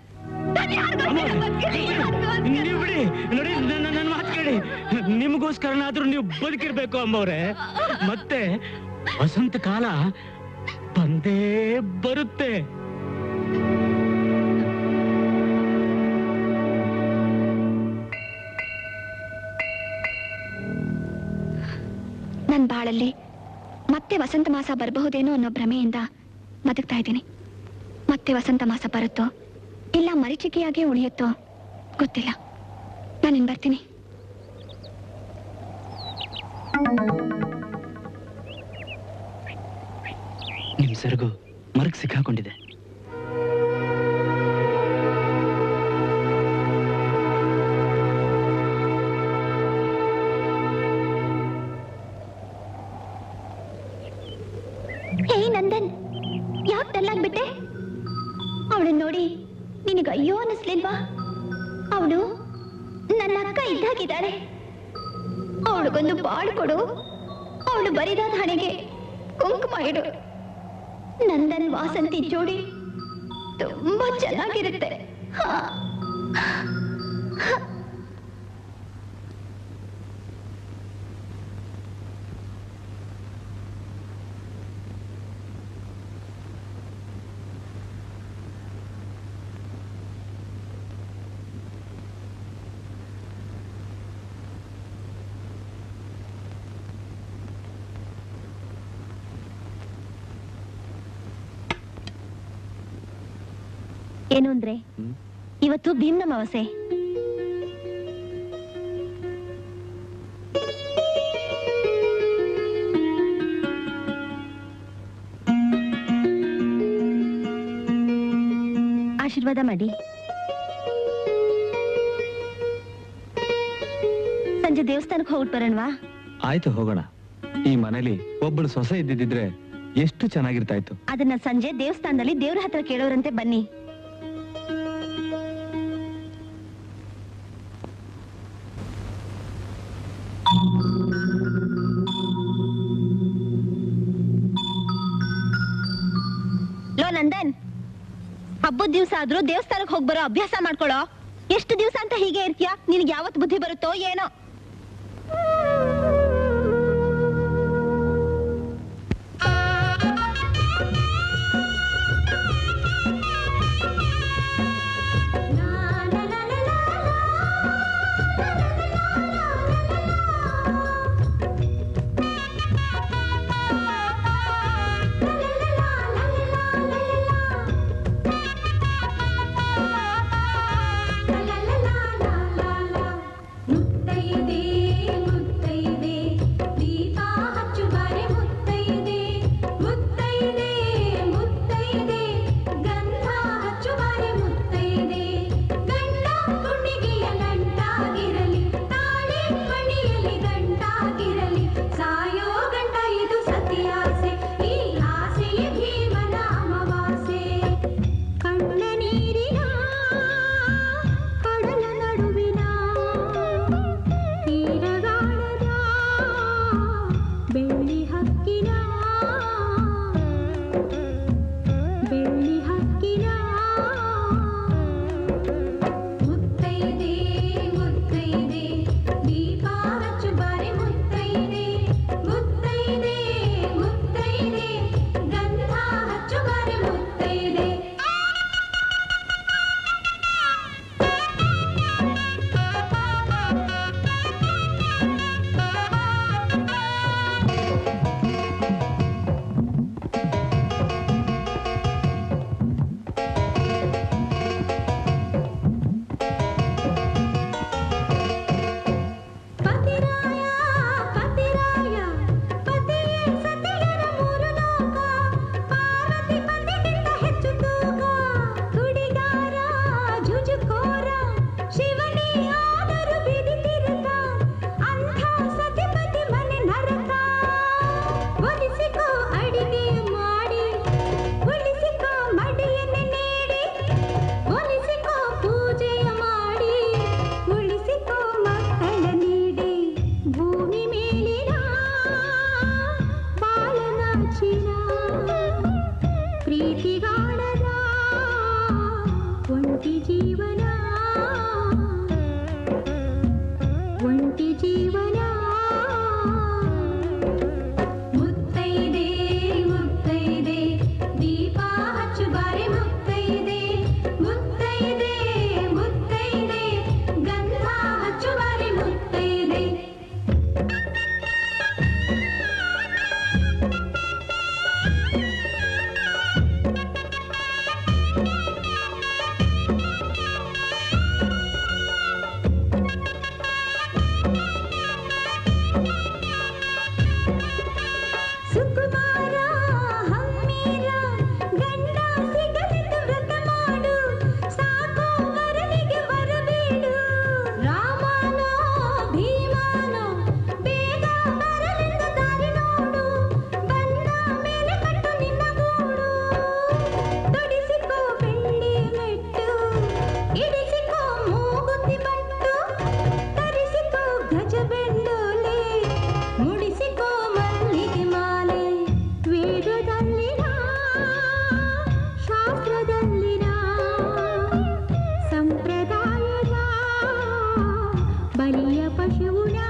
Speaker 7: ನೀವು ಬಿಡಿ ನೋಡಿ, ನನ್ನ ಮಾತು ಕೇಳಿ. ನಿಮಗೋಸ್ಕರನಾದ್ರೂ ನೀವು ಬದುಕಿರ್ಬೇಕು ಅಮ್ಮವ್ರೆ. ಮತ್ತೆ ವಸಂತ ಕಾಲ ಬಂದೇ ಬರುತ್ತೆ.
Speaker 2: ನನ್ ಬಾಳಲ್ಲಿ ಮತ್ತೆ ವಸಂತ ಮಾಸ ಬರಬಹುದೇನೋ ಅನ್ನೋ ಭ್ರಮೆಯಿಂದ ಬದುಕ್ತಾ ಇದ್ದೀನಿ. ಮತ್ತೆ ವಸಂತ ಮಾಸ ಬರುತ್ತೋ ಇಲ್ಲ ಮರೀಚಿಕೆಯಾಗೆ ಉಳಿಯುತ್ತೋ ಗೊತ್ತಿಲ್ಲ. ನಾನಿನ್ ಬರ್ತೀನಿ.
Speaker 1: ನಿಮ್ ಸೆರಗು ಮರಕ್ ಸಿಕ್ಕಾಕೊಂಡಿದೆ.
Speaker 2: ಹೇ ನಂದನ್, ಯಾಕೆ ಡಲ್ಲಾಗ್ಬಿಟ್ಟೆ? ಅವಳನ್ನ ನೋಡಿ ನಿನಗೆ ಅಯ್ಯೋ ಅನ್ನಿಸ್ಲಿಲ್ವಾ? ಅವಳು ನನ್ನ ಅಕ್ಕ ಇದ್ದಾಗಿದ್ದಾಳೆ. ಅವಳಿಗೊಂದು ಬಾಳು ಕೊಡು, ಅವಳು ಬರಿದಾದ ಹಣೆಗೆ ಕುಂಕುಮ ಇಡು. ನಂದನ್ ವಾಸಂತಿ ಜೋಡಿ ತುಂಬಾ ಚೆನ್ನಾಗಿರುತ್ತೆ. ಹಾ.
Speaker 8: ಏನು ಅಂದ್ರೆ ಇವತ್ತು ಭೀಮ್ನ ಅಮಾವಾಸ್ಯೆ. ಆಶೀರ್ವಾದ ಮಾಡಿ. ಸಂಜೆ ದೇವಸ್ಥಾನಕ್ಕೆ ಹೋಗ್ಬಿಟ್ಟು ಬರೋಣವಾ?
Speaker 4: ಆಯ್ತು, ಹೋಗೋಣ. ಈ ಮನೇಲಿ ಒಬ್ಬಳು ಸೊಸೆ ಇದ್ದಿದ್ರೆ ಎಷ್ಟು ಚೆನ್ನಾಗಿರ್ತಾ ಇತ್ತು.
Speaker 8: ಅದನ್ನ ಸಂಜೆ ದೇವಸ್ಥಾನದಲ್ಲಿ ದೇವ್ರ ಹತ್ರ ಕೇಳೋರಂತೆ, ಬನ್ನಿ. ಲೋ ನಂದನ್, ಹಬ್ಬದ ದಿವಸ ಆದ್ರೂ ದೇವಸ್ಥಾನಕ್ಕೆ ಹೋಗಿ ಬರೋ ಅಭ್ಯಾಸ ಮಾಡ್ಕೊಳ್ಳೋ. ಎಷ್ಟು ದಿವಸ ಅಂತ ಹೀಗೆ ಇರ್ತೀಯ? ನಿನಗೆ ಯಾವತ್ತು ಬುದ್ಧಿ ಬರುತ್ತೋ ಏನೋ.
Speaker 5: ಮುತ್ತೈದೆ ಒಂಟಿ ಜೀವನ ಒಂಟಿ ಜೀವನ ಮುತ್ತೈದೆ ಮುತ್ತೈದೆ ದೀಪ ಹಚ್ಚು ಬಾರೆ ಮುತ್ತೈದೆ ಮುತ್ತೈದೆ ಮುತ್ತೈದೆ ಗಂಧ ಹಚ್ಚು ಬಾರೆ ಮುತ್ತೈದೆ ಸುಕುಮಾರ ಹಮ್ಮೀರ ಗಂಡ ಸಿಗಲೆಂದು ವ್ರತ ಮಾಡು ಸಾಕು ವರನಿಗೆ ವರಬೇಡು ರಾಮನೋ ಭೀಮನೋ ಬೇಗ ಬರಲೆಂದು ದಾರಿ ನೋಡು ಬಂದ ಮೇಲೆ ಕಟ್ಟು ನಿನ್ನ ಗೂಡು ತೊಡಿಸಿಕೋ ಬೆಳ್ಳಿ ಮೆಟ್ಟು ಇಡಿಸಿಕೋ ಮೂಗುತಿ ಬಟ್ಟು ತರಿಸಿಕೋ ಗಜ ಬೆಂಡೋಲೆ ಮುಡಿಸಿಕೋ ಮಲ್ಲಿಗೆ ಮಾಲೆ ವೇದದಲ್ಲಿನ ಶಾಸ್ತ್ರದಲ್ಲಿನ ಸಂಪ್ರದಾಯದ ಬಲಿಯ ಪಶುವುನ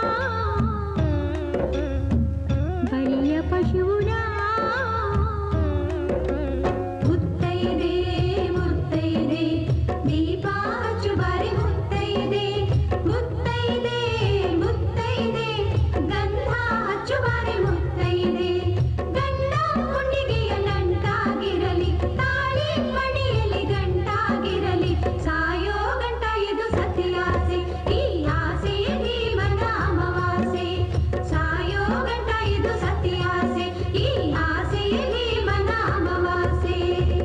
Speaker 5: ಬಲಿಯ ಪಶುವುನ ಮುತ್ತೈದೆ ಮುತ್ತೈದೆ ದೀಪ ಹಚ್ಚು ಬಾರಿ ಮುತ್ತೈದೆ ಮುತ್ತೈದೆ ಮುತ್ತೈದೆ ಗಂಧ ಹಚ್ಚು ಬಾರಿ ಮುತ್ತೈದೆ ಗಂಡ ಹುಣ್ಣಿಗೆಯ ನಂಟಾಗಿರಲಿ ತಾಳಿ ಮಣಿಯಲ್ಲಿ ಗಂಟಾಗಿರಲಿ ಸಾಯೋ ಗಂಟ ಇದು ಸತ್ಯಾಸೆ ಈ ಆಸೆಯ ಜೀವನ ಅಮಾವಾಸೆ ಸಾಯೋ ಗಂಟ ಇದು ಸತ್ಯಾಸೆ ಈ ಆಸೆಯ ಜೀವನ ಅಮಾವಾಸೆ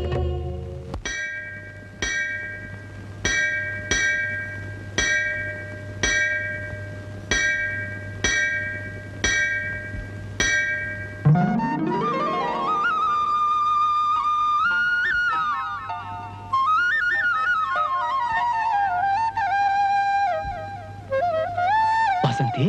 Speaker 1: ವಾಸಂತಿ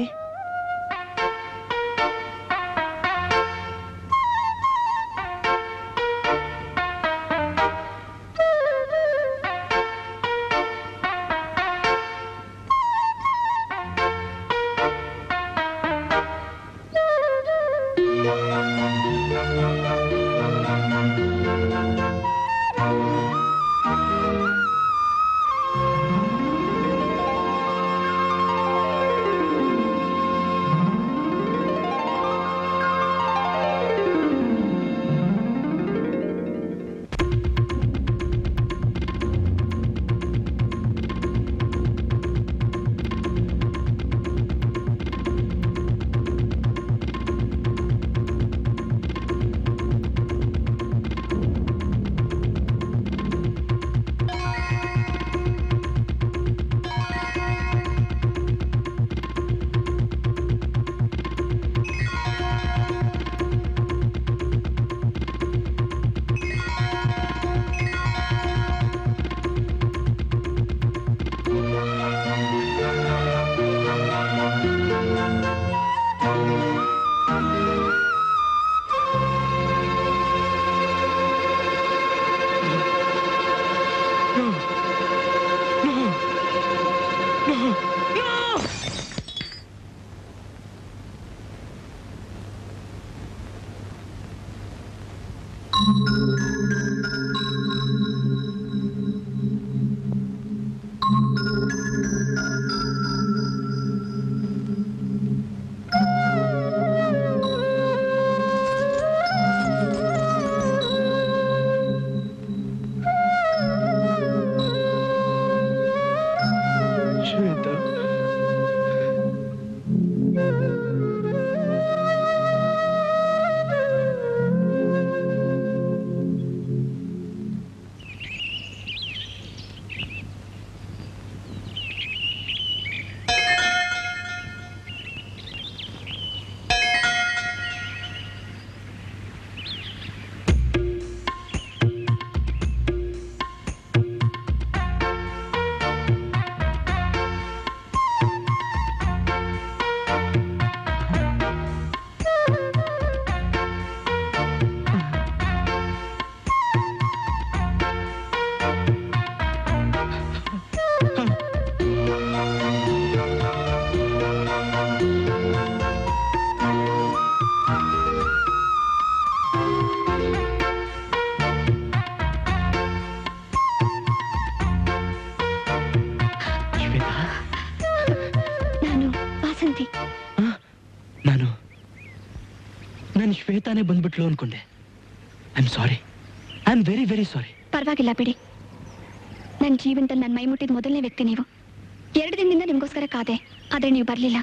Speaker 1: ಶ್ವೇತಾನೇ ಬಂದ್ಬಿಟ್ಲು ಅನ್ಕೊಂಡೆ. I am sorry, I am very very sorry.
Speaker 2: ಪರವಾಗಿಲ್ಲ ಬಿಡಿ. ನನ್ನ ಜೀವನದಲ್ಲಿ ನನ್ನ ಮೈ ಮುಟ್ಟಿದ ಮೊದಲನೇ ವ್ಯಕ್ತಿ ನೀವು. ಎರಡು ದಿನದಿಂದ ನಿಮ್ಗೋಸ್ಕರ ಕಾದೆ, ಆದ್ರೆ ನೀವು ಬರ್ಲಿಲ್ಲ.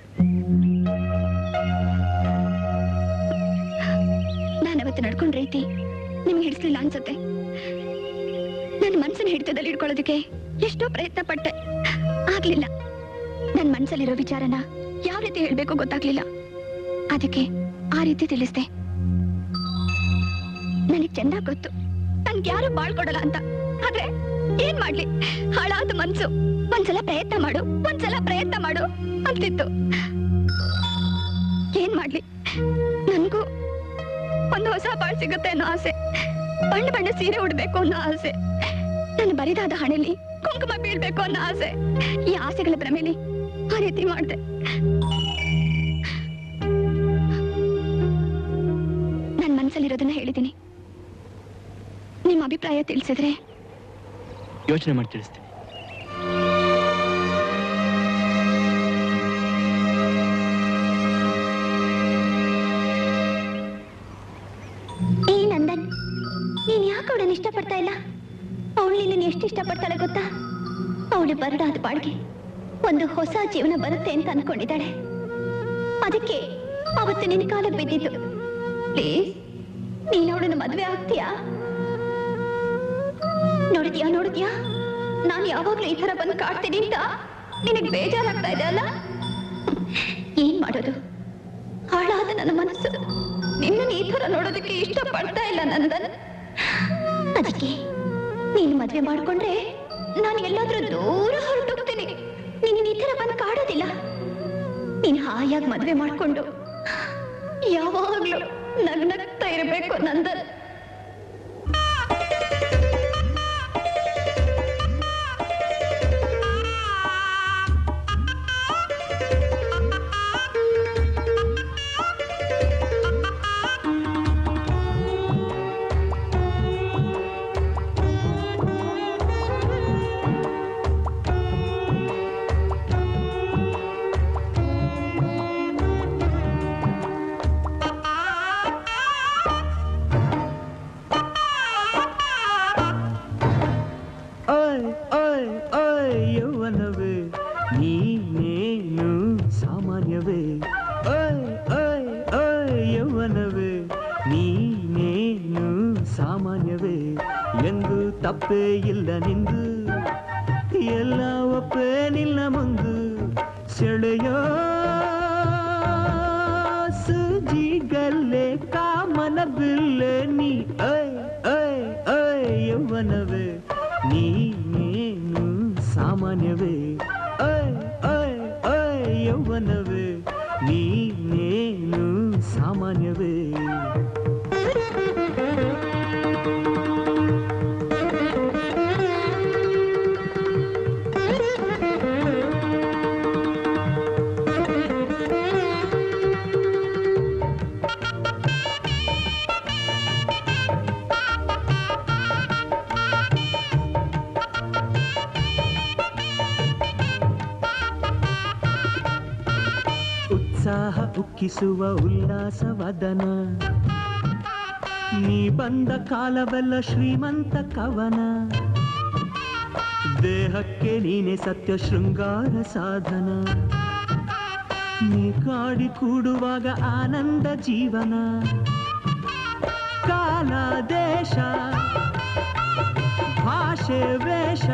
Speaker 2: ನಾನು ಅವತ್ತು ನಡ್ಕೊಂಡ ರೀತಿ ನಿಮ್ಗೆ ಹಿಡಿಸ್ಲಿಲ್ಲ ಅನ್ಸುತ್ತೆ. ನನ್ನ ಮನ್ಸನ್ನ ಹಿಡಿತದಲ್ಲಿ ಇಟ್ಕೊಳ್ಳೋದಕ್ಕೆ ಎಷ್ಟೋ ಪ್ರಯತ್ನ ಪಟ್ಟೆ, ಆಗ್ಲಿಲ್ಲ. ನನ್ನ ಮನ್ಸಲ್ಲಿರೋ ವಿಚಾರನ ಯಾವ ರೀತಿ ಹೇಳ್ಬೇಕೋ ಗೊತ್ತಾಗ್ಲಿಲ್ಲ. ಅದಕ್ಕೆ ಆ ರೀತಿ ತಿಳಿಸ್ದೆ. ನನಗ್ ಚೆನ್ನಾಗ್ ಗೊತ್ತು ನನ್ಗೆ ಯಾರು ಬಾಳ್ಕೊಡಲ್ಲ ಅಂತ. ಆದ್ರೆ ಏನ್ ಮಾಡ್ಲಿ, ಹಾಳಾದ ಮನ್ಸು ಒಂದ್ಸಲ ಪ್ರಯತ್ನ ಮಾಡು ಒಂದ್ಸಲ ಪ್ರಯತ್ನ ಮಾಡು ಅಂತಿತ್ತು. ಏನ್ ಮಾಡ್ಲಿ, ನನ್ಗೂ ಒಂದು ಹೊಸ ಬಾಳ್ ಸಿಗುತ್ತೆ ಅನ್ನೋ ಆಸೆ, ಬಣ್ಣ ಬಣ್ಣ ಸೀರೆ ಉಡ್ಬೇಕು ಅನ್ನೋ ಆಸೆ, ನನ್ನ ಬರಿದಾದ ಹಣೆಲಿ ಕುಂಕುಮ ಬೀಳ್ಬೇಕು ಅನ್ನೋ ಆಸೆ. ಈ ಆಸೆಗಳ ಭ್ರಮೆಲಿ ಆ ರೀತಿ ಮಾಡ್ದೆ. ನನ್ ಮನ್ಸಲ್ಲಿರೋದನ್ನ ಹೇಳಿದ್ದೀನಿ. ನಿಮ್ಮ ಅಭಿಪ್ರಾಯ ತಿಳಿಸಿದ್ರೆ
Speaker 1: ಯೋಚನೆ ಮಾಡಿ ತಿಳಿಸ್ತೀನಿ.
Speaker 2: ಏ ನಂದನ್, ನೀನ್ ಯಾಕೆ ಅವಳನ್ನ ಇಷ್ಟಪಡ್ತಾ ಇಲ್ಲ? ಅವಳು ನಿನ್ನ ಎಷ್ಟು ಇಷ್ಟಪಡ್ತಾಳೆ ಗೊತ್ತಾ? ಅವಳು ಬರಡಾದ ಬಾಳ್ಗೆ ಒಂದು ಹೊಸ ಜೀವನ ಬರುತ್ತೆ ಅಂತ ಅನ್ಕೊಂಡಿದ್ದಾಳೆ. ಅದಕ್ಕೆ ಅವತ್ತು ನಿನ್ನ ಕಾಲಕ್ಕೆ ಬಿದ್ದಿದ್ದು. ಪ್ಲೀಸ್, ನೀನ್ ಅವಳನ್ನ ಮದ್ವೆ ಆಗ್ತೀಯಾ? ನೋಡಿದ್ಯಾ ನೋಡಿದ್ಯಾ ನಾನು ಯಾವಾಗ್ಲೂ ಈ ತರ ಬಂದು ಕಾಡ್ತೀನಿ ಅಂತ ನಿನಗೆ ಬೇಜಾರಾಗ್ತಾ ಇದೆ ಅಲ್ಲ? ಏನ್ ಮಾಡೋದು, ಹಾಳಾದ ನನ್ನ ಮನಸ್ಸು ನಿನ್ನ ಈ ತರ ನೋಡೋದಕ್ಕೆ ಇಷ್ಟ ಪಡ್ತಾ ಇಲ್ಲ ನಂದನ್. ಅದಕ್ಕೆ ನೀನು ಮದ್ವೆ ಮಾಡ್ಕೊಂಡ್ರೆ ನಾನು ಎಲ್ಲಾದ್ರೂ ದೂರ ಹೊರಟೋಗ್ತೀನಿ. ನೀನು ಈ ತರ ಬಂದು ಕಾಡೋದಿಲ್ಲ. ನೀನು ಹಾಯಾಗಿ ಮದ್ವೆ ಮಾಡ್ಕೊಂಡು ಯಾವಾಗ್ಲೂ ನಗ್ನಗ್ತಾ ಇರಬೇಕು ನಂದನ್.
Speaker 3: ತಪ್ಪೇ ಇಲ್ಲ ನಿಂದು, ಎಲ್ಲ ಒಪ್ಪೇ ನಿಲ್ಲ ಮುಂದು. ಸೆಳೆಯೋ ಸುಜಿಗಲ್ಲೆ ಕಾಮನ ಬಿಲ್ಲೆ ನೀ. ಐ ಐ ಐ ಯೌವನವೇ ನೀನೇನು ಸಾಮಾನ್ಯವೇ. ಐ ಐ ಐ ಯೌವನವೇ ನೀನೇನು ಸಾಮಾನ್ಯವೇ. ಉತ್ಸಾಹ ಉಕ್ಕಿಸುವ ಉಲ್ಲಾಸವದನ, ನೀ ಬಂದ ಕಾಲವೆಲ್ಲ ಶ್ರೀಮಂತ ಕವನ. ದೇಹಕ್ಕೆ ನೀನೆ ಸತ್ಯ ಶೃಂಗಾರ ಸಾಧನ, ನೀ ಕಾಡಿ ಕೂಡುವಾಗ ಆನಂದ ಜೀವನ. ಕಾಲ ದೇಶ ಭಾಷೆ ವೇಷ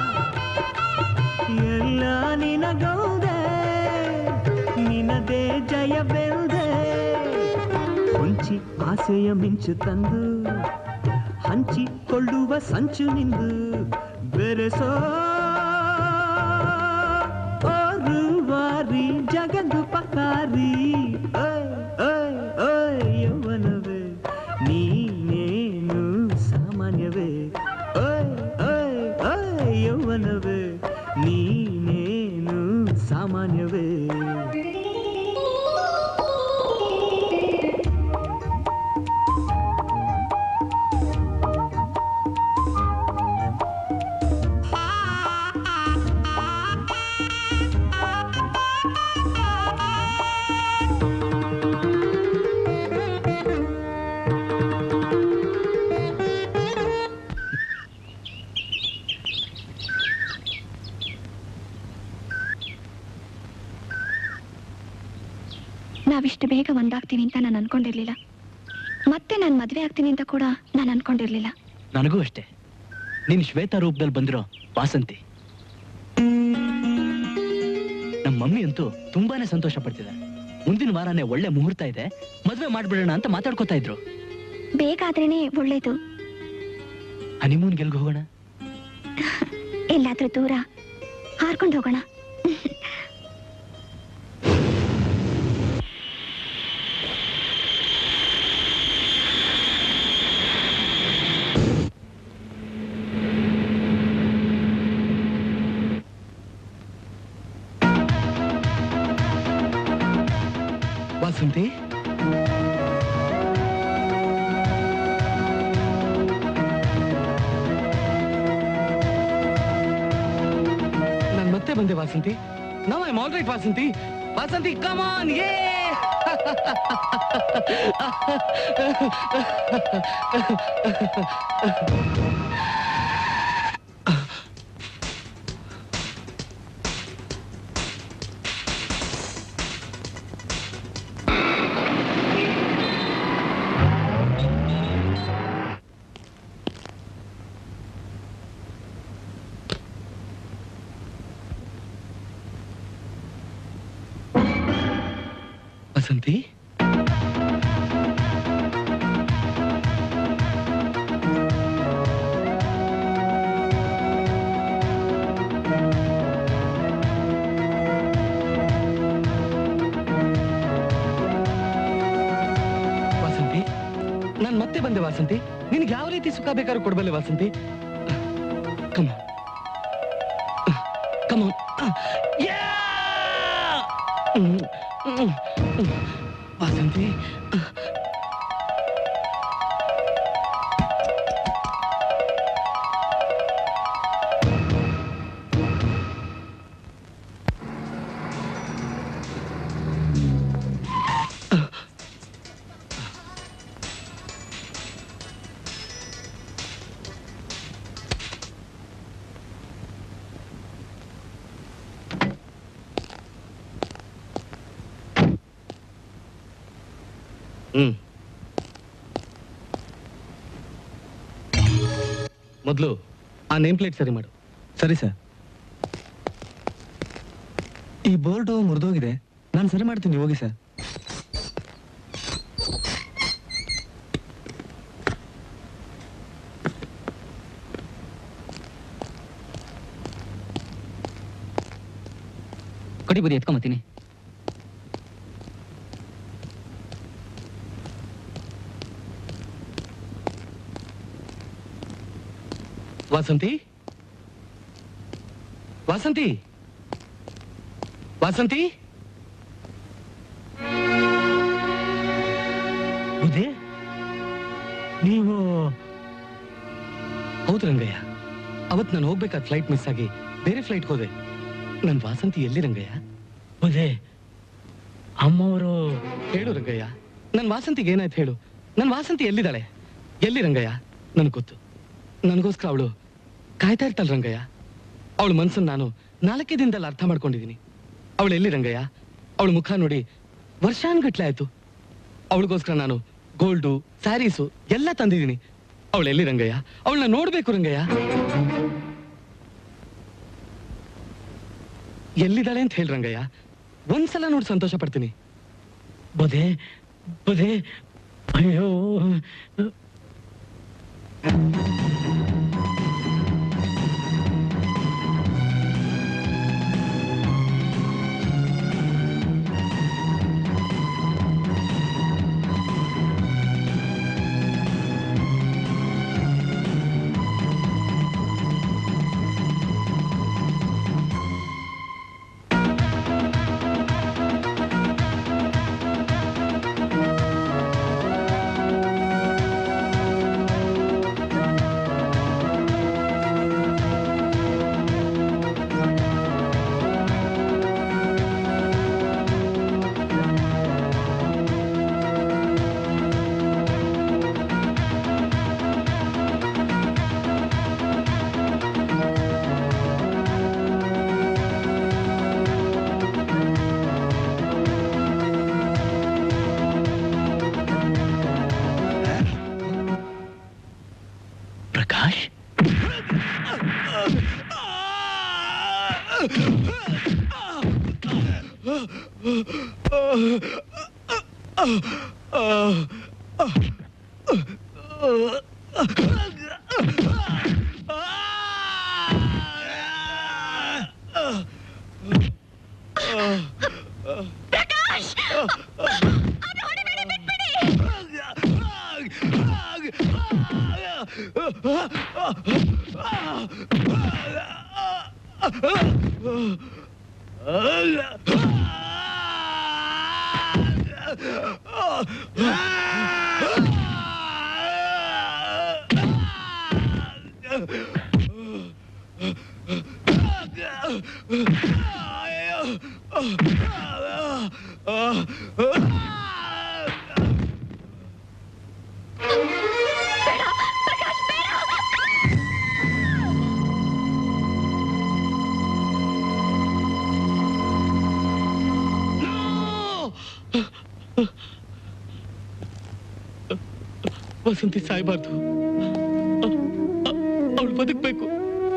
Speaker 3: ಎಲ್ಲ ನಿನಗೌದೆ, ನಿನದೇ ಜಯವೆಲ್ದೆ. ಹೊಂಚಿ ಆಸೆಯ ಮಿಂಚು ತಂದು ಹಂಚಿಕೊಳ್ಳುವ ಸಂಚು ನಿಂದು. ಬೆರೆಸೋ ರೂವಾರಿ ಜಗದುಪಕಾರಿ. ಐ ಐ ಐ ಯೌವನವೇ ನೀನೇನು ಸಾಮಾನ್ಯವೇ. ಐ ಐ ಐ ಯೌವನವೇ ನೀನೇನು ಸಾಮಾನ್ಯವೇ.
Speaker 2: ನಾವಿಷ್ಟು ಬೇಗ ಒಂದಾಗ್ತೀವಿ ಅಂತ ನಾನು ಅನ್ಕೊಂಡಿರ್ಲಿಲ್ಲ. ಮತ್ತೆ ನಾನು ಮದ್ವೆ ಆಗ್ತೀನಿ ಅಂತ ಕೂಡ ನಾನು ಅನ್ಕೊಂಡಿರ್ಲಿಲ್ಲ.
Speaker 1: ನನಗೂ ಅಷ್ಟೇ. ನೀನ್ ಶ್ವೇತಾ ರೂಪದಲ್ಲಿ ಬಂದಿರೋ ವಾಸಂತಿ. ನಮ್ಮ ಮಮ್ಮಿ ಅಂತೂ ತುಂಬಾನೇ ಸಂತೋಷ ಪಡ್ತಿದ್ದಾರೆ. ಮುಂದಿನ ವಾರನೇ ಒಳ್ಳೆ ಮುಹೂರ್ತ ಇದೆ, ಮದ್ವೆ ಮಾಡ್ಬಿಡೋಣ ಅಂತ ಮಾತಾಡ್ಕೋತಾ ಇದ್ರು.
Speaker 2: ಬೇಗ ಆದ್ರೇನೆ ಒಳ್ಳೇದು.
Speaker 1: ಹನಿಮೂನ್ ಗೆಲ್ಗೆ ಹೋಗೋಣ.
Speaker 2: ಎಲ್ಲಾದ್ರೂ ದೂರ ಹಾರ್ಕೊಂಡು ಹೋಗೋಣ.
Speaker 1: ವಾಸಂತಿ,
Speaker 7: ನಾನು ಮತ್ತೆ ಬಂದೆ Vasanthi. No I am all right Vasanthi. Vasanthi come on. ಯೇ
Speaker 1: ವಸಂತಿ,
Speaker 7: ವಾಸಂತಿ, ನಾನು ಮತ್ತೆ ಬಂದೆ ವಾಸಂತಿ. ನಿನ್ಗೆ ಯಾವ ರೀತಿ ಸುಖ ಬೇಕಾದ್ರೂ ಕೊಡ್ಬಲ್ಲೆ ವಾಸಂತಿ. Come come Vasanthi. ಹ್ಮ್ ಮೊದಲು ಆ ನೇಮ್ ಪ್ಲೇಟ್ ಸರಿ ಮಾಡು.
Speaker 4: ಸರಿ ಸರ್. ಈ ಬೋರ್ಡು ಮುರಿದೋಗಿದೆ, ನಾನು ಸರಿ ಮಾಡ್ತೀನಿ, ಹೋಗಿ ಸರ್.
Speaker 1: ಕೊಡಿ ಬುದ್ಧಿ ಎತ್ಕೊಂಬತ್ತೀನಿ.
Speaker 7: ವಾಸಂತಿ, ವಾಸಂತಿ, ವಾಸಂತಿ.
Speaker 1: ಬುದ್ಧಿ, ನೀವು
Speaker 7: ಹೌದು ರಂಗಯ್ಯ, ಅವತ್ ನಾನು ಹೋಗ್ಬೇಕಾದ ಫ್ಲೈಟ್ ಮಿಸ್ ಆಗಿ ಬೇರೆ ಫ್ಲೈಟ್ ಹೋದೆ. ನನ್ ವಾಸಂತಿ ಎಲ್ಲಿ ರಂಗಯ್ಯ?
Speaker 1: ಬುದ್ಧಿ, ಅಮ್ಮವರು
Speaker 7: ಹೇಳು ರಂಗಯ್ಯ, ನನ್ ವಾಸಂತಿಗೆ ಏನಾಯ್ತು ಹೇಳು. ನನ್ ವಾಸಂತಿ ಎಲ್ಲಿದ್ದಾಳೆ? ಎಲ್ಲಿ ರಂಗಯ್ಯ? ನನ್ಗೆ ಗೊತ್ತು, ನನಗೋಸ್ಕರ ಅವಳು ಕಾಯ್ತಾ ಇರ್ತಾಳ ರಂಗಯ್ಯ. ಅವಳ ಮನ್ಸನ್ನು ನಾನು ನಾಲ್ಕೇ ದಿನದಲ್ಲಿ ಅರ್ಥ ಮಾಡ್ಕೊಂಡಿದ್ದೀನಿ. ಅವಳು ಎಲ್ಲಿ ರಂಗಯ್ಯ? ಅವಳ ಮುಖ ನೋಡಿ ವರ್ಷಾನ್ಗಟ್ಲೆ ಆಯ್ತು. ಅವಳಿಗೋಸ್ಕರ ನಾನು ಗೋಲ್ಡು, ಸ್ಯಾರೀಸು ಎಲ್ಲ ತಂದಿದ್ದೀನಿ. ಅವಳು ಎಲ್ಲಿ ರಂಗಯ್ಯ? ಅವಳನ್ನ ನೋಡ್ಬೇಕು ರಂಗಯ್ಯ. ಎಲ್ಲಿದ್ದಾಳೆ ಅಂತ ಹೇಳಿ ರಂಗಯ್ಯ, ಒಂದ್ಸಲ ನೋಡಿ ಸಂತೋಷ ಪಡ್ತೀನಿ.
Speaker 1: ಬುದ್ಧಿ, ಬುದ್ಧಿ, ಅಯ್ಯೋ.
Speaker 2: ಪ್ರಕಾಶ್ ಅವ್ನ ಹೊಡಿಬೇಡಿ, ಬಿಟ್ಬಿಡಿ.
Speaker 7: ವಸಂತಿ ಸಾಯ್ಬಾರ್ದು, ಅವಳು ಬದುಕ್ಬೇಕು.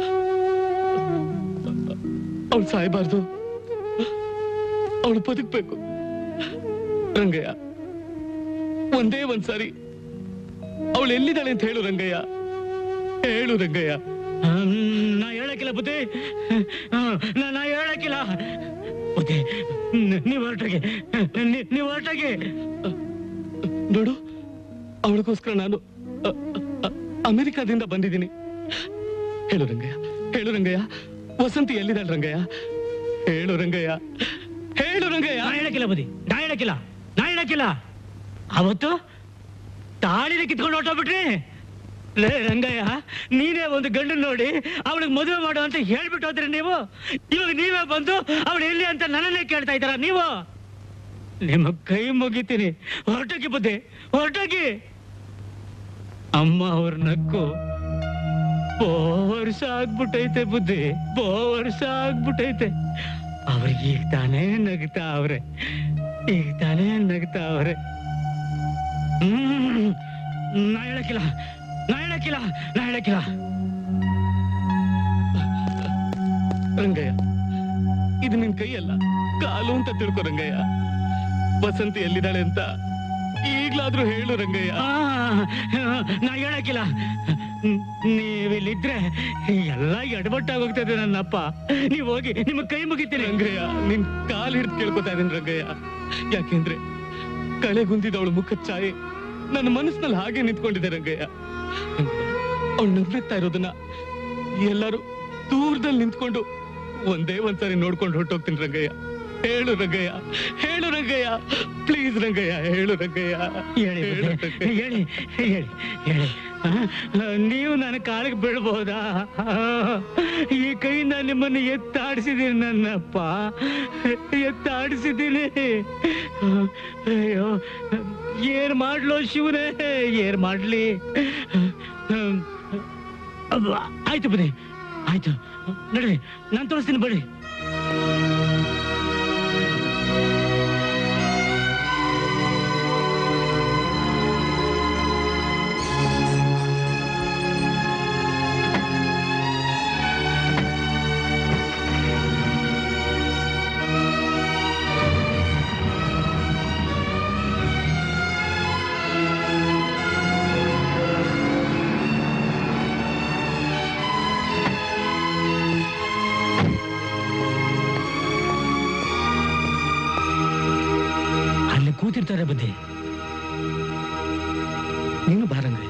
Speaker 7: ಅವಳು ಸಾಯ್ಬಾರ್ದು, ಅವಳು ಬದುಕ್ಬೇಕು. ರಂಗಯ್ಯ, ಒಂದೇ ಒಂದ್ಸಾರಿ ಅವಳು ಎಲ್ಲಿದ್ದಾಳೆ ಅಂತ ಹೇಳು ರಂಗಯ್ಯ, ಹೇಳು ರಂಗಯ್ಯ.
Speaker 6: ನಾ ಹೇಳಕ್ಕಿಲ್ಲ ಬುದ್ಧಿ, ನಾ ಹೇಳಕ್ಕಿಲ್ಲ ಬುದ್ಧಿ. ನೀವು ಹೊರಟಾಗೆ, ನೀವು ಹೊರಟಾಗೆ.
Speaker 7: ನೋಡು, ಅವಳಿಗೋಸ್ಕರ ನಾನು ಅ- ಅ- ಅಮೆರಿಕಾದಿಂದ ಬಂದಿದ್ದೀನಿ. ಹೇಳು ರಂಗಯ್ಯ, ಹೇಳು ರಂಗಯ್ಯ, ವಸಂತಿ ಎಲ್ಲಿದ್ದಾಳೆ ರಂಗಯ್ಯ? ಹೇಳು ರಂಗಯ್ಯ, ಹೇಳು ರಂಗಯ್ಯ.
Speaker 6: ನಾ ಹೇಳಕ್ಕಿಲ್ಲ ಬುದ್ಧಿ, ನಾ ಹೇಳಕ್ಕಿಲ್ಲ, ನಾ ಹೇಳಕ್ಕಿಲ್ಲ. ಅವತ್ತು ತಾಳಿನ ಕಿತ್ಕೊಂಡು ಹೊಟ್ಟೋಗ್ಬಿಟ್ರಿ. ಲೇ ರಂಗಯ್ಯ, ನೀನೇ ಒಂದು ಗಂಡು ನೋಡಿ ಅವಳಿಗೆ ಮದುವೆ ಮಾಡು ಅಂತ ಹೇಳ್ಬಿಟ್ಟು ಹೋದ್ರಿ ನೀವು. ಇವಾಗ ನೀವೇ ಬಂದು ಅವಳು ಎಲ್ಲಿ ಅಂತ ನನ್ನನ್ನೇ ಕೇಳ್ತಾ ಇದ್ದಾರ ನೀವು. ನಿಮ್ಮ ಕೈ ಮುಗಿತೀನಿ, ಹೊರಟೋಗಿ ಬುದ್ಧಿ, ಹೊರಟೋಗಿ. ಅಮ್ಮ ಅವ್ರ ನಕ್ಕು ಬೋ ವರ್ಷ ಆಗ್ಬಿಟ್ಟೈತೆ ಬುದ್ಧಿ, ಬೋ ವರ್ಷ ಆಗ್ಬಿಟ್ಟೈತೆ. ಅವ್ರಿಗೆ ಈಗ ತಾನೇ ನಗ್ತಾ ಅವ್ರೆ, ಈಗ ತಾನೇ ನಗ್ತಾ ಅವ್ರೆ. ಹ್ಮ್ ನಾ ಹೇಳಕ್ಕಿಲ್ಲ, ನಾ ಹೇಳಕ್ಕಿಲ್ಲ, ನಾ ಹೇಳಕ್ಕಿಲ್ಲ.
Speaker 7: ರಂಗಯ್ಯ, ಇದು ನಿನ್ ಕೈಯಲ್ಲ, ಕಾಲು ಅಂತ ತಿಳ್ಕೊ ರಂಗಯ್ಯ. ವಸಂತಿ ಎಲ್ಲಿದ್ದಾಳೆ ಅಂತ ಈಗ್ಲಾದ್ರೂ ಹೇಳು ರಂಗಯ್ಯ.
Speaker 6: ನಾ ಹೇಳಕ್ಕಿಲ್ಲ. ನೀವಿಲ್ಲಿದ್ರೆ ಎಲ್ಲ ಎಡಬಟ್ಟಾಗೋಗ್ತದೆ ನನ್ನಪ್ಪ. ನೀವ್ ಹೋಗಿ, ನಿಮ್ಮ ಕೈ ಮುಗಿತೀನಿ.
Speaker 7: ರಂಗಯ್ಯ, ನಿನ್ ಕಾಲ್ ಹಿಡಿದು ಕೇಳ್ಕೊತಾ ಇದೀನಿ ರಂಗಯ್ಯ. ಯಾಕೆಂದ್ರೆ ಕಳೆಗುಂದಿದವಳು ಮುಖ ಛಾಯೆ ನನ್ನ ಮನಸ್ಸಿನಲ್ಲಿ ಹಾಗೆ ನಿಂತ್ಕೊಂಡಿದೆ ರಂಗಯ್ಯ. ಅವಳು ನಗ್ನಗ್ತಾ ಇರೋದನ್ನ ಎಲ್ಲರೂ ದೂರದಲ್ಲಿ ನಿಂತ್ಕೊಂಡು ಒಂದೇ ಒಂದ್ಸರಿ ನೋಡ್ಕೊಂಡು ಹೊರಟೋಗ್ತೀನಿ ರಂಗಯ್ಯ. ಹೇಳು ರಂಗಯ್ಯ, ಹೇಳು ರಂಗಯ್ಯ, ಪ್ಲೀಸ್ ರಂಗಯ್ಯ, ಹೇಳು ರಂಗಯ್ಯ.
Speaker 6: ಹೇಳಿ ಹೇಳಿ ಹೇಳಿ ಹೇಳಿ. ನೀವು ನನ್ನ ಕಾಲಿಗೆ ಬೀಳ್ಬಹುದಾ? ಈ ಕೈಯಿಂದ ನಿಮ್ಮನ್ನು ಎತ್ತಾಡಿಸಿದ್ದೀನಿ ನನ್ನಪ್ಪ, ಎತ್ತಾಡಿಸಿದ್ದೀನಿ. ಅಯ್ಯೋ, ಏನ್ ಮಾಡ್ಲೋ ಶಿವನೇ, ಏನ್ ಮಾಡ್ಲಿ? ಆಯ್ತು ಬನ್ನಿ, ಆಯ್ತು ನಡ್ರಿ, ನಾನು ತೋರಿಸ್ತೀನಿ ಬನ್ನಿ. ಕೂತಿರ್ತಾರೆ ಬುದ್ಧಿ. ನೀನು ಬಾರಂಗಯ್ಯ.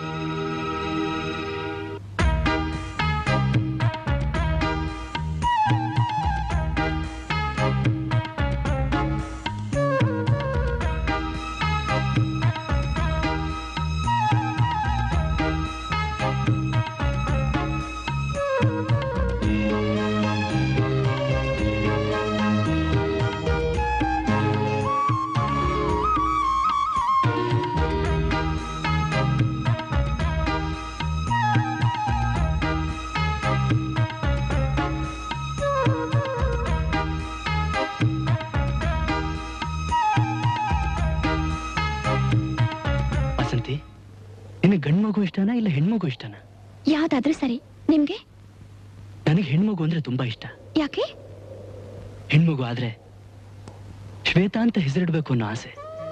Speaker 6: ನಿನಗೆ ಗಂಡು ಮಗು ಇಷ್ಟನಾ ಇಲ್ಲ ಹೆಣ್ಮಗು ಇಷ್ಟನಾ?
Speaker 2: ಯಾವ್ದಾದ್ರೂ ಸರಿ. ನಿಮ್ಗೆ?
Speaker 1: ನನಗೆ ಹೆಣ್ಮಗು ಅಂದ್ರೆ ತುಂಬಾ ಇಷ್ಟ.
Speaker 8: ಯಾಕೆ?
Speaker 1: ಹೆಣ್ಮಗು ಆದ್ರೆ ಶ್ವೇತಾ ಅಂತ ಹೆಸರಿಡ್ಬೇಕು ಅನ್ನೋ ಆಸೆ.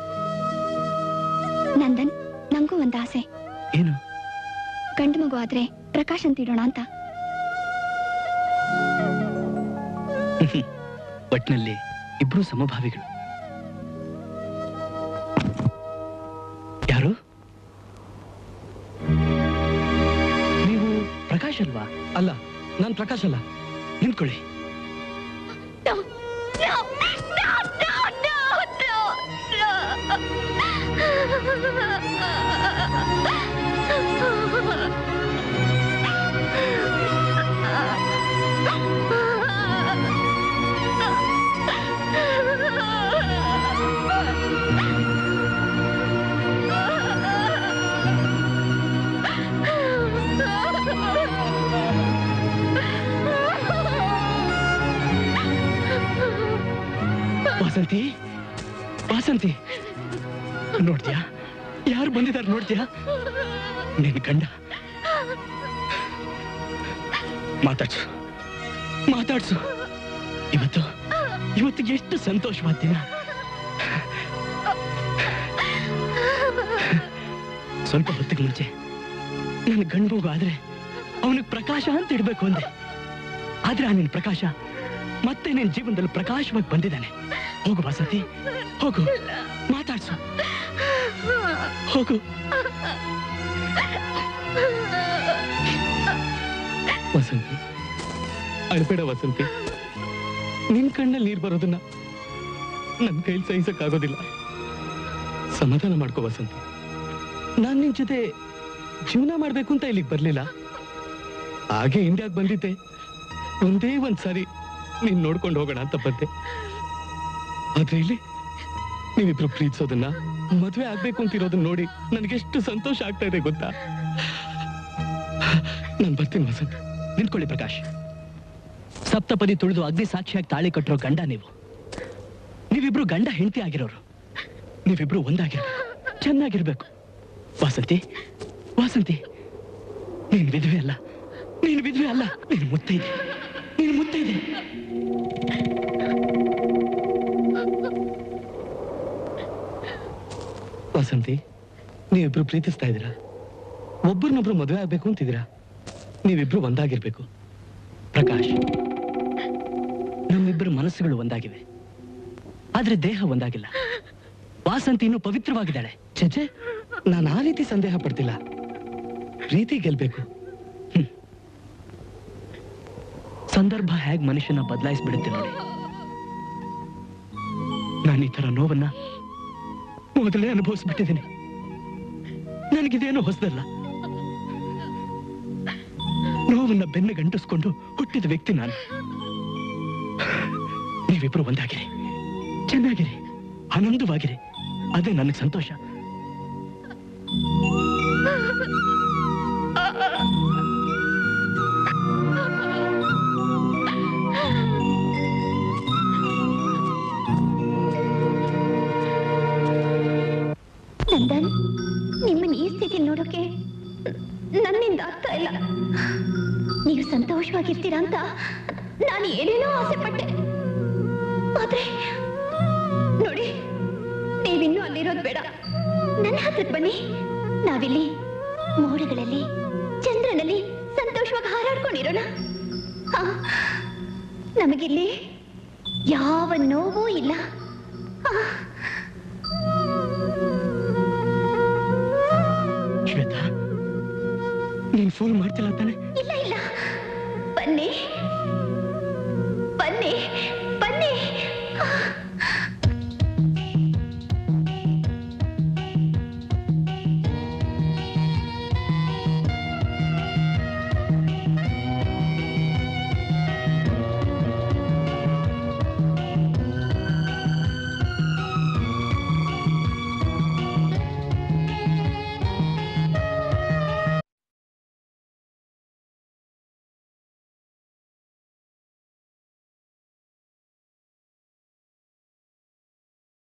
Speaker 2: ನಂದನ್, ನಂಗೂ ಒಂದು ಆಸೆ.
Speaker 1: ಏನು?
Speaker 2: ಗಂಡು ಮಗು ಆದ್ರೆ ಪ್ರಕಾಶ್ ಅಂತ ಇಡೋಣ ಅಂತ.
Speaker 1: ಒಟ್ನಲ್ಲಿ ಇಬ್ರು ಸಮಭಾವಿಗಳು. ಯಾರು? ನೀವು ಪ್ರಕಾಶ್ ಅಲ್ವಾ?
Speaker 4: ಅಲ್ಲ, ನಾನ್ ಪ್ರಕಾಶ್ ಅಲ್ಲ.
Speaker 1: ನಿಂತ್ಕೊಳ್ಳಿ.
Speaker 2: No, no, no, no, no,
Speaker 1: Vasanthi, Vasanthi, ನೋಡ್ತೀಯಾ ಯಾರು ಬಂದಿದ್ದಾರೆ? ನೋಡ್ತೀಯಾ? ನಿನ್ ಗಂಡ. ಮಾತಾಡ್ಸು, ಮಾತಾಡ್ಸು. ಇವತ್ತು ಇವತ್ತು ಎಷ್ಟು ಸಂತೋಷವಾದ ದಿನ. ಸ್ವಲ್ಪ ಹೊತ್ತಿಗೆ ಮುಂಚೆ ನನ್ನ ಗಂಡು ಆದ್ರೆ ಅವನಿಗೆ ಪ್ರಕಾಶ ಅಂತ ಇಡ್ಬೇಕು ಅಂದೆ. ಆದ್ರೆ ಆ ನಿನ್ ಪ್ರಕಾಶ ಮತ್ತೆ ನಿನ್ ಜೀವನದಲ್ಲಿ ಪ್ರಕಾಶವಾಗಿ ಬಂದಿದ್ದಾನೆ. ಹೋಗು ವಾಸಂತಿ, ಹೋಗು, ಮಾತಾಡ್ಸು, ಹೋಗು. ವಸಂತಿ, ಅಳ್ಬೇಡ ವಸಂತಿ. ನಿನ್ ಕಣ್ಣಲ್ಲಿ ನೀರ್ ಬರೋದನ್ನ ನನ್ ಕೈಲಿ ಸಹಿಸಕ್ಕಾಗೋದಿಲ್ಲ. ಸಮಾಧಾನ ಮಾಡ್ಕೋ ವಸಂತಿ. ನಾನ್ ನಿನ್ ಜೊತೆ ಜೀವನ ಮಾಡ್ಬೇಕು ಅಂತ ಇಲ್ಲಿಗೆ ಬರ್ಲಿಲ್ಲ. ಹಾಗೆ ಇಂಡಿಯಾಗ್ ಬಂದಿದ್ದೆ. ಒಂದೇ ಒಂದ್ಸಾರಿ ನೀನ್ ನೋಡ್ಕೊಂಡು ಹೋಗೋಣ ಅಂತ ಬಂದೆ. ಆದ್ರೆ ಇಲ್ಲಿ ನೀವಿಬ್ರು ಪ್ರೀತಿಸೋದನ್ನ, ಮದ್ವೆ ಆಗ್ಬೇಕು ಅಂತಿರೋದನ್ನ ನೋಡಿ ನನ್ಗೆಷ್ಟು ಸಂತೋಷ ಆಗ್ತಾ ಇದೆ ಗೊತ್ತಾ? ನಾನ್ ಬರ್ತೀನಿ ವಸಂತ. ನಿಂತ್ಕೊಳ್ಳಿ ಪ್ರಕಾಶ್. ಸಪ್ತಪದಿ ತುಳಿದು ಅಗ್ನಿ ಸಾಕ್ಷಿಯಾಗಿ ತಾಳಿ ಕಟ್ಟಿರೋ ಗಂಡ ನೀವು. ನೀವಿಬ್ರು ಗಂಡ ಹೆಂಡತಿ ಆಗಿರೋರು. ನೀವಿಬ್ರು ಒಂದಾಗಿರ್ಬೇಕು, ಚೆನ್ನಾಗಿರ್ಬೇಕು. ವಾಸಂತಿ, ವಾಸಂತಿ, ನೀನ್ ವಿಧವೆ ಅಲ್ಲ, ನೀನ್ ವಿಧವೆ ಅಲ್ಲ, ನೀನ್ ಮುತ್ತೈದೆ, ನೀನ್ ಮುತ್ತೈದೆ. ವಾಸಂತಿ, ನೀವಿಬ್ರು ಪ್ರೀತಿಸ್ತಾ ಇದ್ದೀರಾ? ಒಬ್ಬರನ್ನೊಬ್ರು ಮದುವೆ ಆಗ್ಬೇಕು ಅಂತಿದ್ದೀರಾ? ನೀವಿಬ್ರು ಒಂದಾಗಿರ್ಬೇಕು. ಪ್ರಕಾಶ್, ನಮ್ಮಿಬ್ಬರು ಮನಸ್ಸುಗಳು ಒಂದಾಗಿವೆ, ಆದ್ರೆ ದೇಹ ಒಂದಾಗಿಲ್ಲ. ವಾಸಂತಿ ಇನ್ನೂ ಪವಿತ್ರವಾಗಿದ್ದಾಳೆ. ಚೇಚೆ, ನಾನು ಆ ರೀತಿ ಸಂದೇಹ ಪಡ್ತಿಲ್ಲ. ಪ್ರೀತಿ ಗೆಲ್ಬೇಕು. ಹ್ಮ್. ಸಂದರ್ಭ ಹೇಗ್ ಮನುಷ್ಯನ ಬದಲಾಯಿಸ್ಬಿಡುತ್ತೆ ನೋಡಿ. ನಾನು ಈ ತರ ನೋವನ್ನ ಮೊದಲೇ ಅನುಭವಿಸ್ಬಿಟ್ಟಿದ್ದೀನಿ. ನನಗಿದೇನೋ ಹೊಸದಲ್ಲ. ನೋವನ್ನ ಬೆನ್ನ ಗಂಟಿಸ್ಕೊಂಡು ಹುಟ್ಟಿದ ವ್ಯಕ್ತಿ ನಾನು. ನೀವಿಬ್ರು ಒಂದಾಗಿರಿ, ಚೆನ್ನಾಗಿರಿ, ಆನಂದವಾಗಿರಿ. ಅದೇ ನನಗೆ ಸಂತೋಷ.
Speaker 2: ನಂದನ್, ನಿಮ್ಮನ್ನ ಈ ಸ್ಥಿತಿ ನೋಡೋಕೆ ನನ್ನಿಂದ ಆಗ್ತಾ ಇಲ್ಲ. ನೀವು ಸಂತೋಷವಾಗಿರ್ತೀರಾ ಅಂತ ನಾನು ಏನೇನೋ ಆಸೆ ಪಟ್ಟೆ. ಆದ್ರೆ ನೋಡಿ, ನೀವಿನ್ನೂ ಅಲ್ಲಿರೋದು ಬೇಡ. ನನ್ನ ಹತ್ರಕ್ಕೆ ಬನ್ನಿ. ನಾವಿಲ್ಲಿ ಮೋಡಗಳಲ್ಲಿ, ಚಂದ್ರನಲ್ಲಿ ಸಂತೋಷವಾಗಿ ಹಾರಾಡ್ಕೊಂಡಿರೋಣ. ಹಾ, ನಮಗಿಲ್ಲಿ ಯಾವ ನೋವೂ ಇಲ್ಲ.
Speaker 1: ಶ್ವೇತಾ, ನೀನ್ ಫೋನ್ ಮಾಡ್ತಿಲ್ಲ ತಾನೆ?
Speaker 2: ಇಲ್ಲ ಇಲ್ಲ, ಬನ್ನಿ.